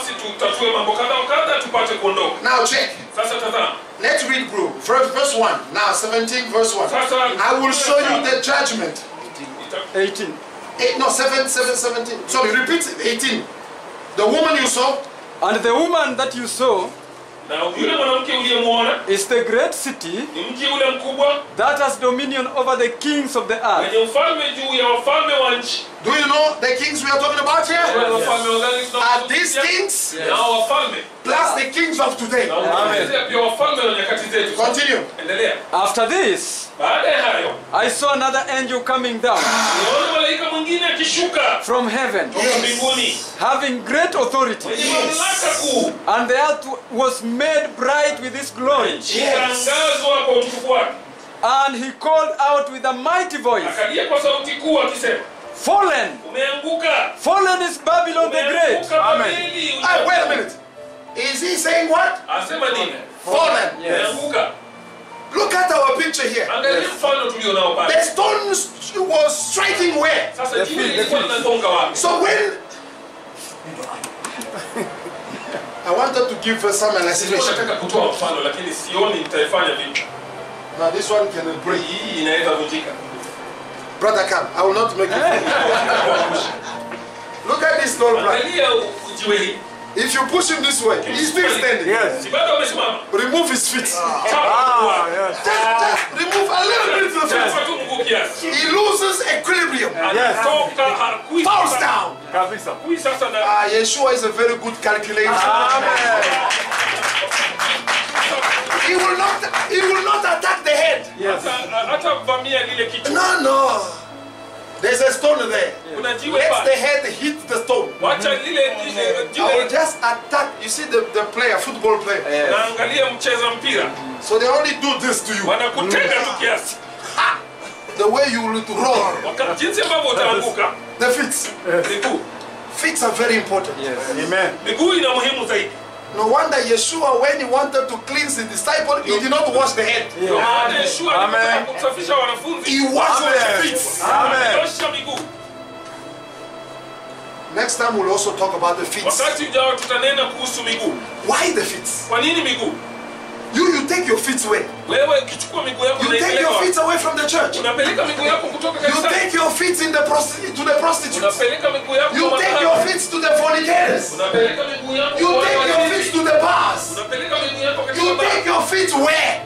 Now check. Let's read through. Verse 1. Now 17 verse 1. I will show you the judgment. 18. 17. Sorry, repeat 18. The woman you saw. And the woman that you saw is the great city that has dominion over the kings of the earth. Do you know the kings we are talking about here? Are these kings plus the kings of today? Continue. After this, I saw another angel coming down from heaven, having great authority, and the earth was made bright with his glory. And he called out with a mighty voice, Fallen! Fallen is Babylon the Great. Amen. Wait a minute. Is he saying what? Fallen. Yes. Look at our picture here. The stone was striking where? So when I wanted to give some illustration. Now this one can break. Brother, come. I will not make it. Look at this tall brother. If you push him this way, he's still standing. Yes. Remove his feet. Yes. Just remove a little bit of the feet. He loses equilibrium. Yes. Falls down. Yeshua is a very good calculator. Amen. He will not attack the head. Yes. No. There's a stone there. Let the head hit the stone. I will just attack. You see the player, football player. So they only do this to you. The way you will roll. The feet. Feet are very important. Yes. Amen. No wonder Yeshua, when he wanted to cleanse the disciple, he did not wash the head. Amen. He washed the feet. Amen. Next time we'll also talk about the feet. Why the feet? You take your feet away. You take your feet away from the church. You take your feet to the prostitutes. You take your feet to the fornicators. You take your feet to the bars. You take your feet where?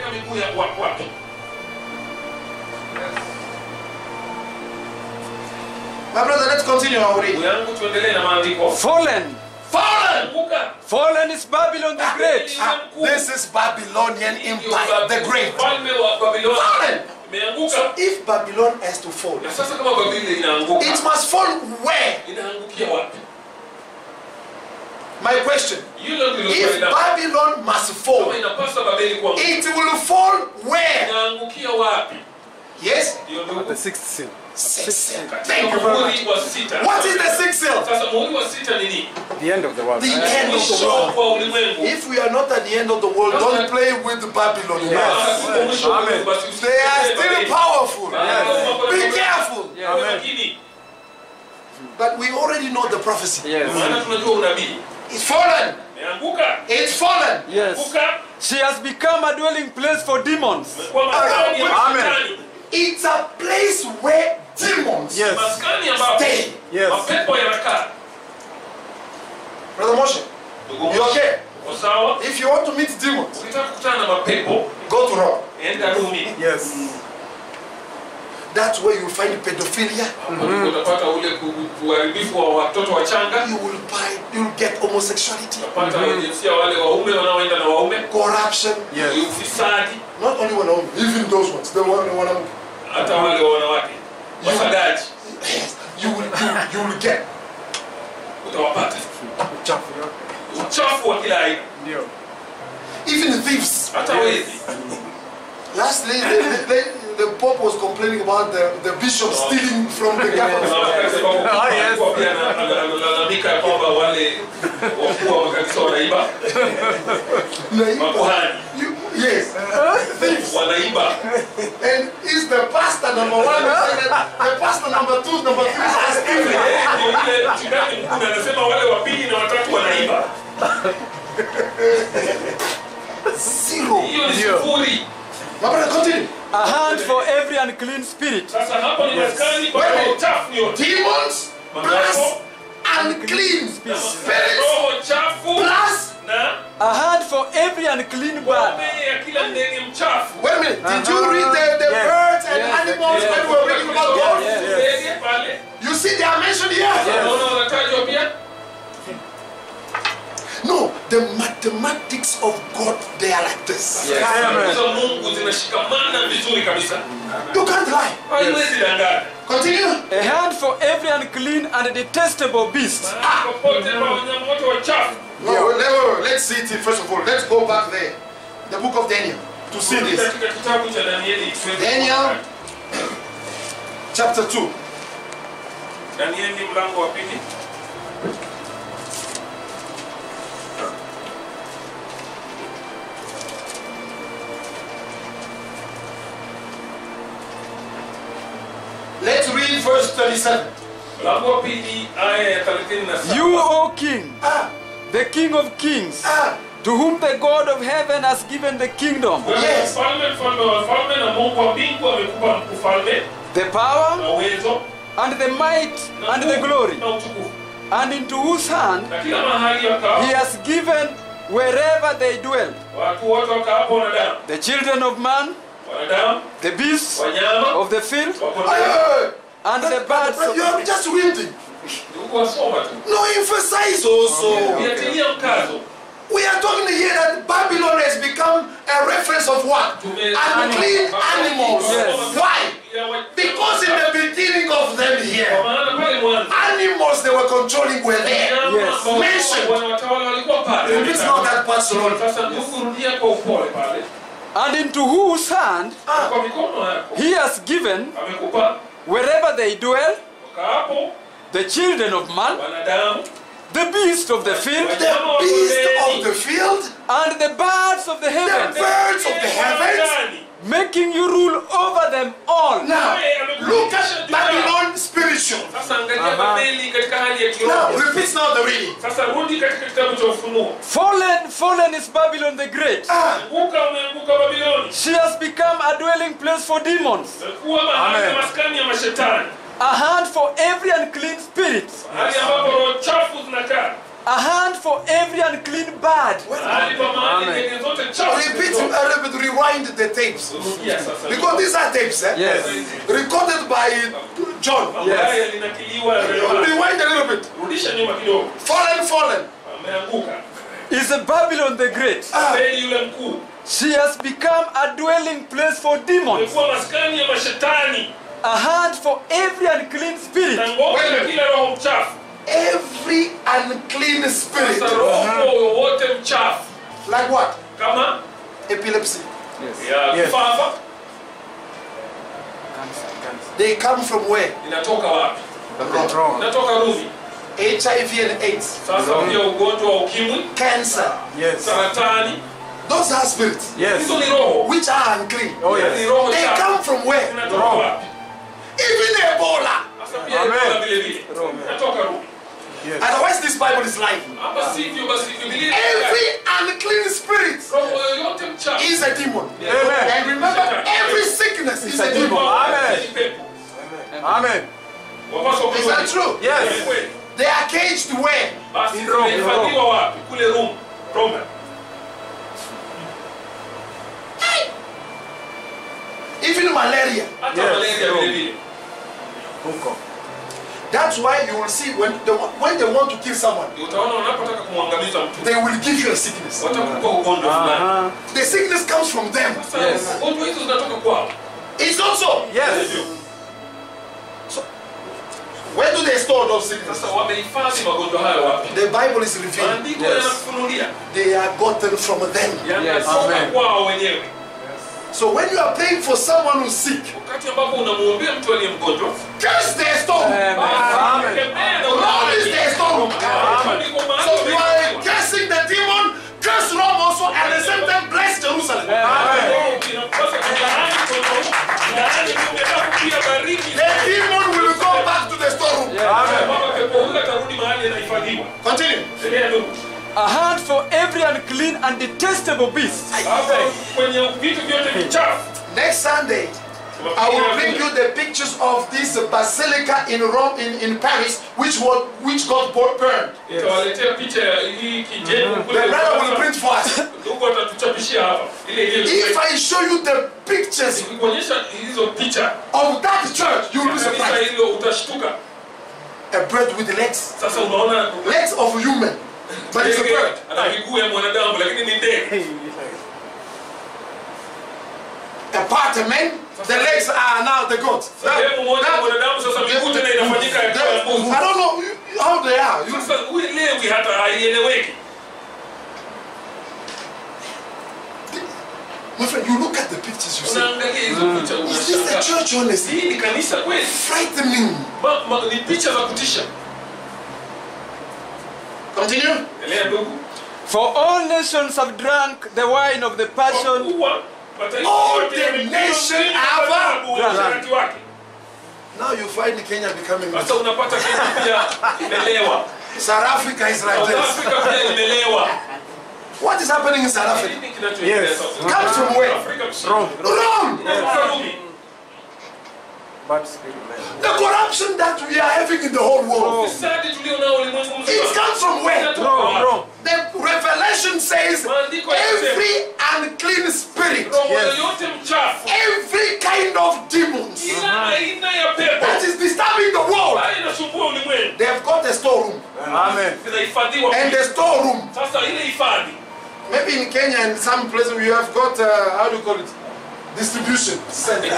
My brother, let's continue our reading. Fallen. Fallen is Babylon the Great. This is Babylonian Empire, the Great. Fallen. So if Babylon has to fall, it must fall where? My question, if Babylon must fall, it will fall where? Yes? The sixth seal. Sixth seal. Thank you very much. What is the sixth seal? The end of the world. The end of the world. If we are not at the end of the world, don't play with Babylon. Yes. Amen. They are still powerful. Yes. Be careful. Yes. Uwe makini. But we already know the prophecy. Yes. Maana tunajua unabii. It's fallen. Imeanguka. It's fallen. Yes. She has become a dwelling place for demons. Imekuwa maskani ya mashetani. It's a place where demons Maskani ambapo stay. mapepo yanakaa. Brother Moshe, you okay? Uko sawa? If you want to meet demons, Ukitaka kukutana na mapepo, go to Rome. enda Rumi. Yes. That's where you find pedophilia. Utapata ule uharibifu wa watoto wachanga. You'll get homosexuality. Utapata jinsia wale waume wanaoenda na waume. Corruption. Ufisadi. Not only wanaume, even those ones. The one Hata wale wanawake. Wasagaji. you will get. Utawapata. Uchafu wa kila aina. Even thieves. Hata wezi. Lastly, the Pope was complaining about the bishop stealing from the government. Pia analalamika kwamba wale wakuu wa makanisa wanaiba. Makuhani. Yes. Thieves. Wanaiba. And is the pastor number one? The pastor number two, number three is stealing. Yule mchungaji mkuu anasema wale wa pili na watatu wanaiba. Zero. Hiyo ni sifuri. My brother, continue. A hand for every unclean spirit. Sasa hapo ni maskani kwa uchafu yote. Demons plus unclean spirits Roho chafu plus. na A hand for every unclean bird. ngome ya kila ndege mchafu. Wait a minute. Did you read the birds and animals when we were reading about God? Ndege pale. You see they are mentioned here. Unaona wanatajwa pia? No, the mathematics of God, they are like this. Za Mungu zinashikamana vizuri kabisa. You can't lie. Haiwezi danganya. Continue. A hand for every unclean and detestable beast. Popote pa wanyama wote wachafu. No, let's see it first of all. Let's go back there. The book of Daniel to see this. Katika kitabu cha Danieli. Daniel chapter 2. Danieli mlango wa pili. Let's read verse 37. Mlango wa pili aya ya 37. You, O King, the King of Kings, to whom the God of heaven has given the kingdom, Yes. Mfalme wa falme na Mungu wa mbingu amekupa ufalme the power, na uwezo and the might, and the glory, na utukufu. and into whose hand Na kila mahali wakao he has given wherever they dwell, watu wote wakaapo wanadamu. the children of man, Wanadamu, the beasts wanyama, of the field, wakondoo. and the birds of You the are just reading. Huko wasoma tu. No, emphasize also. Uyatilia mkazo. We are talking here that Babylon has become a reference of what? Unclean animals. Yes. Why? Because in the beginning of them here, Kwa maana pale mwanzo animals they were controlling were there. Yes. mentioned wanawatawala walikuwa pale. It's not that personal. Sasa ndugu, rudia kwa upole pale. and into whose hand Kwa mikono yako he has given amekupa wherever they dwell, wakaapo the children of man, wanadamu, the beasts of the field, The beast of the field, and the birds of the the heavens, birds of the heavens. making you rule over them all. Now, look at Babylon spiritual. Sasa angalia Babeli katika hali ya Now, kiroho. repeat now the reading. Sasa rudi katika kitabu cha Ufunuo. Fallen is Babylon the Great. Umeanguka Babiloni. She has become a dwelling place for demons, Umekuwa mahali ya maskani ya mashetani. a hand for every unclean spirit, Mahali ambapo roho chafu zinakaa. a hand for every unclean bird, Mahali pa mahali ndege zote chafu. Repeat, rewind the tapes. Rudia sasa. Because these are tapes, Yes. recorded by John. Haya linakiliwa na Yohana. Rewind a little bit. Rudisha nyuma kidogo. Fallen. Ameanguka. is a Babylon the Great. Babeli yule mkuu. She has become a dwelling place for demons, Umekuwa maskani ya mashetani. a hand for every unclean spirit, Na ngome ya kila roho mchafu. Every unclean spirit. Sasa roho wote mchafu. Like what? Kama Epilepsy. ya kifafa. They come from where? Inatoka wapi? Inatoka Rumi. HIV and AIDS. Sasa pia ugonjwa wa ukimwi, Cancer. saratani, Those are spirits. hizo ni roho. Which are unclean. Ni roho They chafu. come from where? Zinatoka wapi? Even Ebola. sivyo basi Biblia Every unclean spirit roho yoyote mchafu is a demon. Amen. And remember, every sickness is a demon. Amen. Amen. Is that true? Yes. They are caged where? Basi In Rome. zimehifadhiwa wapi? Kule Rome. Even malaria. Hata Yes, malaria Rome. vile vile. That's why you will see when they want to kill someone, Utaona wanapotaka kumwangamiza mtu they will give you a sickness. watakupa ugonjwa fulani. The sickness comes from them. Sasa ugonjwa hizo zinatoka kwao. It's also. Yes. Where do they store those sicknesses? Sasa wamehifadhi magonjwa hayo wapi? The Bible is revealing. Maandiko yanakufunulia They are gotten from them. yanatoka Amen. kwao wenyewe. So when you are praying for someone who's sick, Wakati ambapo unamuombea mtu aliye mgonjwa, curse their storeroom. Amen. Rome is their storeroom. So you are cursing the demon, curse Rome also, at the same time bless Jerusalem. The demon will go back to the storeroom. Continue. A hand for every unclean and detestable beast. Next Sunday, I will bring you the pictures of this basilica in Rome, in Paris, which got burned. The brother will print for us. If I show you the pictures of that church, you will be surprised. A bird with legs, legs of a human, but it's a bird. A part of men, the legs are now the goats. I don't know how they are. My friend, you look at the pictures, you see. Is this the church honestly? Frightening. Continue. For all nations have drunk the wine of the passion. All the nation have. Now you find Kenya becoming. South Africa is like this. What is happening in South Africa? Yes. Comes from where? Rome. The corruption that we are having in the whole world. It comes from where? Rome. The Revelation says every unclean spirit, every kind of demons that is disturbing the world, they have got a storeroom. Amen. And the storeroom, maybe in Kenya and some places we have got, how do you call it? Distribution center.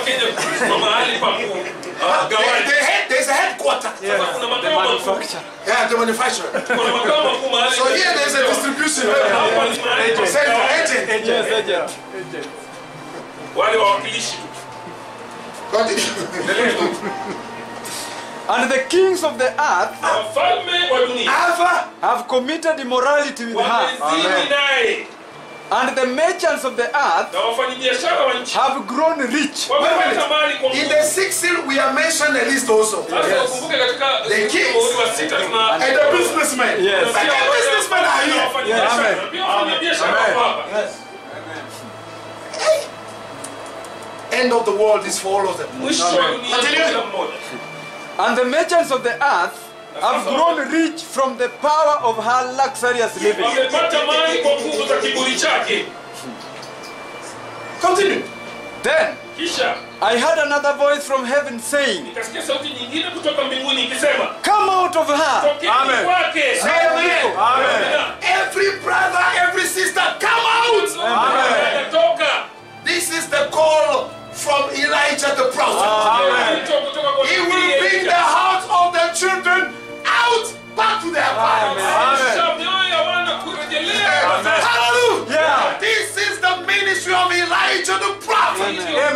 There's a headquarter. The manufacturer. Yeah, the manufacturer. So here there's a distribution center. Agent. Continue. And the kings of the earth have committed immorality with her. Amen. And the merchants of the earth have grown rich. In the sixth seal, we are mentioned a list also. Yes. The kings and the businessmen. Yes. But the businessmen are here. Amen. End of the world is for all of them. And the merchants of the earth have grown rich from the power of her luxurious living. Continue. Then I heard another voice from heaven saying, come out of her. Amen. Every brother, every sister, come out. Amen. This is the call from Elijah the prophet. He will bring the hearts of the children out back to their fathers. Hallelujah. Yeah. This is the ministry of Elijah the prophet.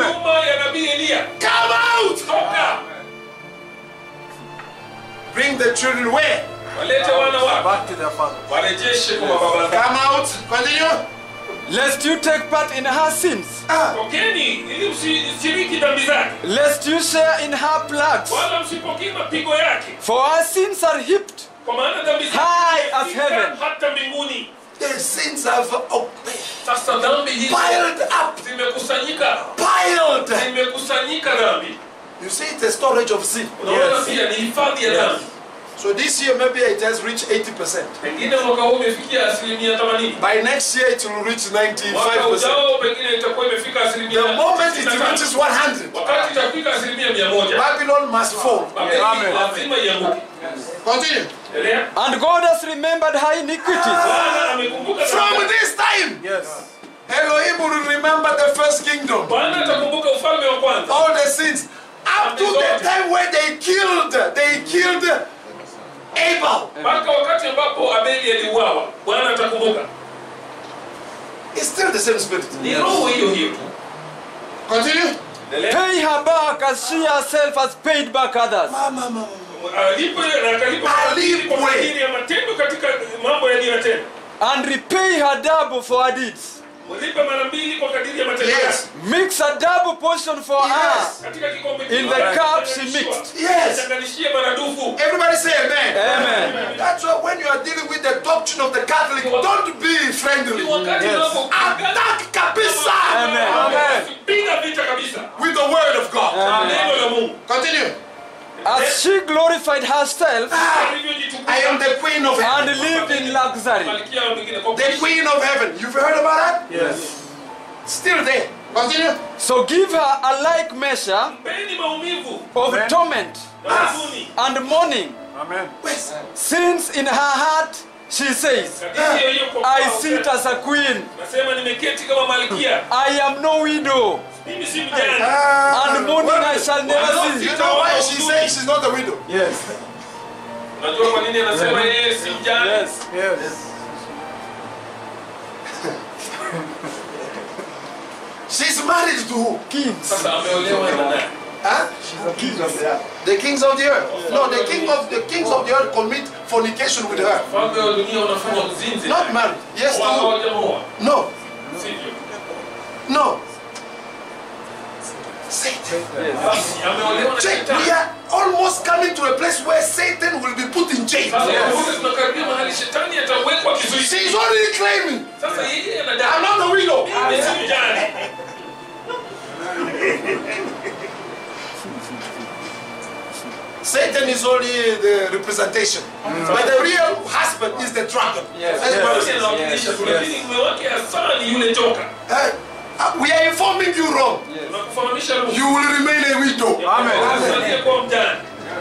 Come out. Bring the children where? Back to their father. Come out. Continue. Lest you take part in her sins. Lest you share in her plagues. For her sins are heaped Kwa maana dhambi zake high as zimefika heaven. hata mbinguni. The sins have Sasa dhambi hizi piled up. zimekusanyika. Piled. Zimekusanyika dhambi. You see, it's a storage of sin. Unaona pia ni hifadhi ya dhambi. So this year maybe it has reached 80%. Pengine mwaka huu umefikia 80%. By next year it will reach Mwaka 95%. ujao pengine itakuwa imefika 100%. The moment it reaches 100, wakati itafika 100%, Babylon must fall. Babeli lazima ianguke. Continue. Endelea. And God has remembered her iniquities. Bwana amekumbuka From this time, Elohim will remember the first kingdom. Bwana atakumbuka ufalme wa kwanza. All the sins. Up to the time where they killed Abel. Mpaka wakati ambapo Abeli aliuawa, Bwana atakumbuka. It's still the same spirit. Ni roho hiyo hiyo tu. Continue. Endelea. Pay her back as she herself has paid back others. Alipwe na akalipa kwa ajili ya matendo katika mambo yaliyotenda. And repay her double for her deeds. Mlipe mara mbili kwa kadiri ya matendo yake. Mix a double portion for her. Katika kikombe In the cup she mixed. Yes. Changanishie maradufu. Everybody say amen. Amen. That's why when you are dealing with the doctrine of the Catholic, don't be friendly. Attack kabisa. Amen. Piga vita kabisa. With the word of God. Neno la Mungu. Continue. As she glorified herself I am the queen of heaven. and lived in luxury. The queen of heaven. You've heard about that? Yes. Still there. Continue. So give her a like measure Mpeni maumivu of torment na huzuni. and mourning. Amen. Since in her heart she says, Kadiri hiyo kwa I sit as a queen. nasema nimeketi kama malkia. I am no widow. Mimi si mjane. And mourning I shall never You see. know why she says she's not a widow? Yes. Unajua kwa nini anasema yeye si mjane? Yes. She's married to who? Kings. Sasa ameolewa na nani? Huh? The kings of the earth. No, the kings of the earth commit fornication with her. Wafalme wa dunia wanafanya uzinzi. Not married. Yes, Wao no. hawajaoa. No. Sivyo. No. Satan. Basi ameolewa na Check. shetani. We are almost coming to a place where Satan will be put in jail. Sasa kumbuka tunakaribia mahali shetani atawekwa kizuizi. She's already claiming, Sasa yeye I'm anadai. not a widow. Mimi si mjane. Satan is only the representation. But the real husband is the dragon. That's what it Sasa says. anawakilisha lakini mume wake hasa ni yule joka. We are informing you wrong. Tunakufahamisha Mungu. You will remain a widow. Usalie kuwa mjane.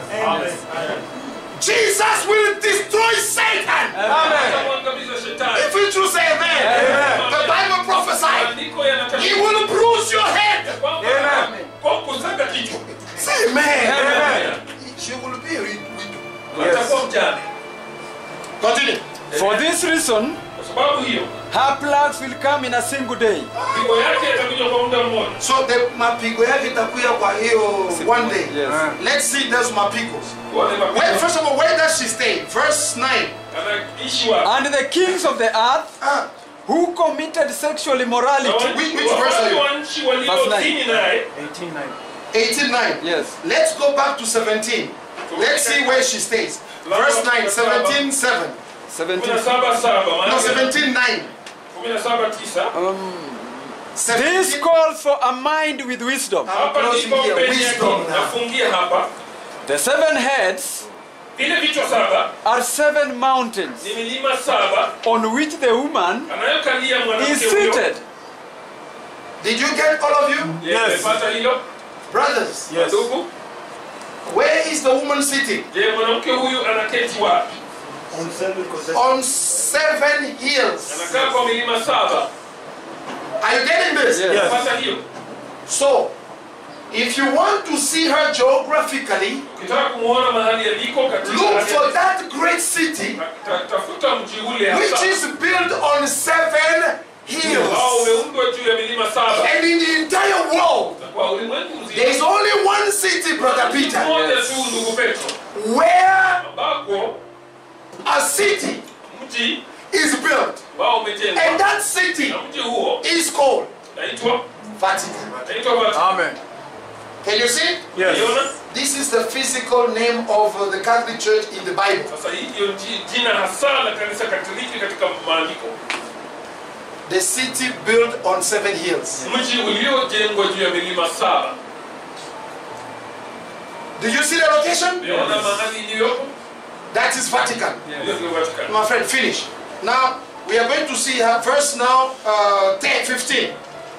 Jesus will destroy Satan. Atamwangamiza shetani. If you choose say amen, the Bible prophesies, Maandiko yanataka he will bruise your head. kwa kusaga kichwa. Say amen. Amen. She will be a widow. Atakuwa mjane. Continue. For this reason, Kwa sababu hiyo, her plagues will come in a single day. pigo yake itakuja kwa muda mmoja. So the mapigo yake itakuya kwa hiyo one day. Yes. Let's see those mapigos. Wale mapigo. Wait, first of all, where does she stay? Verse 9. Anaishi wapi? And the kings of the earth Ah, who committed sexual immorality. Which verse are you? Wale wa nchi waliozini naye. 18:9. Yes. Let's go back to 17. Let's see where she stays. Verse 9, 17:7. 17. 17:7. No, 17:9. 17:9. This calls for a mind with wisdom. Hapa ndipo penye Wisdom. nafungia hapa. The 7 heads Vile vichwa saba are 7 mountains ni milima saba on which the woman anayokalia is mwanamke huyo. seated. Did you get all of you? Umepata hilo? Brothers, Ndugu, where is the woman sitting? je, mwanamke huyu anaketi wapi? On 7 hills. Anakaa kwa milima saba. Are you getting this? Yes. Umepata hiyo? So, if you want to see her geographically, Ukitaka kumuona mahali aliko katika look for that great city tafuta mji ule which hasa is built on 7 hills. ambao umeundwa juu ya milima saba. And in the entire world, Kwa ulimwengu there is mzima only one city, Brother Peter, moja tu, ndugu Petro, where ambako a city mji is built. ambao And umejengwa that city na mji huo is called naitwa Vatican. Vatican. Amen. Can you see? Yes. Unaona? This is the physical name of the Catholic Church in the Bible. Sasa hii ndio jina hasa la kanisa Katoliki katika maandiko. The city built on 7 hills. Mji uliojengwa juu ya milima 7. Do you see the location? Unaona mahali iliyopo? That is Vatican. Hiyo ndio Vatican. My friend, finish. Now, we are going to see her verse now, 10, 15.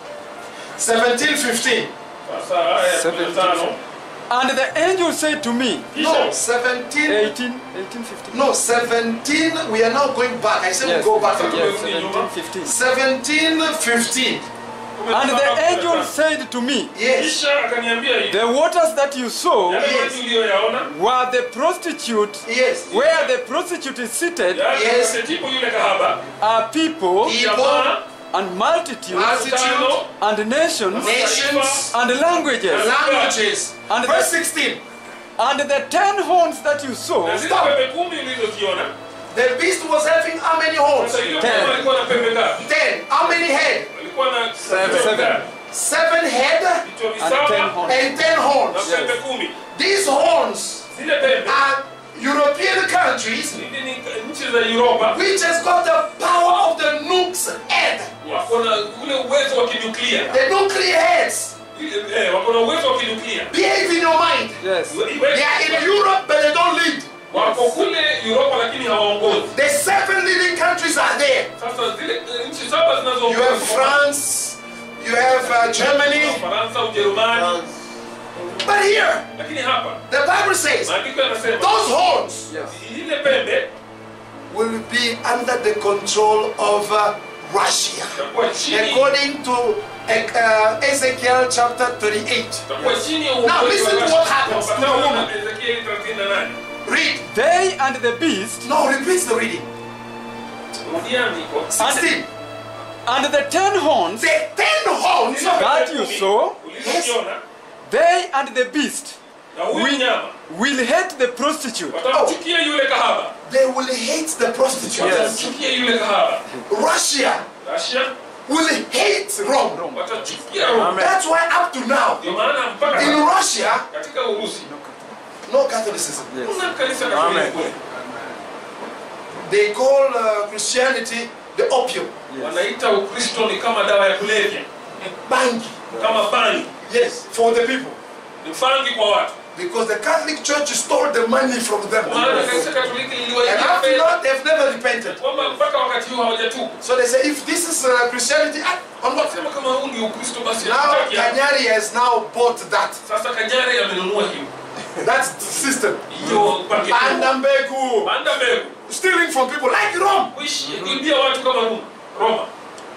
17, 15. Sasa aya 15. And the angel said to me, No, 17. 18, 15. No, 17. We are now going back. I said Yes, we go back. yes, 17, 15. 17, 15. And the angel said to me, Yes. Kisha akaniambia hivi. the waters that you saw Yale maji uliyoyaona, were the prostitute, Yes. where the prostitute is seated, yale Yes. tipo yule kahaba, are people jamaa, and multitudes Multitude, and nations nations, and languages. languages. And Verse the, 16. and the 10 horns that you saw na zile pembe 10 ulizoziona. The beast was having how many horns? Sasa yule 10. mama alikuwa na pembe ngapi? 10. How many head? Alikuwa na Seven. 7 head vichwa and 10 visaba horns. and 10 na horns. pembe 10. These horns Zile pembe are European countries hizi ni nchi za Europa, which has got the power of the nuke's head. wako na ule uwezo wa kinuklia. The nuclear heads. Wako na uwezo wa kinuklia. Behave in your mind. Yes. They are in Europe but they don't lead. Wako kule Europa lakini hawaongozi. The 7 leading countries are there. Sasa zile nchi 7 You zinazoongoza have France, you have Germany, Faransa, Ujerumani. but here Lakini hapa the Bible says maandiko yanasema those horns ile pembe will be under the control of Russia. itakuwa chini According to Ezekiel chapter 38. itakuwa chini ya Now uongozi listen wa to what Russia. happens to the Kufuatana woman. na Ezekieli 38. Read. They and the beast No, repeat the reading. Rudia andiko. 16. and the 10 horns The 10 horns, Zile pembe that you 10 saw, ulizoziona, they and the beast na huyu mnyama will hate the prostitute. watamchukia yule kahaba. they will hate the prostitute. Yes. Watamchukia yule kahaba. Russia Russia will hate Rome. watachukia Roma. That's why up to now, Ndio maana mpaka in Russia, katika Urusi no Catholicism. kuna kanisa Katoliki kule. They call Christianity the opium. Wanaita Ukristo ni kama dawa ya kulevya, Bangi. kama bangi. Yes, for the people. Ni bangi kwa watu. Because the Catholic Church stole the money from them. Maana kanisa Katoliki And liliwaibia after fedha that, they've never repented. kwamba mpaka wakati huu hawajatubu. So they say, if this is Christianity, on what? Sema kama huu ndio Ukristo basi Now hatutaki hapa. Kanyari has now bought that. Sasa Kanyari amenunua hiyo. That's the system. Hiyo paketi. Andambegu. Panda mbegu. Stealing from people like Rome. Kuibia watu kama Roma.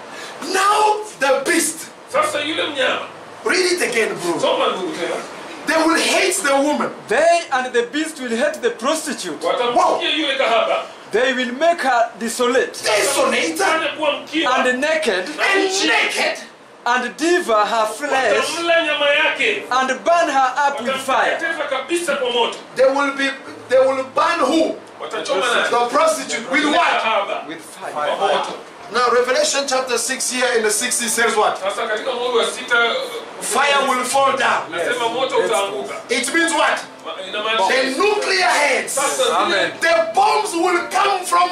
Now the beast. Sasa yule mnyama. Read it again, bro. Soma ndugu tena. They will hate the woman. They and the beast will hate the prostitute. Watamchukia yule kahaba. They will make her desolate Desolate Fanya kuwa mkiwa. and naked and naked. and devour her flesh Watamla nyama yake. and burn her up with fire. Watateketeza kabisa kwa moto. They will ban who? Watachoma nani? The prostitute. With what? Kahaba. With Kwa fire. moto. Now Revelation chapter 6 here in the 60 says what? Sasa katika mwezi wa 6 Fire will fall down. nasema moto utaanguka. It means what? Inamaanisha The nuclear heads. sasa zile Amen. The bombs will come from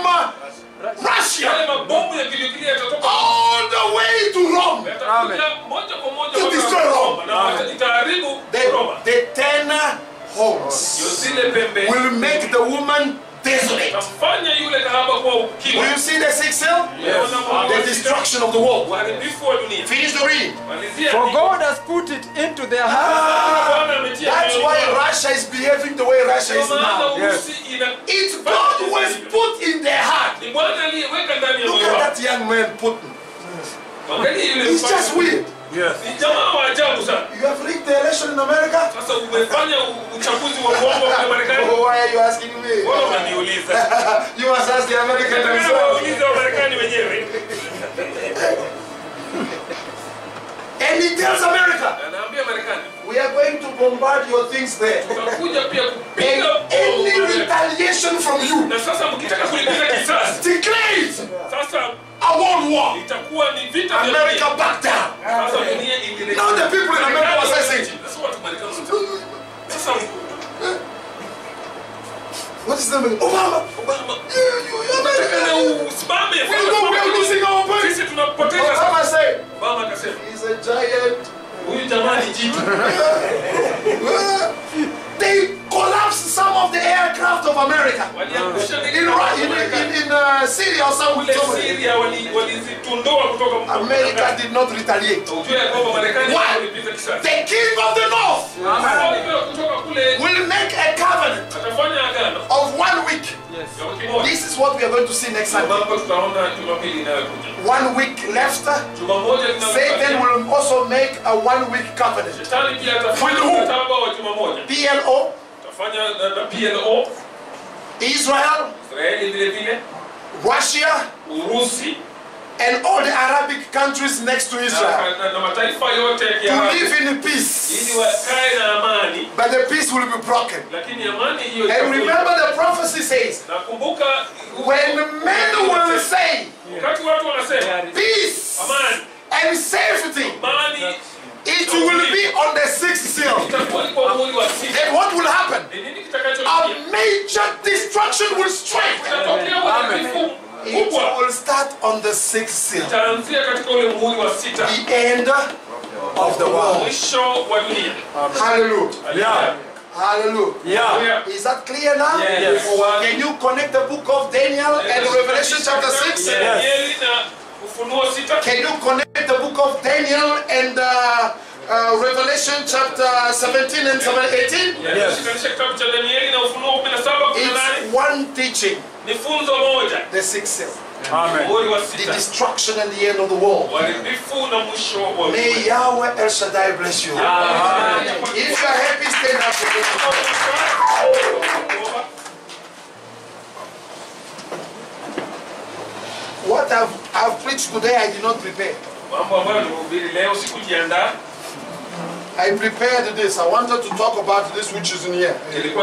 Russia yale mabomu ya kinyuklia yatatoka all the way to Rome. yatakuja moja kwa moja To mpaka destroy Rome. na itaharibu Roma. The 10 Ndio horns zile pembe will make the woman desolate. tamfanya yule kahaba kuwa Will ukiwa. you see the sixth seal? Yes. The destruction of the world. Uharibifu wa dunia. Finish the reading. Malizia For andiko. God has put it into their hearts. Bwana ametia That's mioyo why yao. Russia is behaving the way Russia is Kwa maana now. Urusi ina It's God who has put in their heart. ni Bwana aliyeweka ndani ya Look moyo at wao. that young man Putin. Angalia yule It's mfano. just weird. Ni jamaa wa ajabu sana. You have rigged the election in America? Sasa umefanya uchaguzi wa uongo kwa Marekani. Oh, why are you asking me? Mbona unaniuliza? You must ask the American Nataka themselves. waulize wa Marekani wenyewe. And he tells America, Anaambia Marekani, we are going to bombard your things there. tutakuja pia And kupiga any bomu. retaliation from you, Na sasa mkitaka kulipiza kisasi, declare it sasa a world war. itakuwa ni vita vya America dunia. back down. Sasa dunia ingine. Now the people in America was saying, That's what Marekani is the Obama. We are losing our point. Obama said, he's a giant. They collapsed some of the aircraft of America in Syria or somewhere. America did not retaliate. Why? The king of the north will make a covenant of 1 week. This is what we are going to see next Sunday. 1 week left. Satan will also make a 1 week covenant. With who? PLO. Israel. Russia. And all the Arabic countries next to Israel to live in peace. But the peace will be broken. And remember the prophecy says, when men will say peace and safety, it will be on the 6th seal. Then what will happen? A major destruction will strike. Amen. It will start on the 6th seal. The end of the world. Hallelujah. Yeah. Hallelujah. Yeah. Is that clear now? Yes. Can you connect the book of Daniel and Revelation chapter 6? Yes. Can you connect the book of Daniel and Revelation chapter 17 and 18? Yes. It's one teaching. The 6th seal. Amen. The destruction and the end of the world. May Yahweh El Shaddai bless you. Amen. If you are happy, stand up. What I've preached today, I did not prepare. I prepared this. I wanted to talk about this which is in here.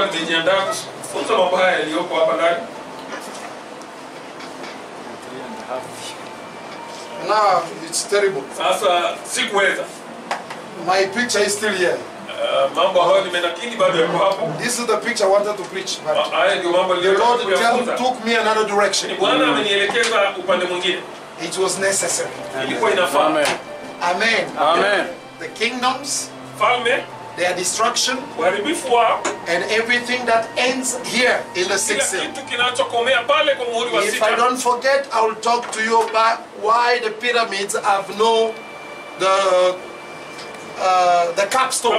Now it's terrible. My picture is still here. This is the picture I wanted to preach. But the Lord took me another direction. It was necessary. Amen. Amen. Amen. The kingdoms, their destruction, and everything that ends here in the 6th seal. If I don't forget, I will talk to you about why the pyramids have the capstone.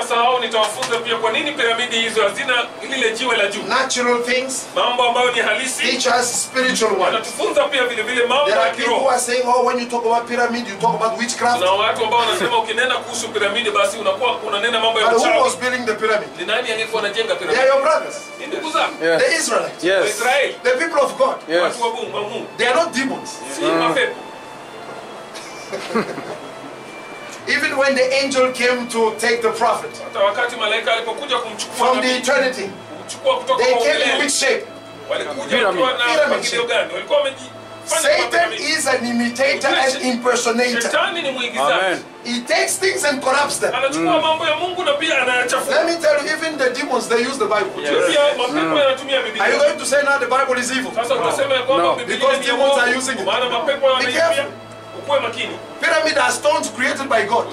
Natural things teach us spiritual ones. There are people who are saying, oh, when you talk about pyramid, you talk about witchcraft. But who was building the pyramid? They are your brothers. Yes. The Israelites. Yes. The people of God. Yes. They are not demons. Even when the angel came to take the prophet from the eternity, they came in which shape? Pyramid shape. Satan is an imitator and impersonator. Amen. He takes things and corrupts them. Let me tell you, even the demons, they use the Bible. Yes. Are you going to say now the Bible is evil? No. Because demons are using it. Be careful. Pyramid are stones created by God.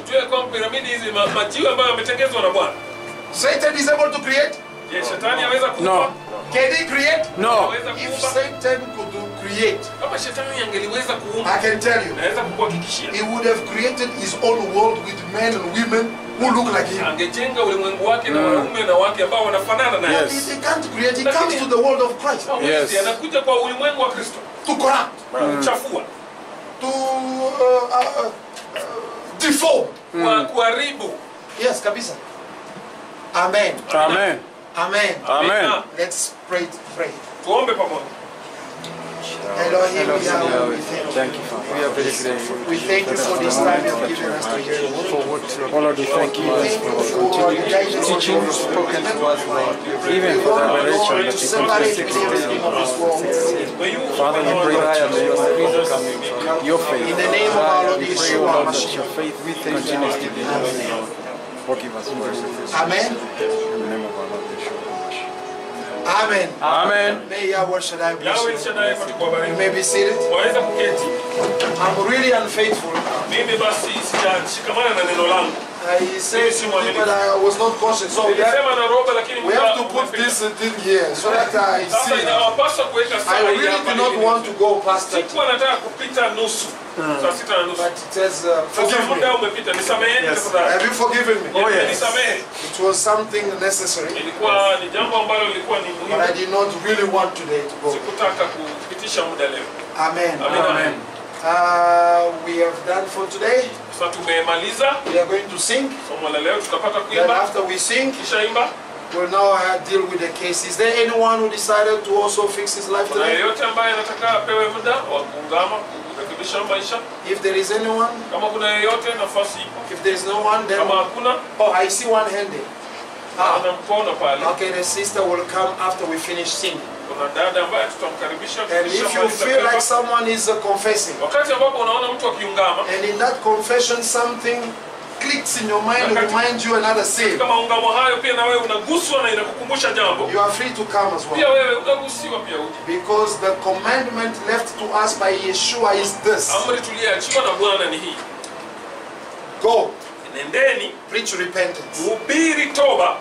Satan is able to create? No. Can he create? No. If Satan could create, I can tell you, he would have created his own world with men and women who look like him. Yes. He can't create, he comes to the world of Christ. Yes. To corrupt, to deform. Yes, kabisa. Amen. Amen. Amen. Amen. Let's pray. Elohim, Yahweh, thank you, Father. We are very grateful. We thank you for this time you have given us to hear your word. Lord, we thank you Thank you for your guidance teaching spoken to us, Lord, even for the revelation that you separate put everything of this world. Father, we pray that you are overcoming your faith. In the name of our Lord We pray, Yeshua Lord, that HaMashiach. your faith continues to be healthy, Lord. Forgive us, Lord. Amen. In the name of our Lord Yeshua HaMashiach. Amen. Amen. May Yahweh Shaddai bless Yawe you. Shaddai You atakubariki. may be seated. Waweza kuketi. I'm really unfaithful. Mimi basi sijashikamana na neno langu. I said something, but I was not conscious. So Nilisema na roba lakini we have to put this thing here so that I sasa see. inawapaswa kuweka I saa really do not want to go past that. Sikuwa nataka kupita nusu. Saa sita na nusu. But it says, Sasa forgive me. muda umepita. Nisameheni Yes. tafadhali. Have you forgiven me? Oh, yes. Nisamehe. It was something necessary, Ilikuwa ni jambo ambalo lilikuwa ni but I muhimu. did not really want today to go. Sikutaka kupitisha muda leo. Amen. Amen. We have done for today. Sasa tumemaliza We are going to sing. somo la leo, tutapata Then kuimba. after we sing, Kisha imba. we'll now deal with the case. Is there anyone who decided to also fix his life Kuna today? yeyote ambaye anataka apewe muda wa kuungama, kurekebisha maisha? If there is anyone, Kama kuna yeyote, nafasi ipo. if there is no one, then Kama hakuna, oh, I see one handed. ana mkono pale. Okay, the sister will come after we finish singing. Kuna dada ambaye tutamkaribisha. And if you feel like someone is confessing, Wakati ambapo unaona mtu akiungama, and in that confession something clicks in your mind, reminds you another sin, kama ungamo hayo pia na wewe unaguswa na inakukumbusha jambo, you are free to come as pia well. wewe unagusiwa pia uje. Because the commandment left to us by Yeshua is this: Amri tuliyoachiwa na Bwana ni hii. go, Nendeni, preach repentance. hubiri toba,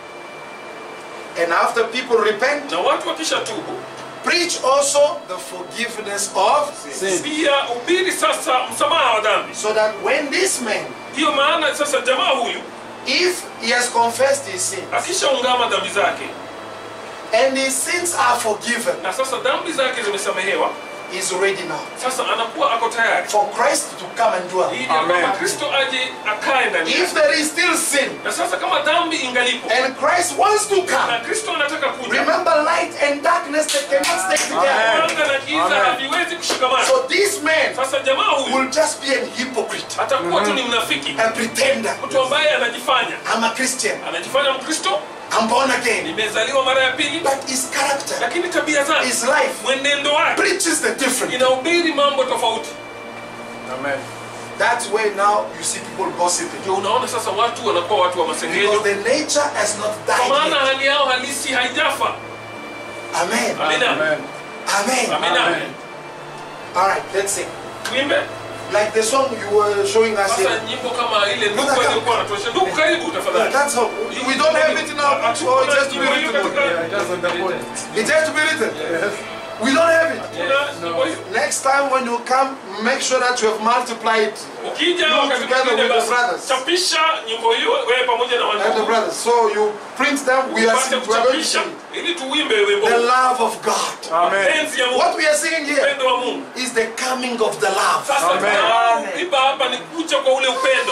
And after people repent, na watu wakisha tubu, preach also the forgiveness of Sin. pia hubiri sasa msamaha wa dhambi. so that when this man, Hiyo maana sasa jamaa huyu if he has confessed his sins akishaungama dhambi zake and his sins are forgiven, na sasa dhambi zake zimesamehewa, he's ready now sasa anakuwa ako tayari for Christ to come and dwell. ili Amen. kwamba Kristo aje akae ndani If yake. there is still sin Na sasa kama dhambi ingalipo and Christ wants to na come, Kristo anataka kuja, remember light and darkness, they cannot stay together. mwanga na giza Amen. haviwezi kushikamana. So this man Sasa jamaa huyu will just be an hypocrite, atakuwa tu ni mnafiki, a pretender. mtu ambaye anajifanya I'm Mkristo, I'm born again. nimezaliwa mara ya pili, But his character, lakini tabia zake, his life mwenendo wake preaches the different. inahubiri mambo tofauti. Amen. That's where now you see people gossiping. Ndio unaona sasa watu wanakuwa watu wa Because masengenyo, the nature has not kwa died maana yet. hali yao halisi haijafa. Amen. Amina. Amen. Amen. Amina. Amen. All right, let's sing. Tuimbe Like the song you were showing us sasa here. nyimbo kama ile ndugu alikuwa anatosha. Ndugu karibu tafadhali. That's all. We don't have it in our books, so it has to be written. Yeah, it doesn't happen. It has to be written. We don't have it. Next time when you come, make sure that you have multiplied Ukija You wakati together mwingine with the basi brothers. chapisha nyimbo hiyo wewe pamoja na and the wandugu. brothers. So you print them. We are Upate going to kuchapisha sing ili tuimbe wimbo. the love of God. Amen. Mapenzi ya Mungu, What we are singing here upendo wa Mungu. is the coming of the love. Sasa Amen. tunaoimba hapa ni kuja kwa ule upendo.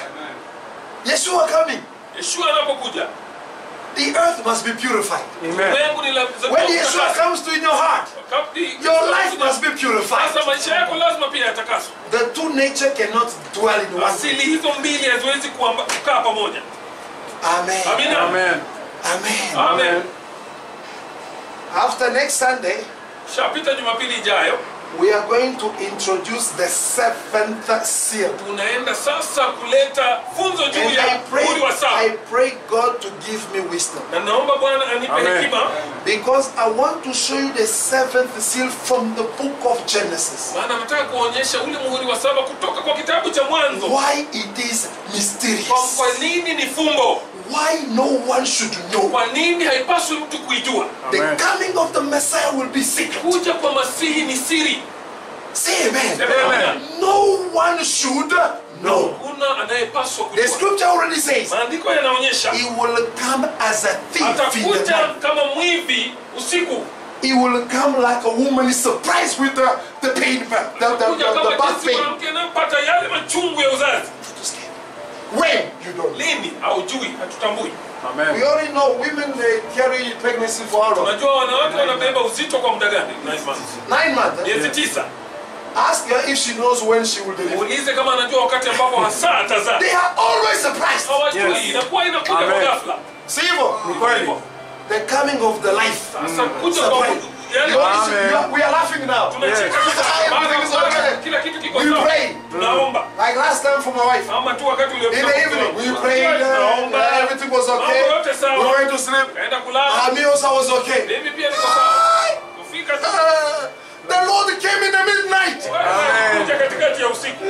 Yeshua coming. Yeshua anapokuja, The earth must be purified. Amen. mbingu ni lazima When Yeshua comes to in your heart, your life must be purified. Sasa maisha yako lazima pia yatakaswe. The two nature cannot dwell in one. Asili hizo mbili haziwezi kukaa pamoja. Amen. Amina. Amen. Amen. Amen. After next Sunday, Shapita Jumapili ijayo we are going to introduce the seventh seal. tunaenda sasa kuleta funzo juu And ya muhuri wa I saba. pray God to give me wisdom. Na naomba Bwana anipe Amen. hekima, Because I want to show you the seventh seal from the book of Genesis. maana nataka kuonyesha ule muhuri wa saba kutoka kwa kitabu cha Mwanzo. Why it is mysterious. Kwa nini ni fumbo? Why no one should know. Kwa nini haipaswi mtu kuijua? The Amen. coming of the Messiah will be secret. Kuja kwa Masihi ni siri. Say amen. Amen. No one should know. Hakuna anayepaswa The kujua. scripture already says Maandiko yanaonyesha he will come as a thief in the atakuja night. kama mwivi usiku. He will come like a woman is surprised with the pain, Atakuja the kama birth jinsi pain. mwanamke anapata yale machungu ya uzazi. When you don't. Lini? Haujui, hatutambui. We Amen. already know women they carry pregnancy for how long? Unajua wanawake wanabeba uzito kwa muda gani? 9 months. 9 months. Miezi 9. Ask her if she knows when she will deliver. Muulize kama anajua wakati ambapo hasa atazaa. They are always surprised. Hawajui, Yes. inakuja kwa Amen. ghafla. See, Ivo? Kweli. The coming of the life. Sasa kuja kwa Yani, we are laughing now. tunacheka Everything is okay. kila kitu kiko We sawa. pray. Tunaomba. Like last time for my wife. Ama tu wakati In the evening, we prayed. Everything was okay. We went to sleep. Kaenda kulala. Me also was okay. Mimi pia niko sawa. Kufika tu. The Lord came in the midnight. Kuja katikati ya usiku.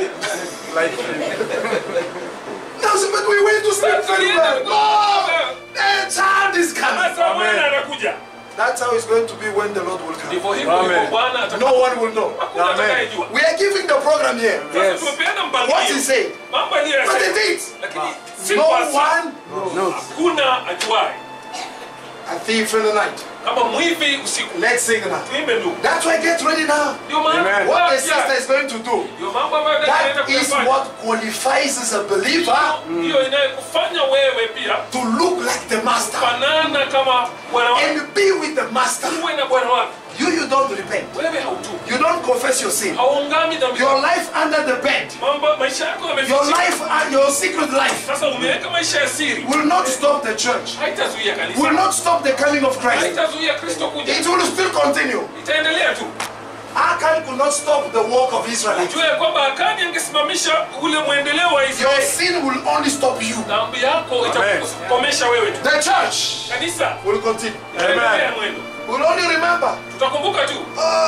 Now, but we went to sleep very well. Oh, the child is coming. Sasa Bwana anakuja. That's how it's going to be when the Lord will come. Ndivyo hivyo Bwana atakuja. No one will know. Hakuna atakayejua. We are giving the program here. Sasa tumepeana mpangilio. What he said. Mambo ni ya But sasa. the date. Lakini si No kwa sasa. one knows. Hakuna ajuaye. A thief in the night. Kama mwivi usiku. Let's sing now. Tuimbe ndugu. That's why get ready now. Ndio maana What the sister is going to do. ndio mambo ambayo anaenda That is kufanya. what qualifies as a believer Ndio inayokufanya wewe pia to look like the master fanana kama Bwana wako. and be with the master. Uwe na Bwana wako. You don't repent. Wewe hautubu. You don't confess your sin. Haungami dhambi. Your life under the bed. Mambo maisha yako Your yamefichika. life and your secret life Sasa umeweka maisha ya siri. will not stop the church. Haitazuia kanisa. Will not stop the coming of Christ. Haitazuia Kristo kuja. It will still continue. Itaendelea tu. Achan could not stop the walk of Israel. Ujue kwamba Akani angesimamisha ule mwendeleo wa Your Israeli. sin will only stop you. Dhambi yako itakukomesha wewe tu. The church Kanisa will continue. itaendelea mwendo. We'll only remember. Tutakumbuka tu.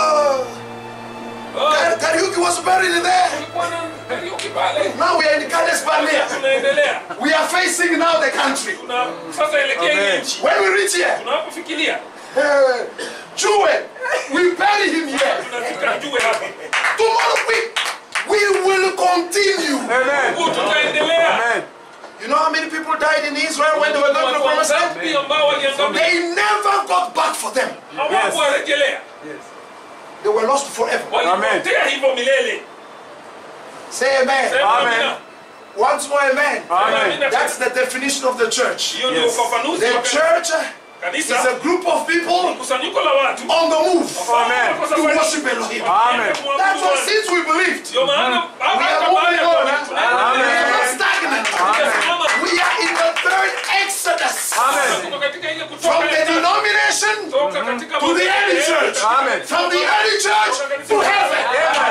Kariuki was buried there. Kulikuwa na karaoke pale. Now we are in Kadesh Barnea. Tunaendelea. We are facing now the country. Tuna sasa elekea ile nchi. When we reach here, Tunapofikiria Jewel, we bury him here. tunafika juu hapa. Tomorrow we will continue. Huko tutaendelea. You know how many people died in Israel when they were going to the promised land? Wangapi ambao waliangamia? They never got back for them. Hawakuwarejelea. They were lost forever. Walipotea hivyo milele. Say amen. Sema amina. Once more amen. Amen. That's the definition of the church. Hiyo ndio ufafanuzi wa The church kanisa. is a group of people Kusanyiko la watu. on the move Amen. to worship Elohim. Amen. That's why since we believed, Ndio maana we are moving on. We are not stagnant. We are in the third Exodus. From the denomination to the early church. From the early church to heaven.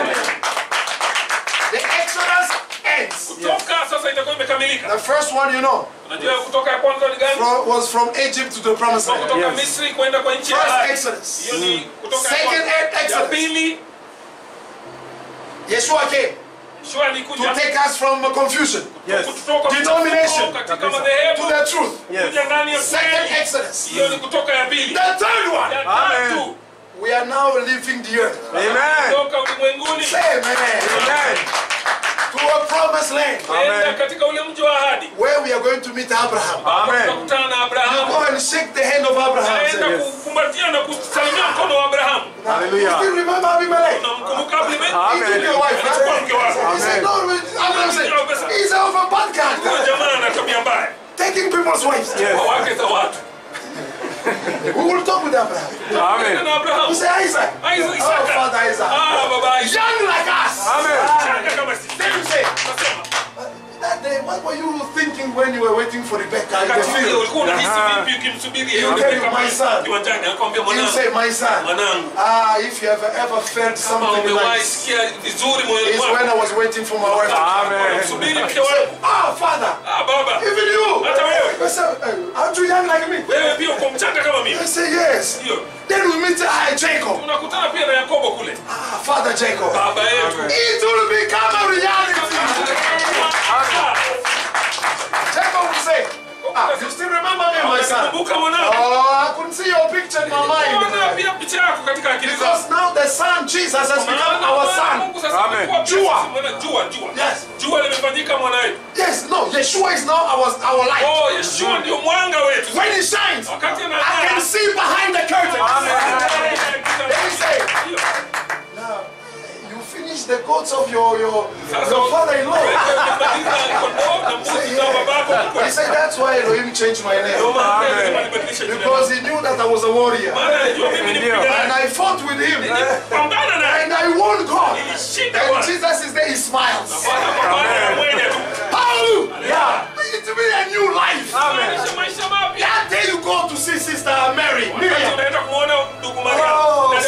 The Exodus ends. The first one, you know, was from Egypt to the promised land. First Exodus. Second Exodus. Yeshua came to take us from confusion, denomination, to the truth. Second Exodus. The third one. Amen. We are now leaving the earth. Amen. Say amen. To a promised land. Where we are going to meet Abraham. Amen. Go and shake the hand of Abraham. Hallelujah. You still remember Abimelech? He took your wife. He said, no, Abraham said, he's of a bad character. Taking people's wives. We will talk with Abraham. Amen. We say Isaac. Oh, Father Isaac. Young like us. Amen. Then you say, that day, what were you thinking when you were waiting for Rebecca in the field? You tell me, my son. You say, my son. If you have ever felt something like this, it's when I was waiting for my wife. Amen. Father. Even you. I said, aren't you young like me? I say, yes. Then we meet Jacob. Father Jacob. It will become a reality. Jacob will say, you still remember me, my son? I couldn't see your picture in my mind. Because now the son, Jesus, has become our son. Yes. Yes, no, Yeshua is now our light. When he shines, I can see behind the curtain. Let me say, now, you finish the coats of your father-in-law. He said, that's why Elohim changed my name. Because he knew that I was a warrior. And I fought with him. And I won God. And Jesus is there, he smiles. Hallelujah. It will be a new life. That day you go to see Sister Mary. Oh,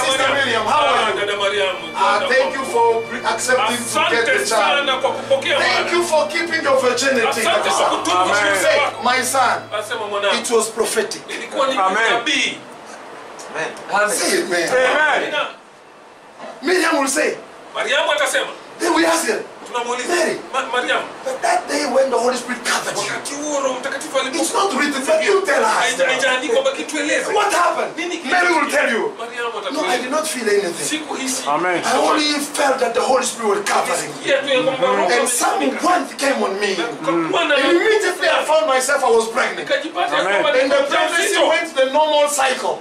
Thank you for accepting to get the child. Thank you for keeping your virginity. Say, my son, it was prophetic. Amen. Say it, man. Amen. Miriam will say, then we ask her, Mary, but that day when the Holy Spirit covered you, it's not written, but you tell us. What happened? Mary will tell you. No, I did not feel anything. Amen. I only felt that the Holy Spirit was covering me. And something came on me. And immediately I found myself, I was pregnant. And the pregnancy went the normal cycle.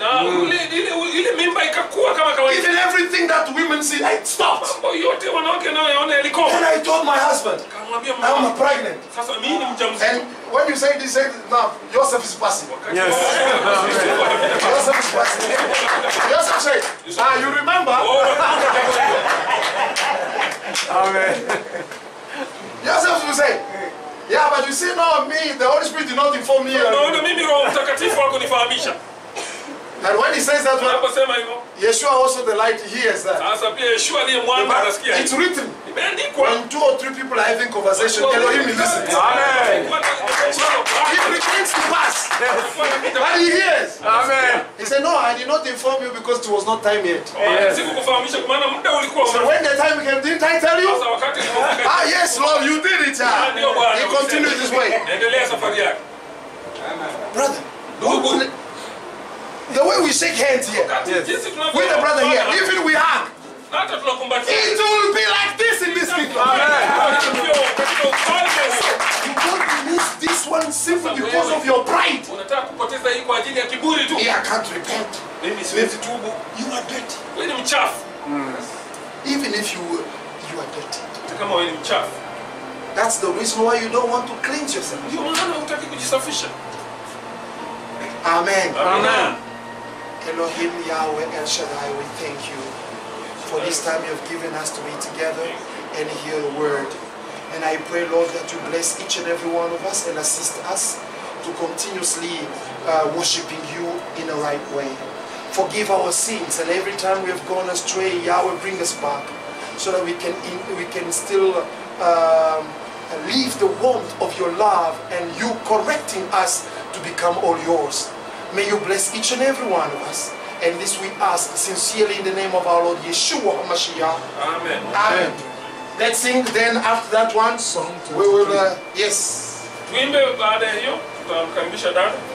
Even everything that women see, I stopped. And I told my husband, I'm pregnant. And when you say this, say, no, Joseph is passing. Yes. Joseph is passing. Joseph said, you remember? Amen. Joseph will say, yeah, but you see, no, me, the Holy Spirit did not inform me. And when he says that, Yeshua also the light hears that. It's written. When 2 or 3 people are having conversation, Elohim listens. Amen. He pretends to pass, but he hears. Amen. He said, no, I did not inform you because it was not time yet. Yes. So when the time came, didn't I tell you? Yes, Lord, you did it. He continued this way. Brother, the way we shake hands here, with the brother here, even we hug, it will be like this in this kingdom. You don't miss this one simply because of your pride. I can't repent. You are dirty. Even if you are dirty. That's the reason why you don't want to cleanse yourself. Amen. Amen. Elohim, Yahweh, El Shaddai, we thank you for this time you have given us to be together and hear the word. And I pray, Lord, that you bless each and every one of us and assist us to continuously worshiping you in the right way. Forgive our sins, and every time we have gone astray, Yahweh, bring us back so that we can still leave the warmth of your love and you correcting us to become all yours. May you bless each and every one of us. And this we ask sincerely in the name of our Lord Yeshua HaMashiach. Amen. Amen. Let's sing then after that one song. We will, yes. Tuimbe baada ya hiyo tutamkaribisha dada.